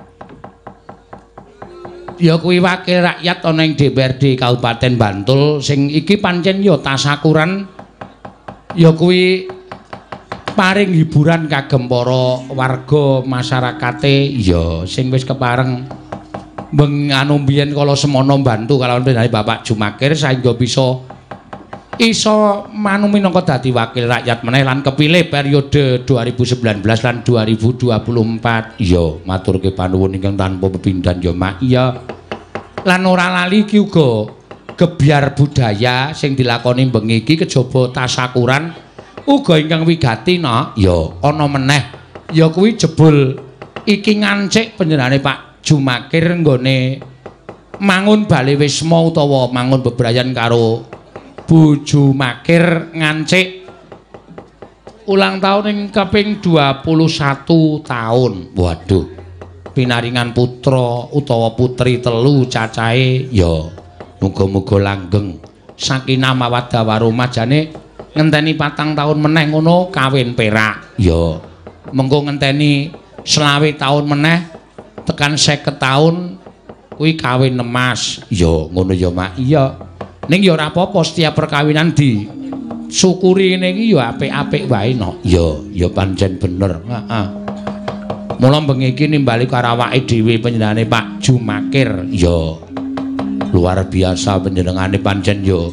Ya kuwi wakil rakyat ana ing DPRD Kabupaten Bantul sing iki pancen ya tasakuran ya kuwi paring hiburan kagem para warga masyarakate ya sing wis kepareng anu mbiyen kala semono bantu kalawan panjenengane Bapak Jumakir saengga bisa iso manu minangka dadi wakil rakyat meneh lan kepilih periode 2019 lan 2024. Iya, maturke panuwun ingkang tanpa pepindhan ya, Mak. Iya. Lan ora lali iki uga gebyar budaya sing dilakoni bengi iki kejaba tasakuran uga ingkang wigati no. Iya, ana meneh ya kuwi jebul iki ngancik panjenengane Pak Jumakir nggone mangun Bale Wisma utawa mangun bebrayan karo Bu Jumakir ngancik ulang tahun ing kaping 21 tahun. Waduh. Pinaringan putra utawa putri telu cacahe ya muga-muga langgeng sakinah mawaddah warahmah jane ngenteni 4 tahun meneh ngono kawin perak. Ya, mengko ngenteni 20 tahun meneh tekan 50 tahun kuwi kawin emas. ya ngono ya, Mak. Iya. Ning ya ora apa-apa setiap perkawinan di syukuri ngene iki ya apik-apik wae no. Ya pancen bener. Heeh. Mula bengi iki nimbali karo awake dhewe panjenengane Pak Jumakir. Ya. Luar biasa panjenengane pancen ya.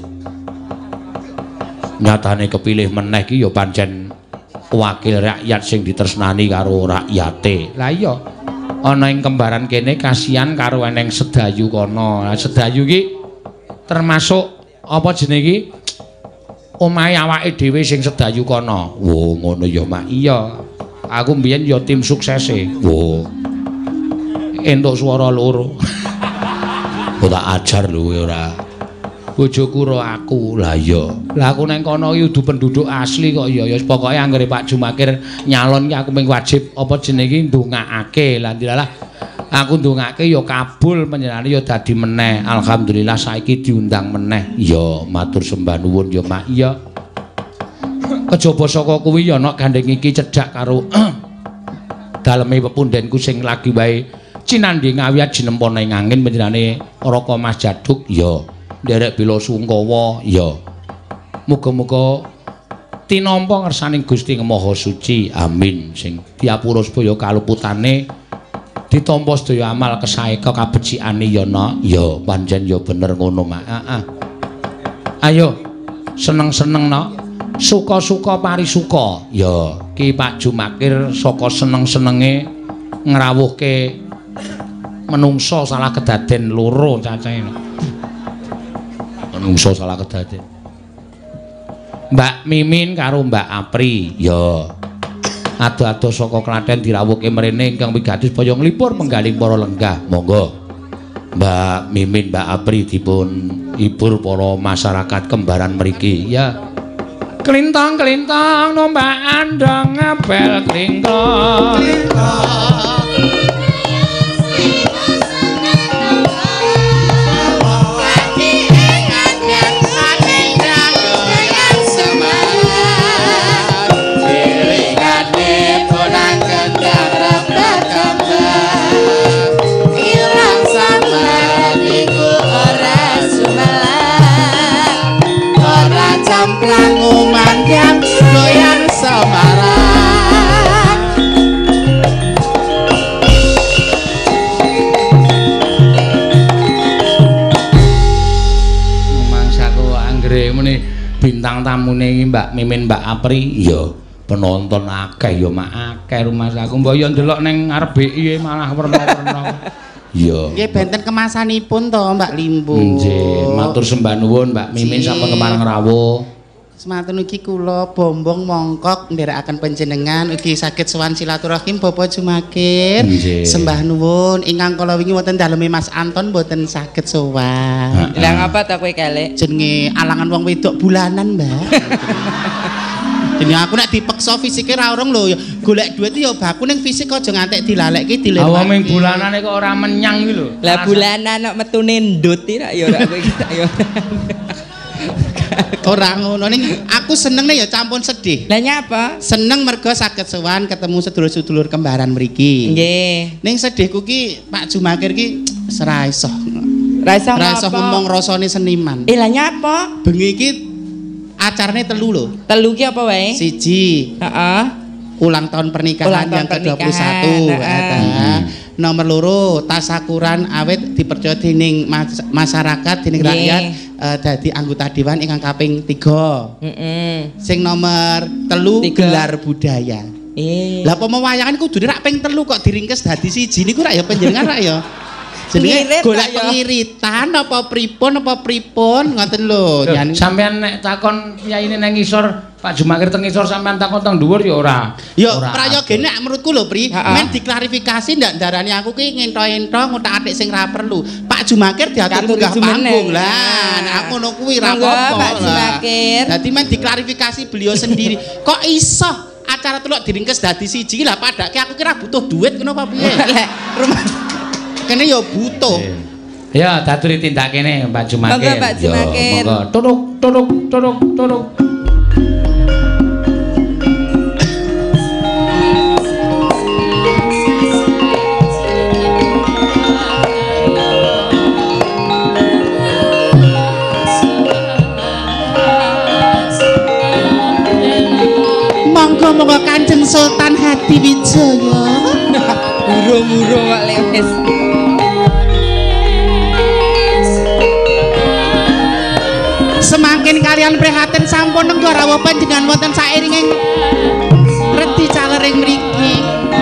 Nyatane kepilih meneh iki ya pancen wakil rakyat sing ditresnani karo rakyate. Lah iya. Ana ing kembaran kene kasihan karo eneng sedayu kono. Lah sedayu iki termasuk apa jenenge iki? Omahe awake dhewe sing sedayu kono. Oh, ngono ya, Mak. Iya. Aku mbiyen ya tim suksese. Oh. Entuk swara loro. Kok tak ajar lho ora. Bojoku ro aku. Lah iya. Lah aku nang kono iki udu penduduk asli kok ya. Ya pokoke anggere Pak Jumakir nyalon ki aku mung wajib apa jenenge iki ndongaake. Lah ndilalah aku ndongake ya kabul panjenengane ya dadi meneh. Alhamdulillah saiki diundang meneh. Ya, matur sembah nuwun ya, Mak. Iya. Kejaba saka kuwi ya ana gandeng iki cedhak karo daleme pepundhenku sing lagi wae cinandhi ngawiyat jinempana ing angin panjenengane Raka Mas Jaduk. Ya, nderek Bela Sungkawa. ya. Muga-muga tinampa ngersaning Gusti Maha Suci. Amin. Sing diapura sedaya kaluputane ditampa sedaya amal kesaeka kabecikane ya no. Ya, pancen ya bener ngono, Mak. Heeh. Ayo seneng-seneng no. Suka-suka parisuka. Ya, Ki Pak Jumakir saka seneng-senenge ngrawuhke menungso salah kedaden loro cacahe. menungso salah kedaden. Mbak Mimin karo Mbak Apri. Ya. Ado-ado saka Klaten dirawuhke mrene ingkang wigatos boyo nglipur penggaling para lenggah. Monggo. Mbak Mimin, Mbak Apri dipun hibur para masyarakat kembaran mriki. Ya. Klintong-klintong nombak andong ngabel klingkong. Bintang tamune iki Mbak Mimin, Mbak Apri. Iya, Penonton akeh ya mak akeh rumah saku. Mbok yo ndelok ning ngarep BI malah werna-werna. Iya. Nggih benten kemasanipun to Mbak Limbo. Nggih, matur sembah nuwun Mbak Mimin sampun kemareng rawuh. Semanten ugi kula bombong mongkok ndherekaken panjenengan ugi saged sowan silaturahim Bapak Jumakir. Sembah nuwun ingkang kala wingi wonten daleme Mas Anton mboten saged sowan. Lah ngapa ta kowe kelek? Jenenge alangan wong wedok bulanan, Mbak. Dene aku nek dipeksa fisike ra urung lho ya golek duit ya baku ning fisik aja ngantek dilalekke dilempar. Awak ming bulanane kok ora menyang iki lho. Lah bulanan kok metune ndut ra ya ora kowe iki ya. Ora ngono ning aku seneng nih ya campun sedih. Lah nyapa? Seneng mergo saged sowan ketemu sedulur-sedulur kembaran mriki. Nggih. Ning sedihku ki Pak Jumakir ki ora iso. Ra iso ngomong rasane seniman. Lah nyapa? Bengi iki acarane 3 lho. 3 ki apa wae? 1. Heeh. Ulang tahun pernikahan yang ke-21. Nomor 2 tasakuran awet dipercaya dening masyarakat dening rakyat dadi anggota dewan ingkang kaping 3. Sing nomor 3 gelar budaya. Lah apa wayangan kudune rak ping 3 kok diringkes dadi 1 niku rak ya panjenengan rak ya. Jenenge golek pengiritan apa pripun ngoten lho. Sampeyan nek takon yaine nang ngisor Pak Jumakir teng ngisor sampean takon teng dhuwur ya ora. Ya prayogene menurutku lho Pri, men diklarifikasi ndak darani aku ki ngento-ento ngutak-atik sing ra perlu. Pak Jumakir diatur munggah panggung. Lah nek aku ngono kuwi ra apa-apa. Pak Jumakir. Dadi men diklarifikasi beliau sendiri. Kok iso acara teluk diringkes dadi 1 lah padake aku kira butuh duit ngono apa piye? Rumah kene ya butuh. Ya daturi tindak kene Pak Jumakir. Monggo Pak Jumakir. Monggo turuk. Monggo Kanjeng Sultan Hadiwijaya. Muro-muro kok lewes. Semakin kalian prihatin sampun nenggo rawuh panjenengan wonten sairinging redi calering mriki.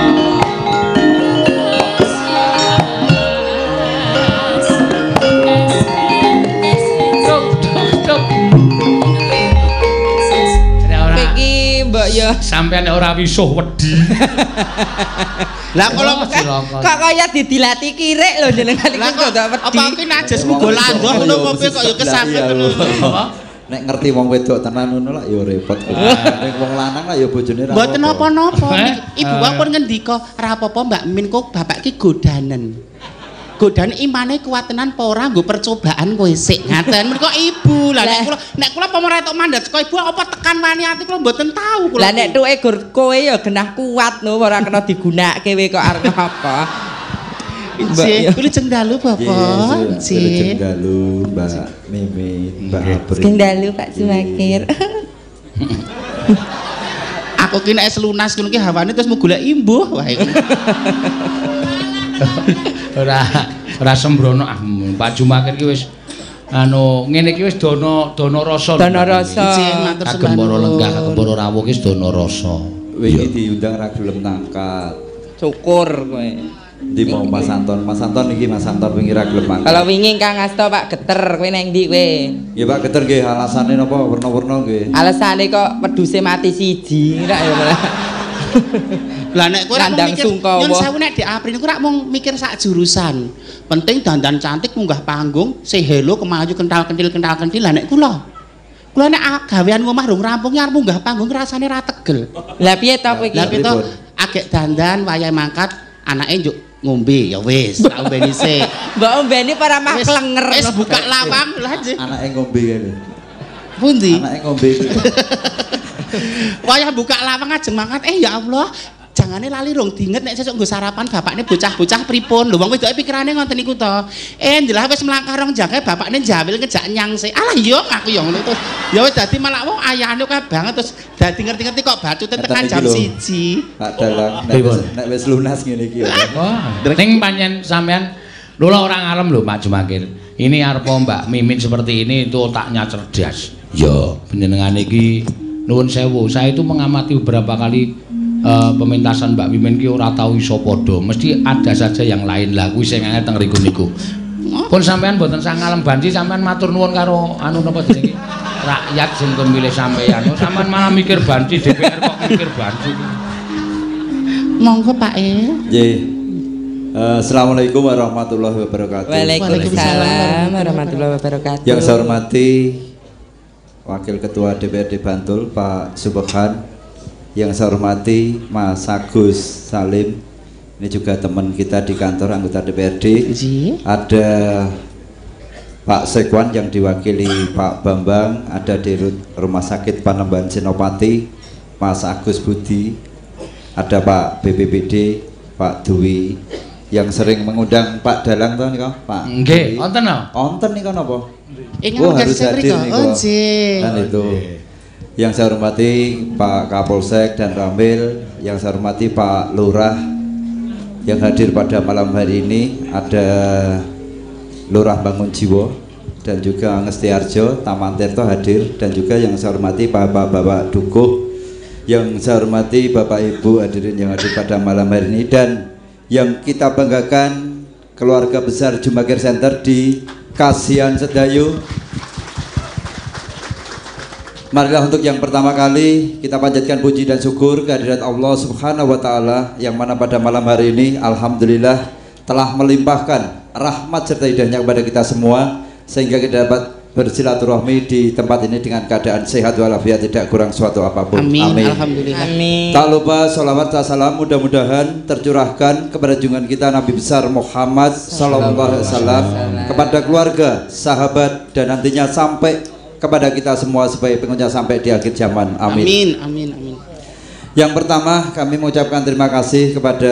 Iki mbok ya sampeyan ora wisuh wedi. Lah kalau kok kaya didilati kirik lho jenengan iki kok gak wedi. Apa iki najas muga langgah ngono apa kok ya kesambet ngono. Nek ngerti wong wedok tenan ngono lak ya repot. Nek wong lanang lak ya bojone ra. Mboten napa-napa. Ibu pun ngendika, "Ra apa-apa Mbak Min kok bapak ki godanen." Godan imane kuat tenan apa ora nggo percobaan kowe sik ngaten. Mergo ibu. Lah nek kula apa ora tok mandat saka ibu apa tekan wani ati kula mboten tahu kula. Lah nek tuke kowe ya genah kuat no ora kena digunakke kowe kok arep apa. Nggih, kula jeng dalu Bapak. Nggih, jeng dalu Mbak Mimin, Mbak Apri. Jeng dalu Pak Jumakir. Aku ki nek selunas ngono ki hawane terus mau golek imbuh wae. Ora sembrono Pak Jumakir ki wis ngene iki wis dana rasa. Dana rasa. Kagembara lenggah kagembara rawuh ki wis dana rasa. Wingi diundang ra gelem tangkat. Syukur kowe. Ndi mau Mas Anton iki Mas Anton wingi ra gelem tangkat. Kalau wingi Kang Asta Pak Geter kowe nang ndi kowe? Nggih Pak Geter nggih alasane napa werna-werna nggih. Alasane kok wedhuse mati 1 rak ya malah. Lah nek kowe ora mikir nyon sewu nek Dek Apri niku rak mung mikir sak jurusan. Penting dandan cantik munggah panggung, say hello kemaju kental-kentil. Lah nek kula nek gawean ngomah rung rampung arep munggah panggung rasane ra tegel. Lah piye to kowe iki? Lah piye to agek dandan wayahe mangkat anake njuk ngombe ya wis tak ombeni sik. Mbok ombeni para mah klenger. Wis buka lawang lha Anake ngombe kene. Pundi? Anake ngombe. Wayah buka lawang ajeng mangkat ya Allah jangane lali rong diinget nek sesuk nggo sarapan bapakne bocah-bocah pripun lho wong wedoke pikirane ngoten niku to ndelah wis mlangkah rong jangke bapakne njawil ngejak nyangse alah iya aku ya ngono terus ya wis dadi malah wong ayahane kae banget terus dadi ngerti-ngerti kok bacute tekan jam 1 Pak Dalang nek wis lunas ngene iki ya ning pancen sampean lho ora ngalem lho Pak Jumakir ini arepa Mbak Mimin seperti ini itu otaknya cerdas ya panjenengan iki nuwun sewu saya itu mengamati beberapa kali pementasan Mbak Mimin ki ora tau iso padha, mesti ada saja yang lain lah kuwi sing ana teng riku niku. Pun sampean mboten sang ngalem banci sampean matur nuwun karo anu napa jenenge rakyat sing kon milih sampean. Sampean malah mikir banci DPR kok mikir banci. Monggo Pak Nggih. Assalamualaikum warahmatullahi wabarakatuh. Waalaikumsalam warahmatullahi wabarakatuh. Yang saya hormati Wakil Ketua DPRD Bantul Pak Subhan, yang saya hormati Mas Agus Salim, ini juga teman kita di kantor anggota DPRD. Ada Pak Sekwan yang diwakili Pak Bambang, ada di Rumah Sakit Panembahan Senopati Mas Agus Budi, ada Pak BPBD Pak Dwi, yang sering mengundang Pak Dalang tuh nih Pak. Nggih, wonten napa? Wonten nih napa? Harus hadir nih kan itu. Yang saya hormati Pak Kapolsek dan Ramil, yang saya hormati Pak Lurah yang hadir pada malam hari ini, ada Lurah Bangun Jiwo dan juga Ngestiarjo, Taman Tirto hadir, dan juga yang saya hormati Bapak Dukuh, yang saya hormati Bapak Ibu hadirin yang hadir pada malam hari ini, dan yang kita banggakan keluarga besar Jumagir Center di Kasihan Sedayu. Marilah untuk yang pertama kali kita panjatkan puji dan syukur kehadirat Allah Subhanahu wa taala yang mana pada malam hari ini alhamdulillah telah melimpahkan rahmat serta hidayahnya kepada kita semua sehingga kita dapat bersilaturahmi di tempat ini dengan keadaan sehat walafiat, tidak kurang suatu apapun. Amin. Alhamdulillah. Amin. Tak lupa sholawat dan salam mudah-mudahan tercurahkan kepada junjungan kita Nabi besar Muhammad sallallahu alaihi wasallam, kepada keluarga, sahabat, dan nantinya sampai kepada kita semua sebagai pengucap sampai di akhir zaman. Amin. Amin. Amin. Yang pertama kami mengucapkan terima kasih kepada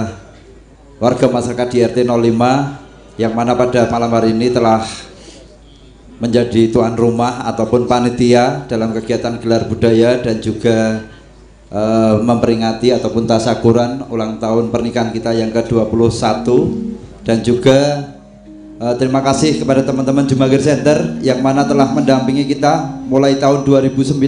warga masyarakat di RT 05 yang mana pada malam hari ini telah menjadi tuan rumah ataupun panitia dalam kegiatan gelar budaya dan juga memperingati ataupun tasyakuran ulang tahun pernikahan kita yang ke-21, dan juga terima kasih kepada teman-teman Jumagir Center yang mana telah mendampingi kita mulai tahun 2009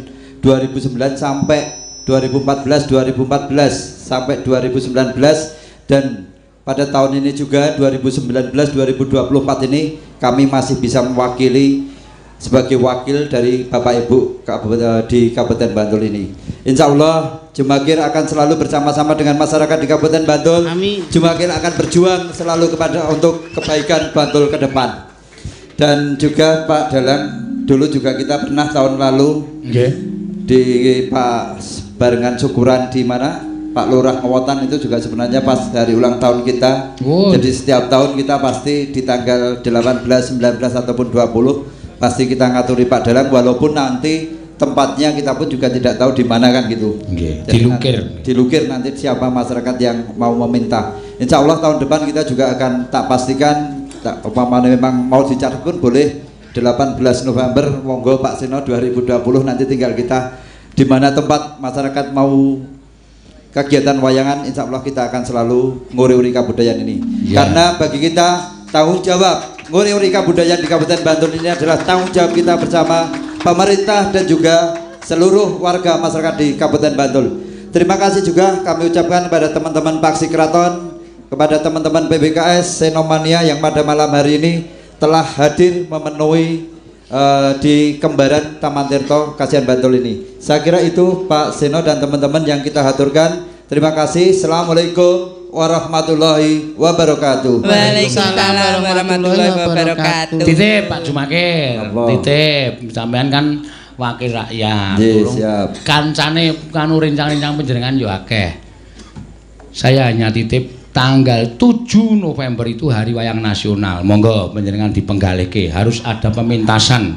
sampai 2014 sampai 2019, dan pada tahun ini juga 2019-2024 ini kami masih bisa mewakili sebagai wakil dari Bapak Ibu di Kabupaten Bantul ini. Insya Allah Jumagir akan selalu bersama-sama dengan masyarakat di Kabupaten Bantul. Amin. Jumagir akan berjuang selalu untuk kebaikan Bantul ke depan. Dan juga Pak Dalang, dulu juga kita pernah tahun lalu di Pak barengan syukuran di mana Pak Lurah Ngewotan itu juga sebenarnya pas dari ulang tahun kita. Jadi setiap tahun kita pasti di tanggal 18, 19 ataupun 20 pasti kita ngaturi Pak Dalang, walaupun nanti tempatnya kita pun juga tidak tahu di mana kan gitu. Dilukir nanti siapa masyarakat yang mau meminta. Insya Allah tahun depan kita juga akan tak pastikan, umpamanya memang mau dicatat pun boleh 18 November monggo Pak Seno 2020, nanti tinggal kita di mana tempat masyarakat mau kegiatan wayangan, insya Allah kita akan selalu nguri-uri kebudayaan ini. Karena bagi kita tanggung jawab nguri-uri kebudayaan di Kabupaten Bantul ini adalah tanggung jawab kita bersama pemerintah dan juga seluruh warga masyarakat di Kabupaten Bantul. Terima kasih juga kami ucapkan kepada teman-teman Paksi Keraton, kepada teman-teman PBKS Senomania yang pada malam hari ini telah hadir memenuhi di Kembaran Taman Tirto Kasihan Bantul ini. Saya kira itu Pak Seno dan teman-teman yang kita haturkan. Terima kasih. Assalamualaikum warahmatullahi wabarakatuh. Waalaikumsalam warahmatullahi wabarakatuh. Titip Pak Jumagir, titip sampean kan wakil rakyat. Siap. Kancane kanu rencang-rencang panjenengan yo akeh. Saya hanya titip tanggal 7 November itu hari wayang nasional. Monggo panjenengan dipenggalihke, harus ada pementasan.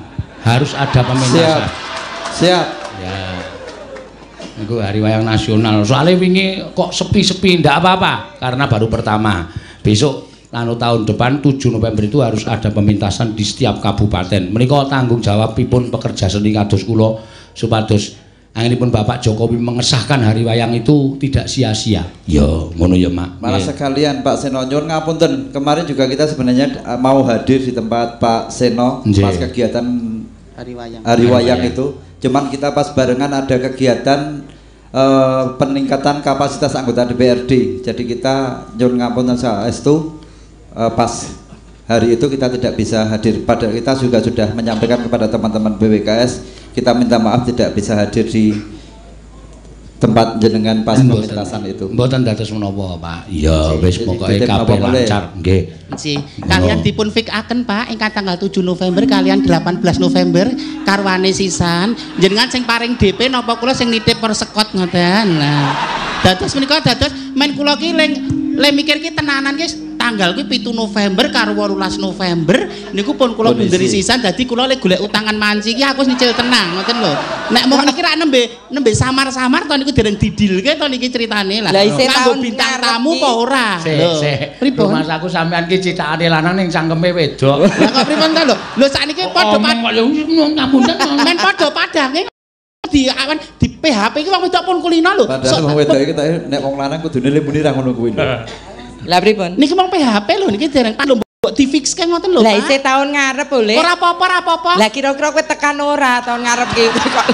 Siap. Ya. Itu hari wayang nasional. Soalnya wingi kok sepi-sepi, ndak apa-apa karena baru pertama. Besok tahun depan 7 November itu harus ada pementasan di setiap kabupaten. Menika tanggung jawabipun pekerja seni kados kula supados anginipun Bapak Jokowi mengesahkan hari wayang itu tidak sia-sia. Ya, ngono ya, Mak. Malah sekalian Pak Seno nyuwun ngapunten. Kemarin juga kita sebenarnya mau hadir di tempat Pak Seno pas kegiatan hari wayang itu. Cuman kita pas barengan ada kegiatan peningkatan kapasitas anggota DPRD. Jadi kita nyuwun ngapunten saestu pas hari itu kita tidak bisa hadir. Padahal kita juga sudah menyampaikan kepada teman-teman BWKS, kita minta maaf tidak bisa hadir di tempat jenengan pas pementasan itu. Mboten dados menapa, Pak. Iya, wis pokoke kabeh lancar, nggih. Si, kalian dipun fikaken Pak ingkang tanggal 7 November kalian 18 November karwane sisan. Jenengan sing paring DP napa kula sing nitip persekot ngoten. Nah, dados menika dados men kula ki le mikir ki tenanan ki tanggal ki 7 November karo 18 November niku pun kula bunderi sisan dadi kula le golek utangan manci ki aku nyicil tenang ngoten lho. Nek mung niki ra nembe samar-samar to niku dereng didilke to niki critane lah. Kanggo bintang tamu apa ora? Sik. Pripun? Mas aku sampean ki citakane lanang ning cangkeme wedok. Lah kok pripun to lho? Lho sakniki padha ngapunten men padha padange di awan di PHP iki wong wedok pun kulino lho. Padahal wong wedok iki nek wong lanang kudune muni ra ngono kuwi lho. Lah pripun? Niki mong PHP lho niki dereng pan mbok difikske ngoten lho. Lah isih tahun ngarep boleh. Ora apa-apa. Lah kira-kira kowe tekan ora tahun ngarep ki kok.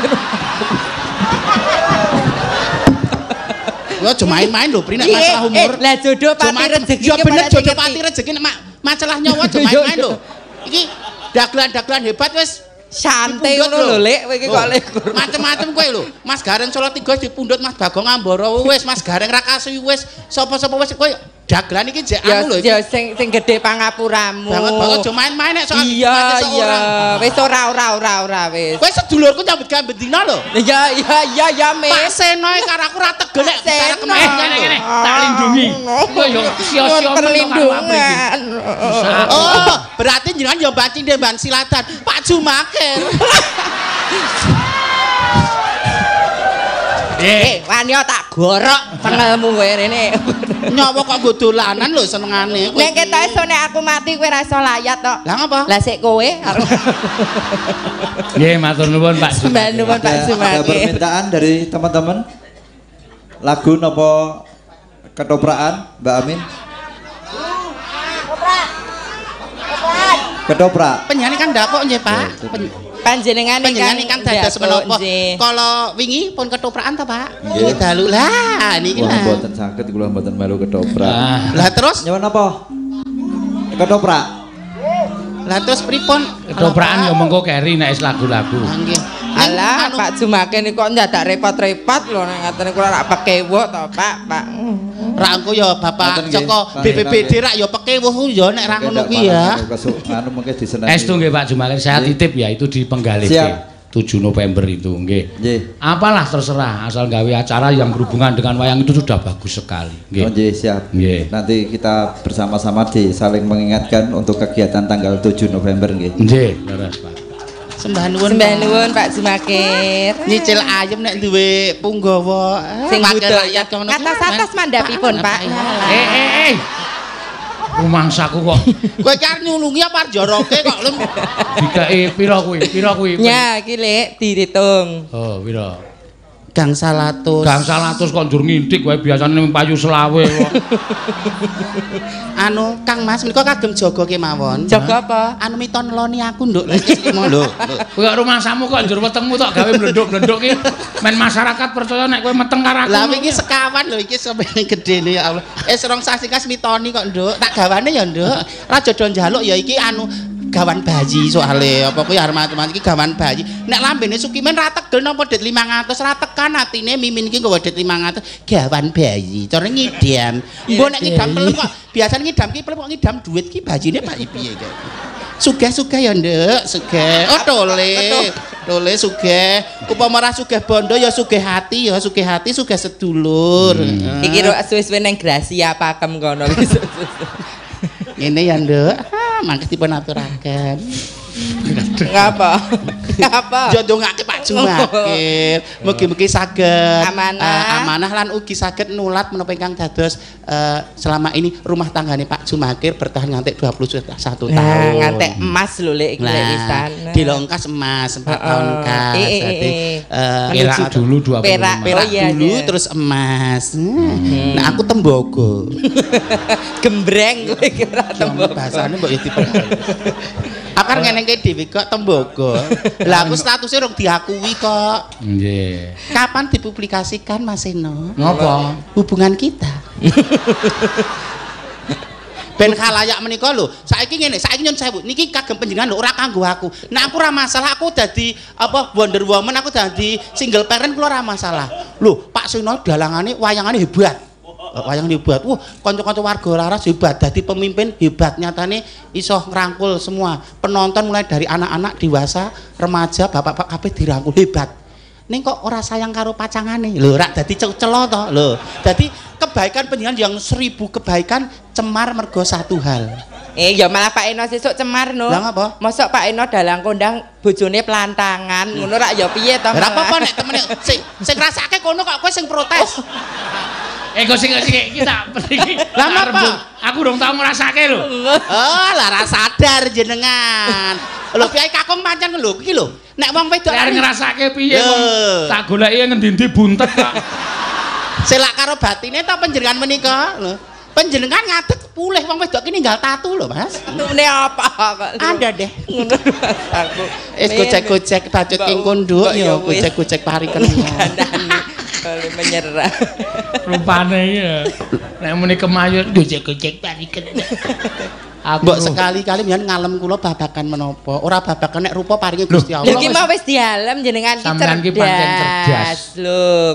Yo aja main-main lho, Pri nek masalah umur. Lah jodoh pati rezeki. Yo bener jodoh pati rezeki nek masalah nyawa aja main-main lho. Iki dagelan-dagelan hebat wis santai ngono lho Lek kowe iki kok Lek. Macem-macem kowe lho. Mas Gareng Solo 3 dipundhut Mas Bagong Ambara wis Mas Gareng Rakasuwi wis sapa-sapa wis kowe dagelan iki jek anu lho. Ya sing gedhe pangapuramu. Banget aja main-main nek soal iya wis ora wis. Kowe sedulurku nyambut gawe bendina lho. Ya me. Pak Seno karo aku ra tegel nek bicara kemene. Tak lindungi. Kowe yo sia-sia perlindungan. Oh, berarti jenengan yo bancing Demban Silatan. Pak Jumakir. Wani tak gorok pengelmu kowe rene. Nyawa kok nggo dolanan lho senengane. Nek ketok iso nek aku mati kowe ra iso layat tok. Lah ngapa? Lah sik kowe. Nggih, matur nuwun Pak. Sembah nuwun Pak Sumake. Ada permintaan dari teman-teman. Lagu napa ketoprakan Mbak Amin? Ketoprak. Penyanyi kan dapok nggih, Pak. Panjenengan ingkang dados menapa? Kala wingi pun ketoprakan ta, Pak? Nggih. Nggih dalu lah niki Kula lah. mboten saged kula mboten melu ketoprak. Lah terus? Nyuwun apa? Ketoprak. Lah terus pripun? Ketoprakan yo mengko keri nek is lagu-lagu. Nggih. Alah, Pak Jumake niku kok ndadak repot-repot lho nek ngaten kula rak pekewuk to, Pak. Rak engko ya Bapak saka BPBD rak ya pekewuh ya nek ra ngono kuwi ya. Anu mengke disenengi. Estu nggih Pak Jumakir, saya titip ya itu di Penggalih. Siap. 7 November itu nggih. Nggih. Apalah terserah asal gawe acara yang berhubungan dengan wayang itu sudah bagus sekali. Nggih. Oh nggih, siap. Nggih. Nanti kita bersama-sama saling mengingatkan untuk kegiatan tanggal 7 November nggih. Nggih, leres Pak. Sembah nuwun Pak Jumakir. Nyicil ayem nek duwe punggawa sing wakil rakyat kono. Atas mandhapipun, Pak. Rumangsaku kok. Kowe iki arep nyulungi apa arep joroke kok lho. Dikeki pira kuwi? Pira kuwi? Ya, iki Lek diitung. Oh, pira? Gang 100. Gang 100 kok njur ngintik wae biasane ning payu selawe kok. Anu Kang Mas menika kagem jaga kemawon. Jaga apa? Anu mito neloni aku nduk iki lho. Kowe kok rumangsamu kok njur wetengmu tok gawe blenduk-blenduk iki. Men masyarakat percaya nek kowe meteng karo aku. Lah iki sekawan lho iki sampeyan gedene ya Allah. Rong sasi kas mitoni kok nduk. Tak gawane ya nduk. Ra jodo njaluk ya iki anu gawan bayi soale apa kuwi arep iki gawan bayi. Nek lambene Sukimen ra tegel napa dit 500 ra tekan atine Mimin iki nggawa dit 500 gawan bayi. Cara ngidam. Mbok nek ngidam pelem kok biasane ngidam ki pelem kok ngidam duit ki bajine Pak piye kok. Sugih-sugih ya nduk, sugih. Oh tole sugih. Upama ora sugih bondo ya sugih hati sugih sedulur. Iki ro suwe-suwe nang Gracia Pakem kono. Ngene ya nduk. Mangke dipun aturaken. Ngapa? Yo ndongake Pak Jumakir. Mugi-mugi saged amanah lan ugi saged nulat menapa ingkang dados selama ini rumah tanggane Pak Jumakir bertahan nganti 21 tahun. Ngantek emas lho Lek iki wisan. Dilongkas emas 4 tahun kas. Dadi perak dulu 25. Perak dulu terus emas. Nah aku tembogo. Gembreng kowe iki ora tembogo. Bahasane mbok ya dipel. Akar ngene iki dhewe kok tembaga. Lah aku statusnya rung diakui kok. Nggih. Kapan dipublikasikan Mas Eno? Ngapa? Hubungan kita. Ben khalayak menika lho, saiki ngene, saiki nyun sewu, niki kagem panjenengan lho ora kanggo aku. Nek aku ora masalah, aku dadi apa Wonder Woman, aku dadi single parent kula ora masalah. Lho, Pak Seno dalangane wayangane hebat. Wayang hebat. Wah, kanca-kanca warga laras hebat, dadi pemimpin hebat. Nyatane iso ngrangkul semua penonton mulai dari anak-anak, dewasa, remaja, bapak-bapak kabeh dirangkul hebat. Ning kok ora sayang karo pacangane. Lho, rak dadi celo to. Lho, dadi kebaikan panjenengan yang 1000 kebaikan cemar mergo satu hal. Ya malah Pak Eno sesuk cemar no. Lah ngapa? Mosok Pak Eno dalang kondang bojone pelantangan. Ngono rak ya piye to? Ora apa-apa nek temene sing ngrasake kono kok kowe sing protes. Kok sing iki tak iki. Lah ngapa? Aku urung tau ngrasake lho. Oh, lah ra sadar jenengan. Lho piye kakung pancen lho iki lho. Nek wong wedok arep ngrasake piye wong tak goleki ngendi-endi buntet kok. Selak karo batine ta panjenengan menika lho. Panjenengan ngadeg pulih wong wedok ki ninggal tatu lho, Mas. Tatune apa kok? Ada deh. Ngono aku. Gocek-gocek bacut ing konduk ya, gocek-gocek pariken. Kalau menyerah. Rupane ya. Nek muni kemayut gocek-gocek pariken. Mbok sekali-kali mbiyen ngalem kula babakan menapa? Ora babakan nek rupa paringe Gusti Allah. Lha iki mau wis dialem jenengan ki sampean ki pancen cerdas. Lho.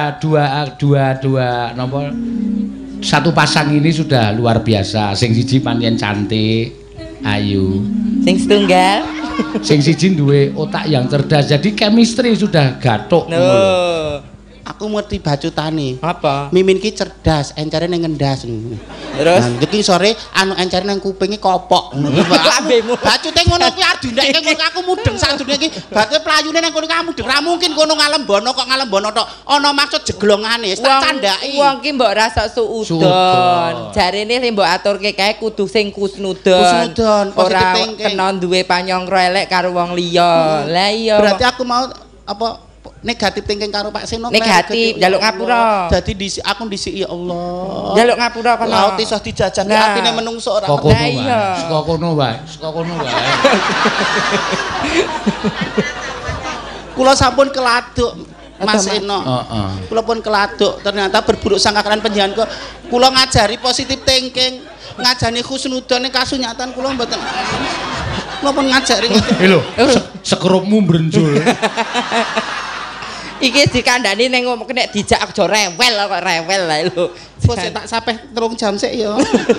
Dua napa? Satu pasang ini sudah luar biasa. Sing siji pancen cantik, ayu. Sing setunggal. Sing siji duwe otak yang cerdas. Jadi chemistry sudah gathuk. Aku ngerti bacutane. Apa? Mimin ki cerdas, encere ning ngendas. Terus iki sore anu encere ning kupinge kopok. Lambemu. Bacute ngono kuwi adindekke ngono aku mudeng sadurunge iki. Bacute playune nang kono kamu mudeng. Ra mungkin kono ngalembono kok ngalembono tok. Ana maksud jeglongane, tak candhaki. Wong ki mbok rasa suudon. Jarene sing mbok aturke kae kudu sing kusnudon. Ora kena duwe panyongkro elek karo wong liya. Lah iya. Berarti aku mau apa negatif thinking karo Pak Seno. Negatif, njaluk ngapura. Dadi aku dhisik ya Allah. Njaluk ngapura kono. Laut iso dijajah atine menungso ora. Lah iya. Saka kono wae. Kula sampun keladuk Mas Eno. Heeh. Kula pun keladuk ternyata berburuk sangka kalian panjenengan kok. Kula ngajari positif thinking, ngajani husnudon ning kasunyatan kula mboten. Kula pun ngajari ngoten. Lho, sekerupmu brenjul. Iki dikandani ning ngomong nek dijak aja rewel kok rewel lah lho. Kok sik tak sapeh 3 jam sik ya.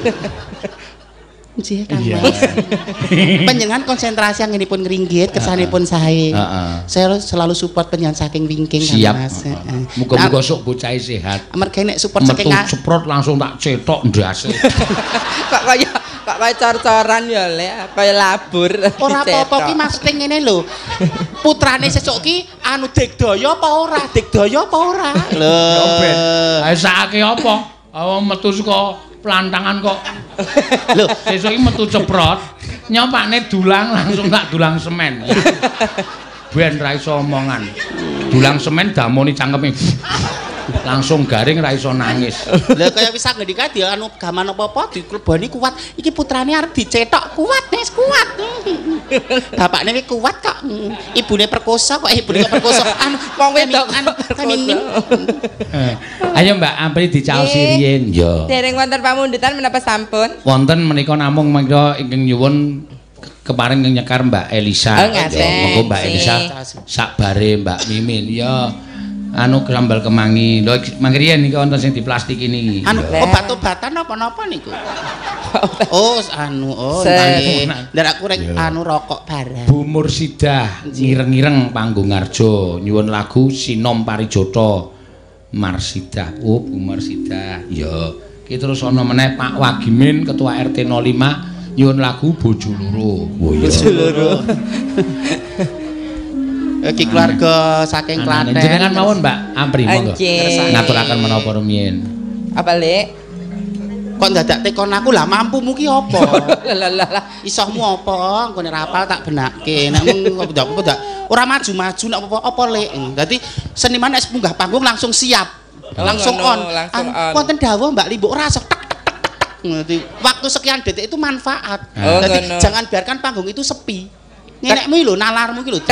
Nggih, Kang Mas. Panjenengan konsentrasi anginipun ngringgit, kersanipun sae. Saya selalu support panjenengan saking wingking Kang Mas. Muga-muga sok bocah sehat. Amarga nek support saking semprot langsung tak cetok ndase. Kok kaya cor-coran ya le, kaya labur. Ora apa-apa ki maksudnya ngene lho. Putrane sesuk ki anu digdaya apa ora? Digdaya apa ora? Lho. Ben. Ae sakake apa? Metu saka pelantangan kok. Lho, sesuk iki metu ceprot, nyopane dulang langsung tak dulang semen. Ben ra iso omongan. Dulang semen damoni cangkeme. Langsung garing ra iso nangis. Lah kaya wis ngendika dia anu gaman apa-apa dikleboni kuat. Iki putrane arep dicetok kuat wis kuat. Bapakne wis kuat kok. Ibune perkosa kok ibune perkosa. Anu wong wedok kamining. Ayo Mbak Ampri dicaosi riyen ya. Dereng wonten pamundutan menapa sampun? Wonten menika namung menika ingkang nyuwun kemarin nyekar Mbak Elisa. Monggo Mbak Elisa sakbare Mbak Mimin ya. Anu krambal kemangi. Lho mangkirian niki wonten sing diplastiki niki. Anu obat-obatan apa-napa niku? Oh nggih. Ndak aku rek anu rokok barang. Bu Mursidah ngireng-ireng Panggung Arjo nyuwun lagu Sinom Parijata Marsidah. Oh Bu Marsidah. Ya. Ki terus ana meneh Pak Wagimin Ketua RT 05 nyuwun lagu Bojo Loro. Bojo Loro. Iki keluarga saking Klaten. Jenengan mawon Mbak Ampri monggo. Ngaturaken menapa rumiyin. Apa Lek? Kok dadak tekon aku lah mampumu ki apa? Lah isohmu apa? Engko nek rapal tak benake. Nek ora maju-maju nek apa Lek. Dadi seniman nek munggah panggung langsung siap. Langsung on. Wonten dawuh Mbak Limbo ora sok Waktu sekian detik itu manfaat. Oh, jadi jangan biarkan panggung itu sepi. Ngenekmu lho, nalarmu iki lho.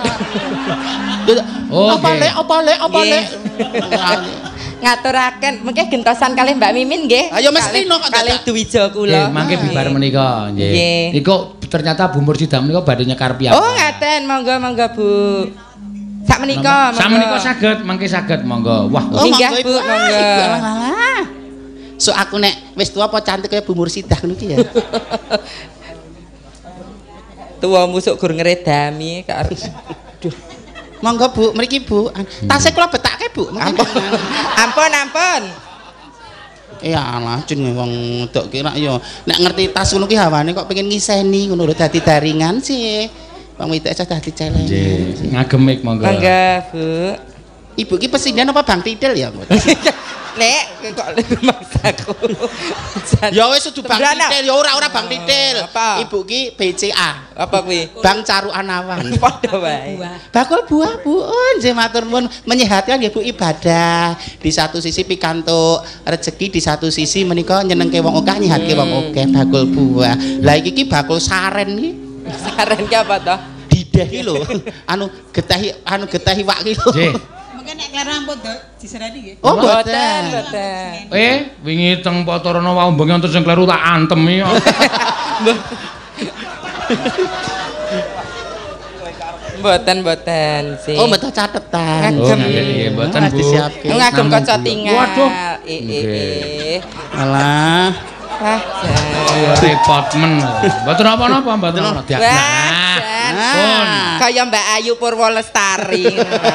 Apa lek. Ngaturaken mengke gentosan kalih Mbak Mimin nggih. Ayo mesti no kok kalih Dwija kula. Mangke bibar menika nggih. Iku ternyata Bu Mursidah menika badhe nyekar piyambak. Oh, ngaten, monggo Bu. Sak menika, monggo. Sak menika saged, mangke saged monggo. Wah, inggih Bu, monggo. So aku nek wis tuwa apa cantik kaya Bu Mursidah ngono iki ya. Tuwa musuk gur ngredami karo. Duh. Monggo Bu, mriki Bu. Tasih kula betake Bu. Ampun. Ya alah, jenenge wong wedok ki rak ya nek ngerti tas ngono ki hawane kok pengen ngiseni ngono lho dadi daringan sih. Wong wedok aja dadi celeng. Nggih, ngagemik monggo. Monggo Bu. Ibu ki pesindian apa Bang Tidil ya? Nek kok maksaku. Ya wis kudu Bang Tidil, ya ora Bang Tidil. Ibu ki BCA. Apa kuwi? Bang Carukan Awan. Padha wae. Bakul buah Bu. Nggih matur nuwun menyehatkan nggih Bu ibadah. Di satu sisi pikantuk rezeki, di satu sisi menika nyenengke wong akeh nyihatke wong akeh bakul buah. Lah iki ki bakul saren iki. Saren ki apa to? Dideh ki lho. Anu getahi wak ki lho. Nggih. Mungkin nek klar ampun to diserani nggih. Oh, Boten. Wingi teng Patarana wau mbeng wonten sing kleru tak antemi kok. Mboten sih. Oh, betul catetan. Oh, nggih, mboten Bu. Disiapke. Ngagem kaca tinggal. Waduh. Alah. Wah, repot men. Mboten apa-apa, mboten ana. Pun kaya Mbak Ayu Purwolestari.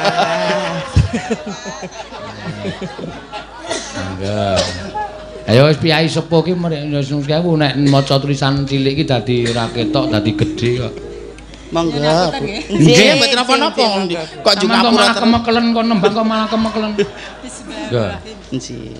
Enggak. Ayo wis piyai sepuh ki nek maca tulisan cilik ki dadi ora ketok, dadi gedhe kok. Monggo. Nggih, mboten napa-napa. Kok juga malah kemekelen kok nembang kok malah kemekelen. Bismillahirrahmanirrahim. Nggih.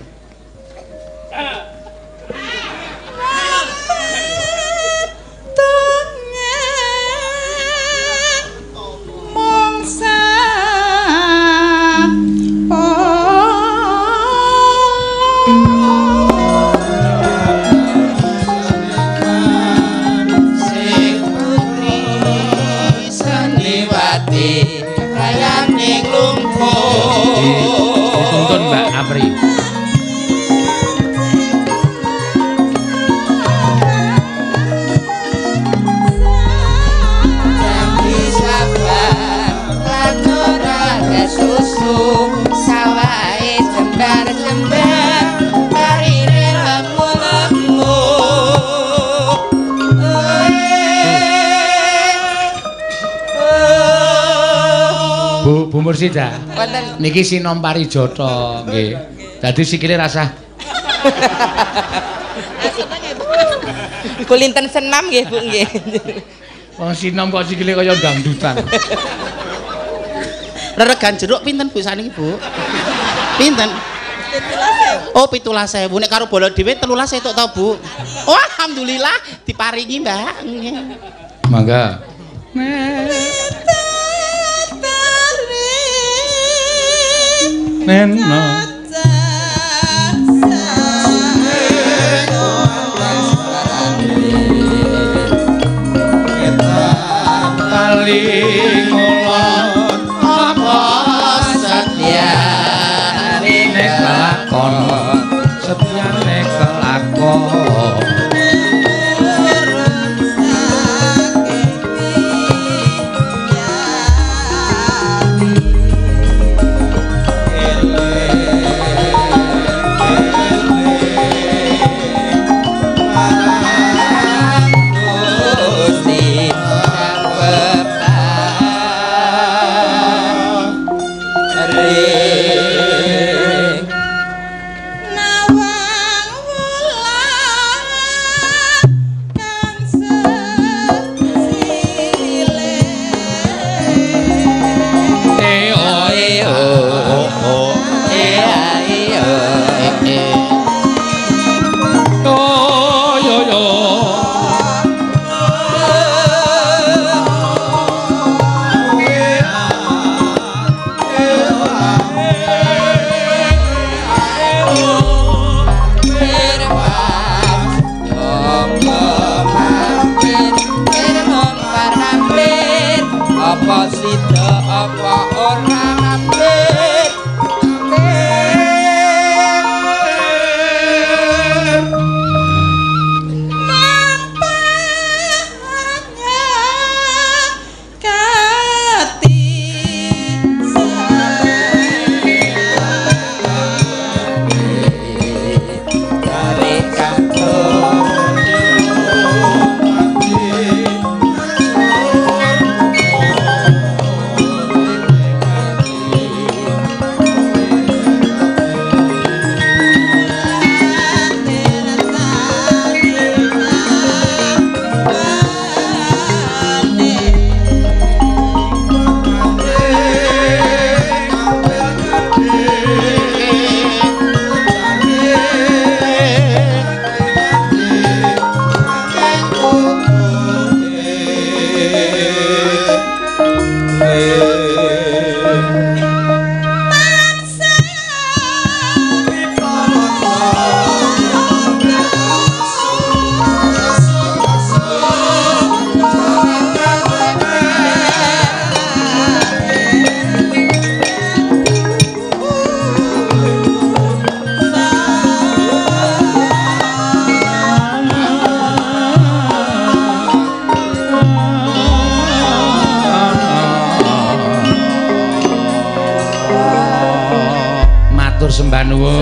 Dituntun Mbak Apri. Bu Mursidah. Niki sinom parijata nggih. Dadi sikile rasah. Kulinten senam nggih Bu nggih. Wong sinom kok sikile kaya dangdutan. Reregan jeruk pinten Bu saniki Bu? Pinten? 17.000. Oh 17.000. Nek karo bola dhewe 13.000 tok to Bu. Oh alhamdulillah diparingi Mbak. Nggih. Mangga. Neno paling ngulon apa setyane kelakon setyane kelakon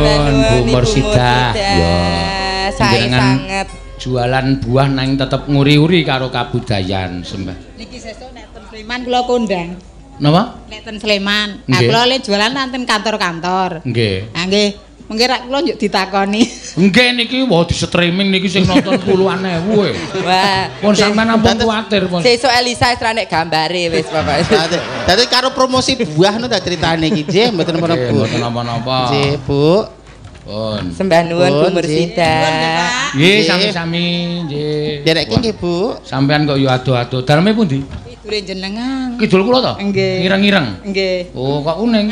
Bu Mursida. Ya, saya sangat jualan buah nang tetep nguri-uri karo kabudayan sembah. Niki sesuk nek ten Sleman kula kondang. Napa? Nek ten Sleman. Nah, kula le jualan nanten kantor-kantor. Nggih. Nah, nggih. Mengke rak kula njuk ditakoni. Nggih niki wah di streaming niki sing nonton puluhan ewu e. Wah. Pun sampean ampun kuwatir pun. Sesuk Elisa wis ra nek gambare wis pokoke. Dadi karo promosi buah nu ta critane iki, nggih, mboten menapa Bu. Mboten napa-napa. Nggih, Bu. Pun. Sembah nuwun Bu Mursida. Nggih, sami-sami nggih. Derek nggih, Bu. Sampean kok yo ado-ado. Daleme pundi? Kidule jenengan. Kidul kula to? Nggih. Ireng-ireng. Nggih. Oh, kok kuning.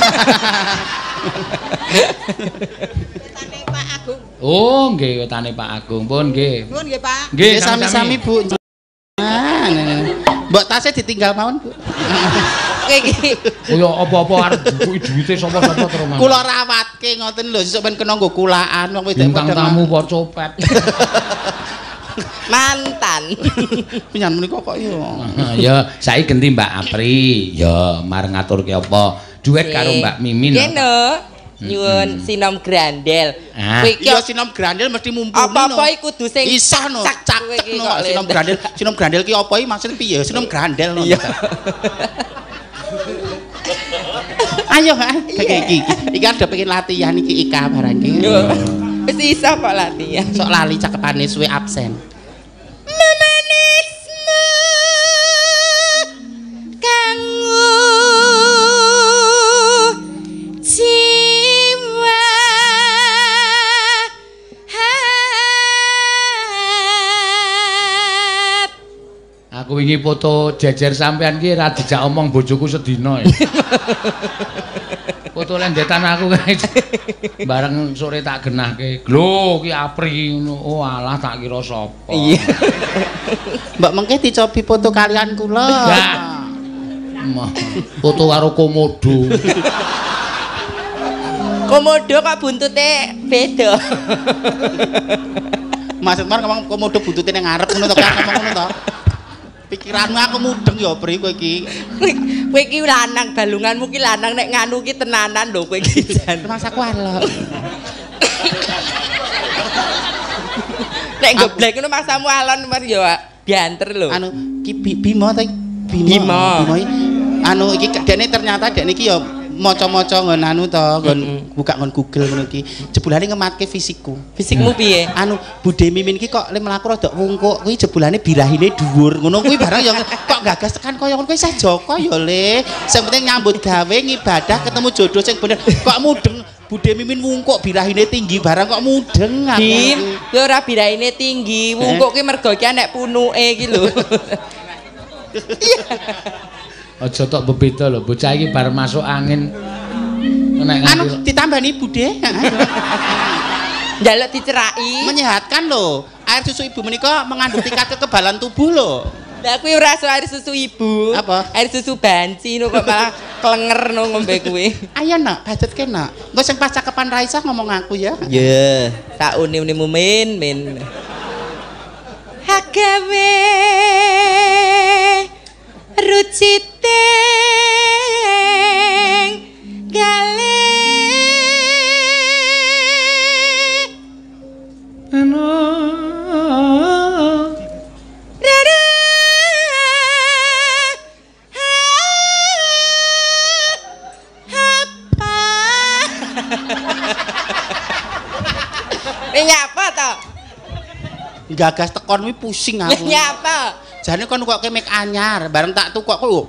Wetane Pak Agung. Oh, nggih wetane Pak Agung pun nggih. Nuwun nggih, Pak. Nggih, sami-sami Bu. Mbok tasnya ditinggal mawon, Bu. Iki. Kaya apa-apa arep jupuki duwite sapa-sapa terus Mas. Kula rawatke ngoten lho, sesuk ben kena nggo kulaan wong wedok bintang tamu apa copet. Mantan. Pinjan menika kok yo. Ya, saiki genti Mbak Apri. Ya, mareng ngaturke apa? Duet karo Mbak Mimin. Kene nyuwun sinom grandel. Ah. Iya sinom grandel mesti mumpuni. Apa-apa iki kudu sing iso no, cak no sinom grandel. Sinom grandel ki apa iki maksud piye? Sinom grandel no. Ayo iki ada pengen latihan iki Ika barang iki. Wis iso kok latihan. Sok lali cakepane suwe absen. Memanismu kanggo jiwa Aku wingi foto jejer sampean ki ra dijak omong bojoku sedina ya. Foto lendetan aku kae. Bareng sore tak genahke. Lho ki Apri ngono. Oh alah tak kira sapa. Iya. Mbak mengke dicobi foto kalian kula. Foto karo komodo. Komodo kok buntute beda. Maksud mar ngomong komodo buntute ning ngarep ngono to ngomong ngono to. Pikiranmu aku mudeng ya Pri kowe iki. Kowe iki lanang balunganmu ki lanang nek nganu ki tenanan lho kowe iki jan. Mangsaku alok. Nek goblek ngono maksamu alon mer ya dianter lho. Anu ki Bimo ta Bimo. Anu iki dekne ternyata dekne iki ya maca-maca nggon anu to, nggon buka nggon Google ngono iki. Jebulane ngematke fisikku. Fisikmu piye? Anu Bude Mimin ki kok le mlaku rada wungkuk kuwi jebulane birahine dhuwur. Ngono kuwi barang ya kok gagas tekan kaya ngono kuwi sah Joko ya le. Sing penting nyambut gawe ngibadah ketemu jodoh sing bener. Kok mudeng Bude Mimin wungkuk birahine tinggi barang kok mudeng aku. Dim, kowe ora birahine tinggi. Wungkuk ki mergo ki nek punuke ki lho. Aja tok bebeda lho, bocah iki bar masuk angin. Nek Anu ditambani Bude. Njaluk diceraki. Menyehatkan lho. Air susu ibu menika mengandung tingkat kekebalan tubuh lho. Lah kuwi ora air susu ibu. Apa? Air susu banci no kok malah klenger no ngombe kuwi. Ayo nak, budgetke nak. Engko sing pas cakepan Raisa ngomong aku ya. Ya, tak uni-unimu min. Hagawe ruciting gale nyapa to? Gagas tekon kuwi pusing aku. Nyapa? Jane kon kok mic anyar, bareng tak tukok ku.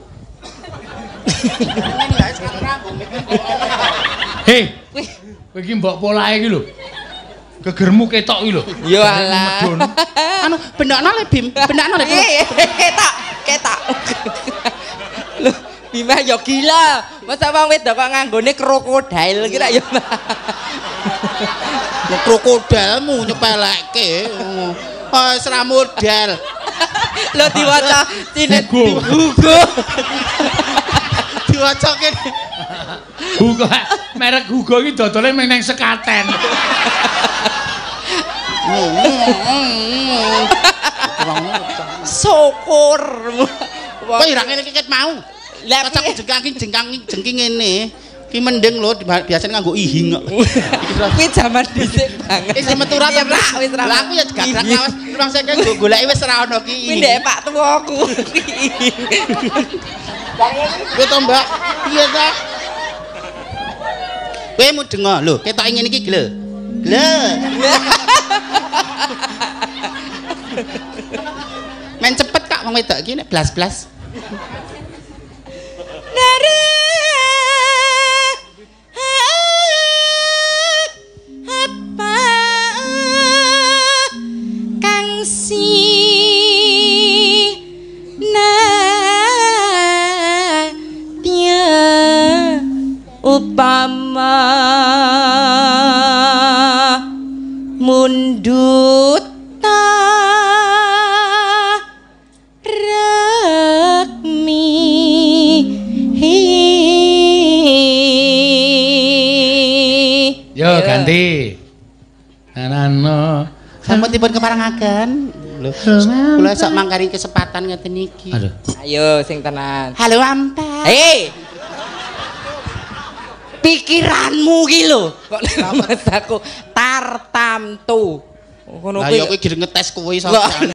Hei, kowe iki mbok polahe iki lho. Gegermu ketok iki lho. Ya alah. Anu, bendakno le Bim, bendakno le. Ketok. Lho, Bima ya gila. Masa wong wedok kok nganggone krokodil ki ra ya. Nek krokodilmu nyepelekke. Wis ra model. Lho diwaca sinet Hugo. Diwaca kene. Hugo, merek Hugo iki dodole mung ning sekaten. Syukur. Kok ora ngene iki ket mau. Lah cocok jengking ngene. Ki mending lho biasane nganggo ihing kok. Kuwi jaman dhisik banget. Wis metu ra wis ra. Lah aku ya gagrak lawas rumah saya kan goleki wis ra ono ki. Kuwi ndek Pak tuwaku. Kowe to Mbak, piye ta? Kowe mudeng lho, ketok ngene iki gleh. Gleh. Men cepet Kak wong wedok iki nek blas-blas. Nare apa kang natya upama mundut Yo ganti. Anano. Sampun keparengaken. Lho, kula sok mangkari kesempatan ngeten iki. Aduh. Ayo sing tenan. Halo Ampel. Hei. Pikiranmu ki lho. Kok nek aku tartamtu. Ngono kuwi. Lah ya kowe ngetes kuwi sampeyan.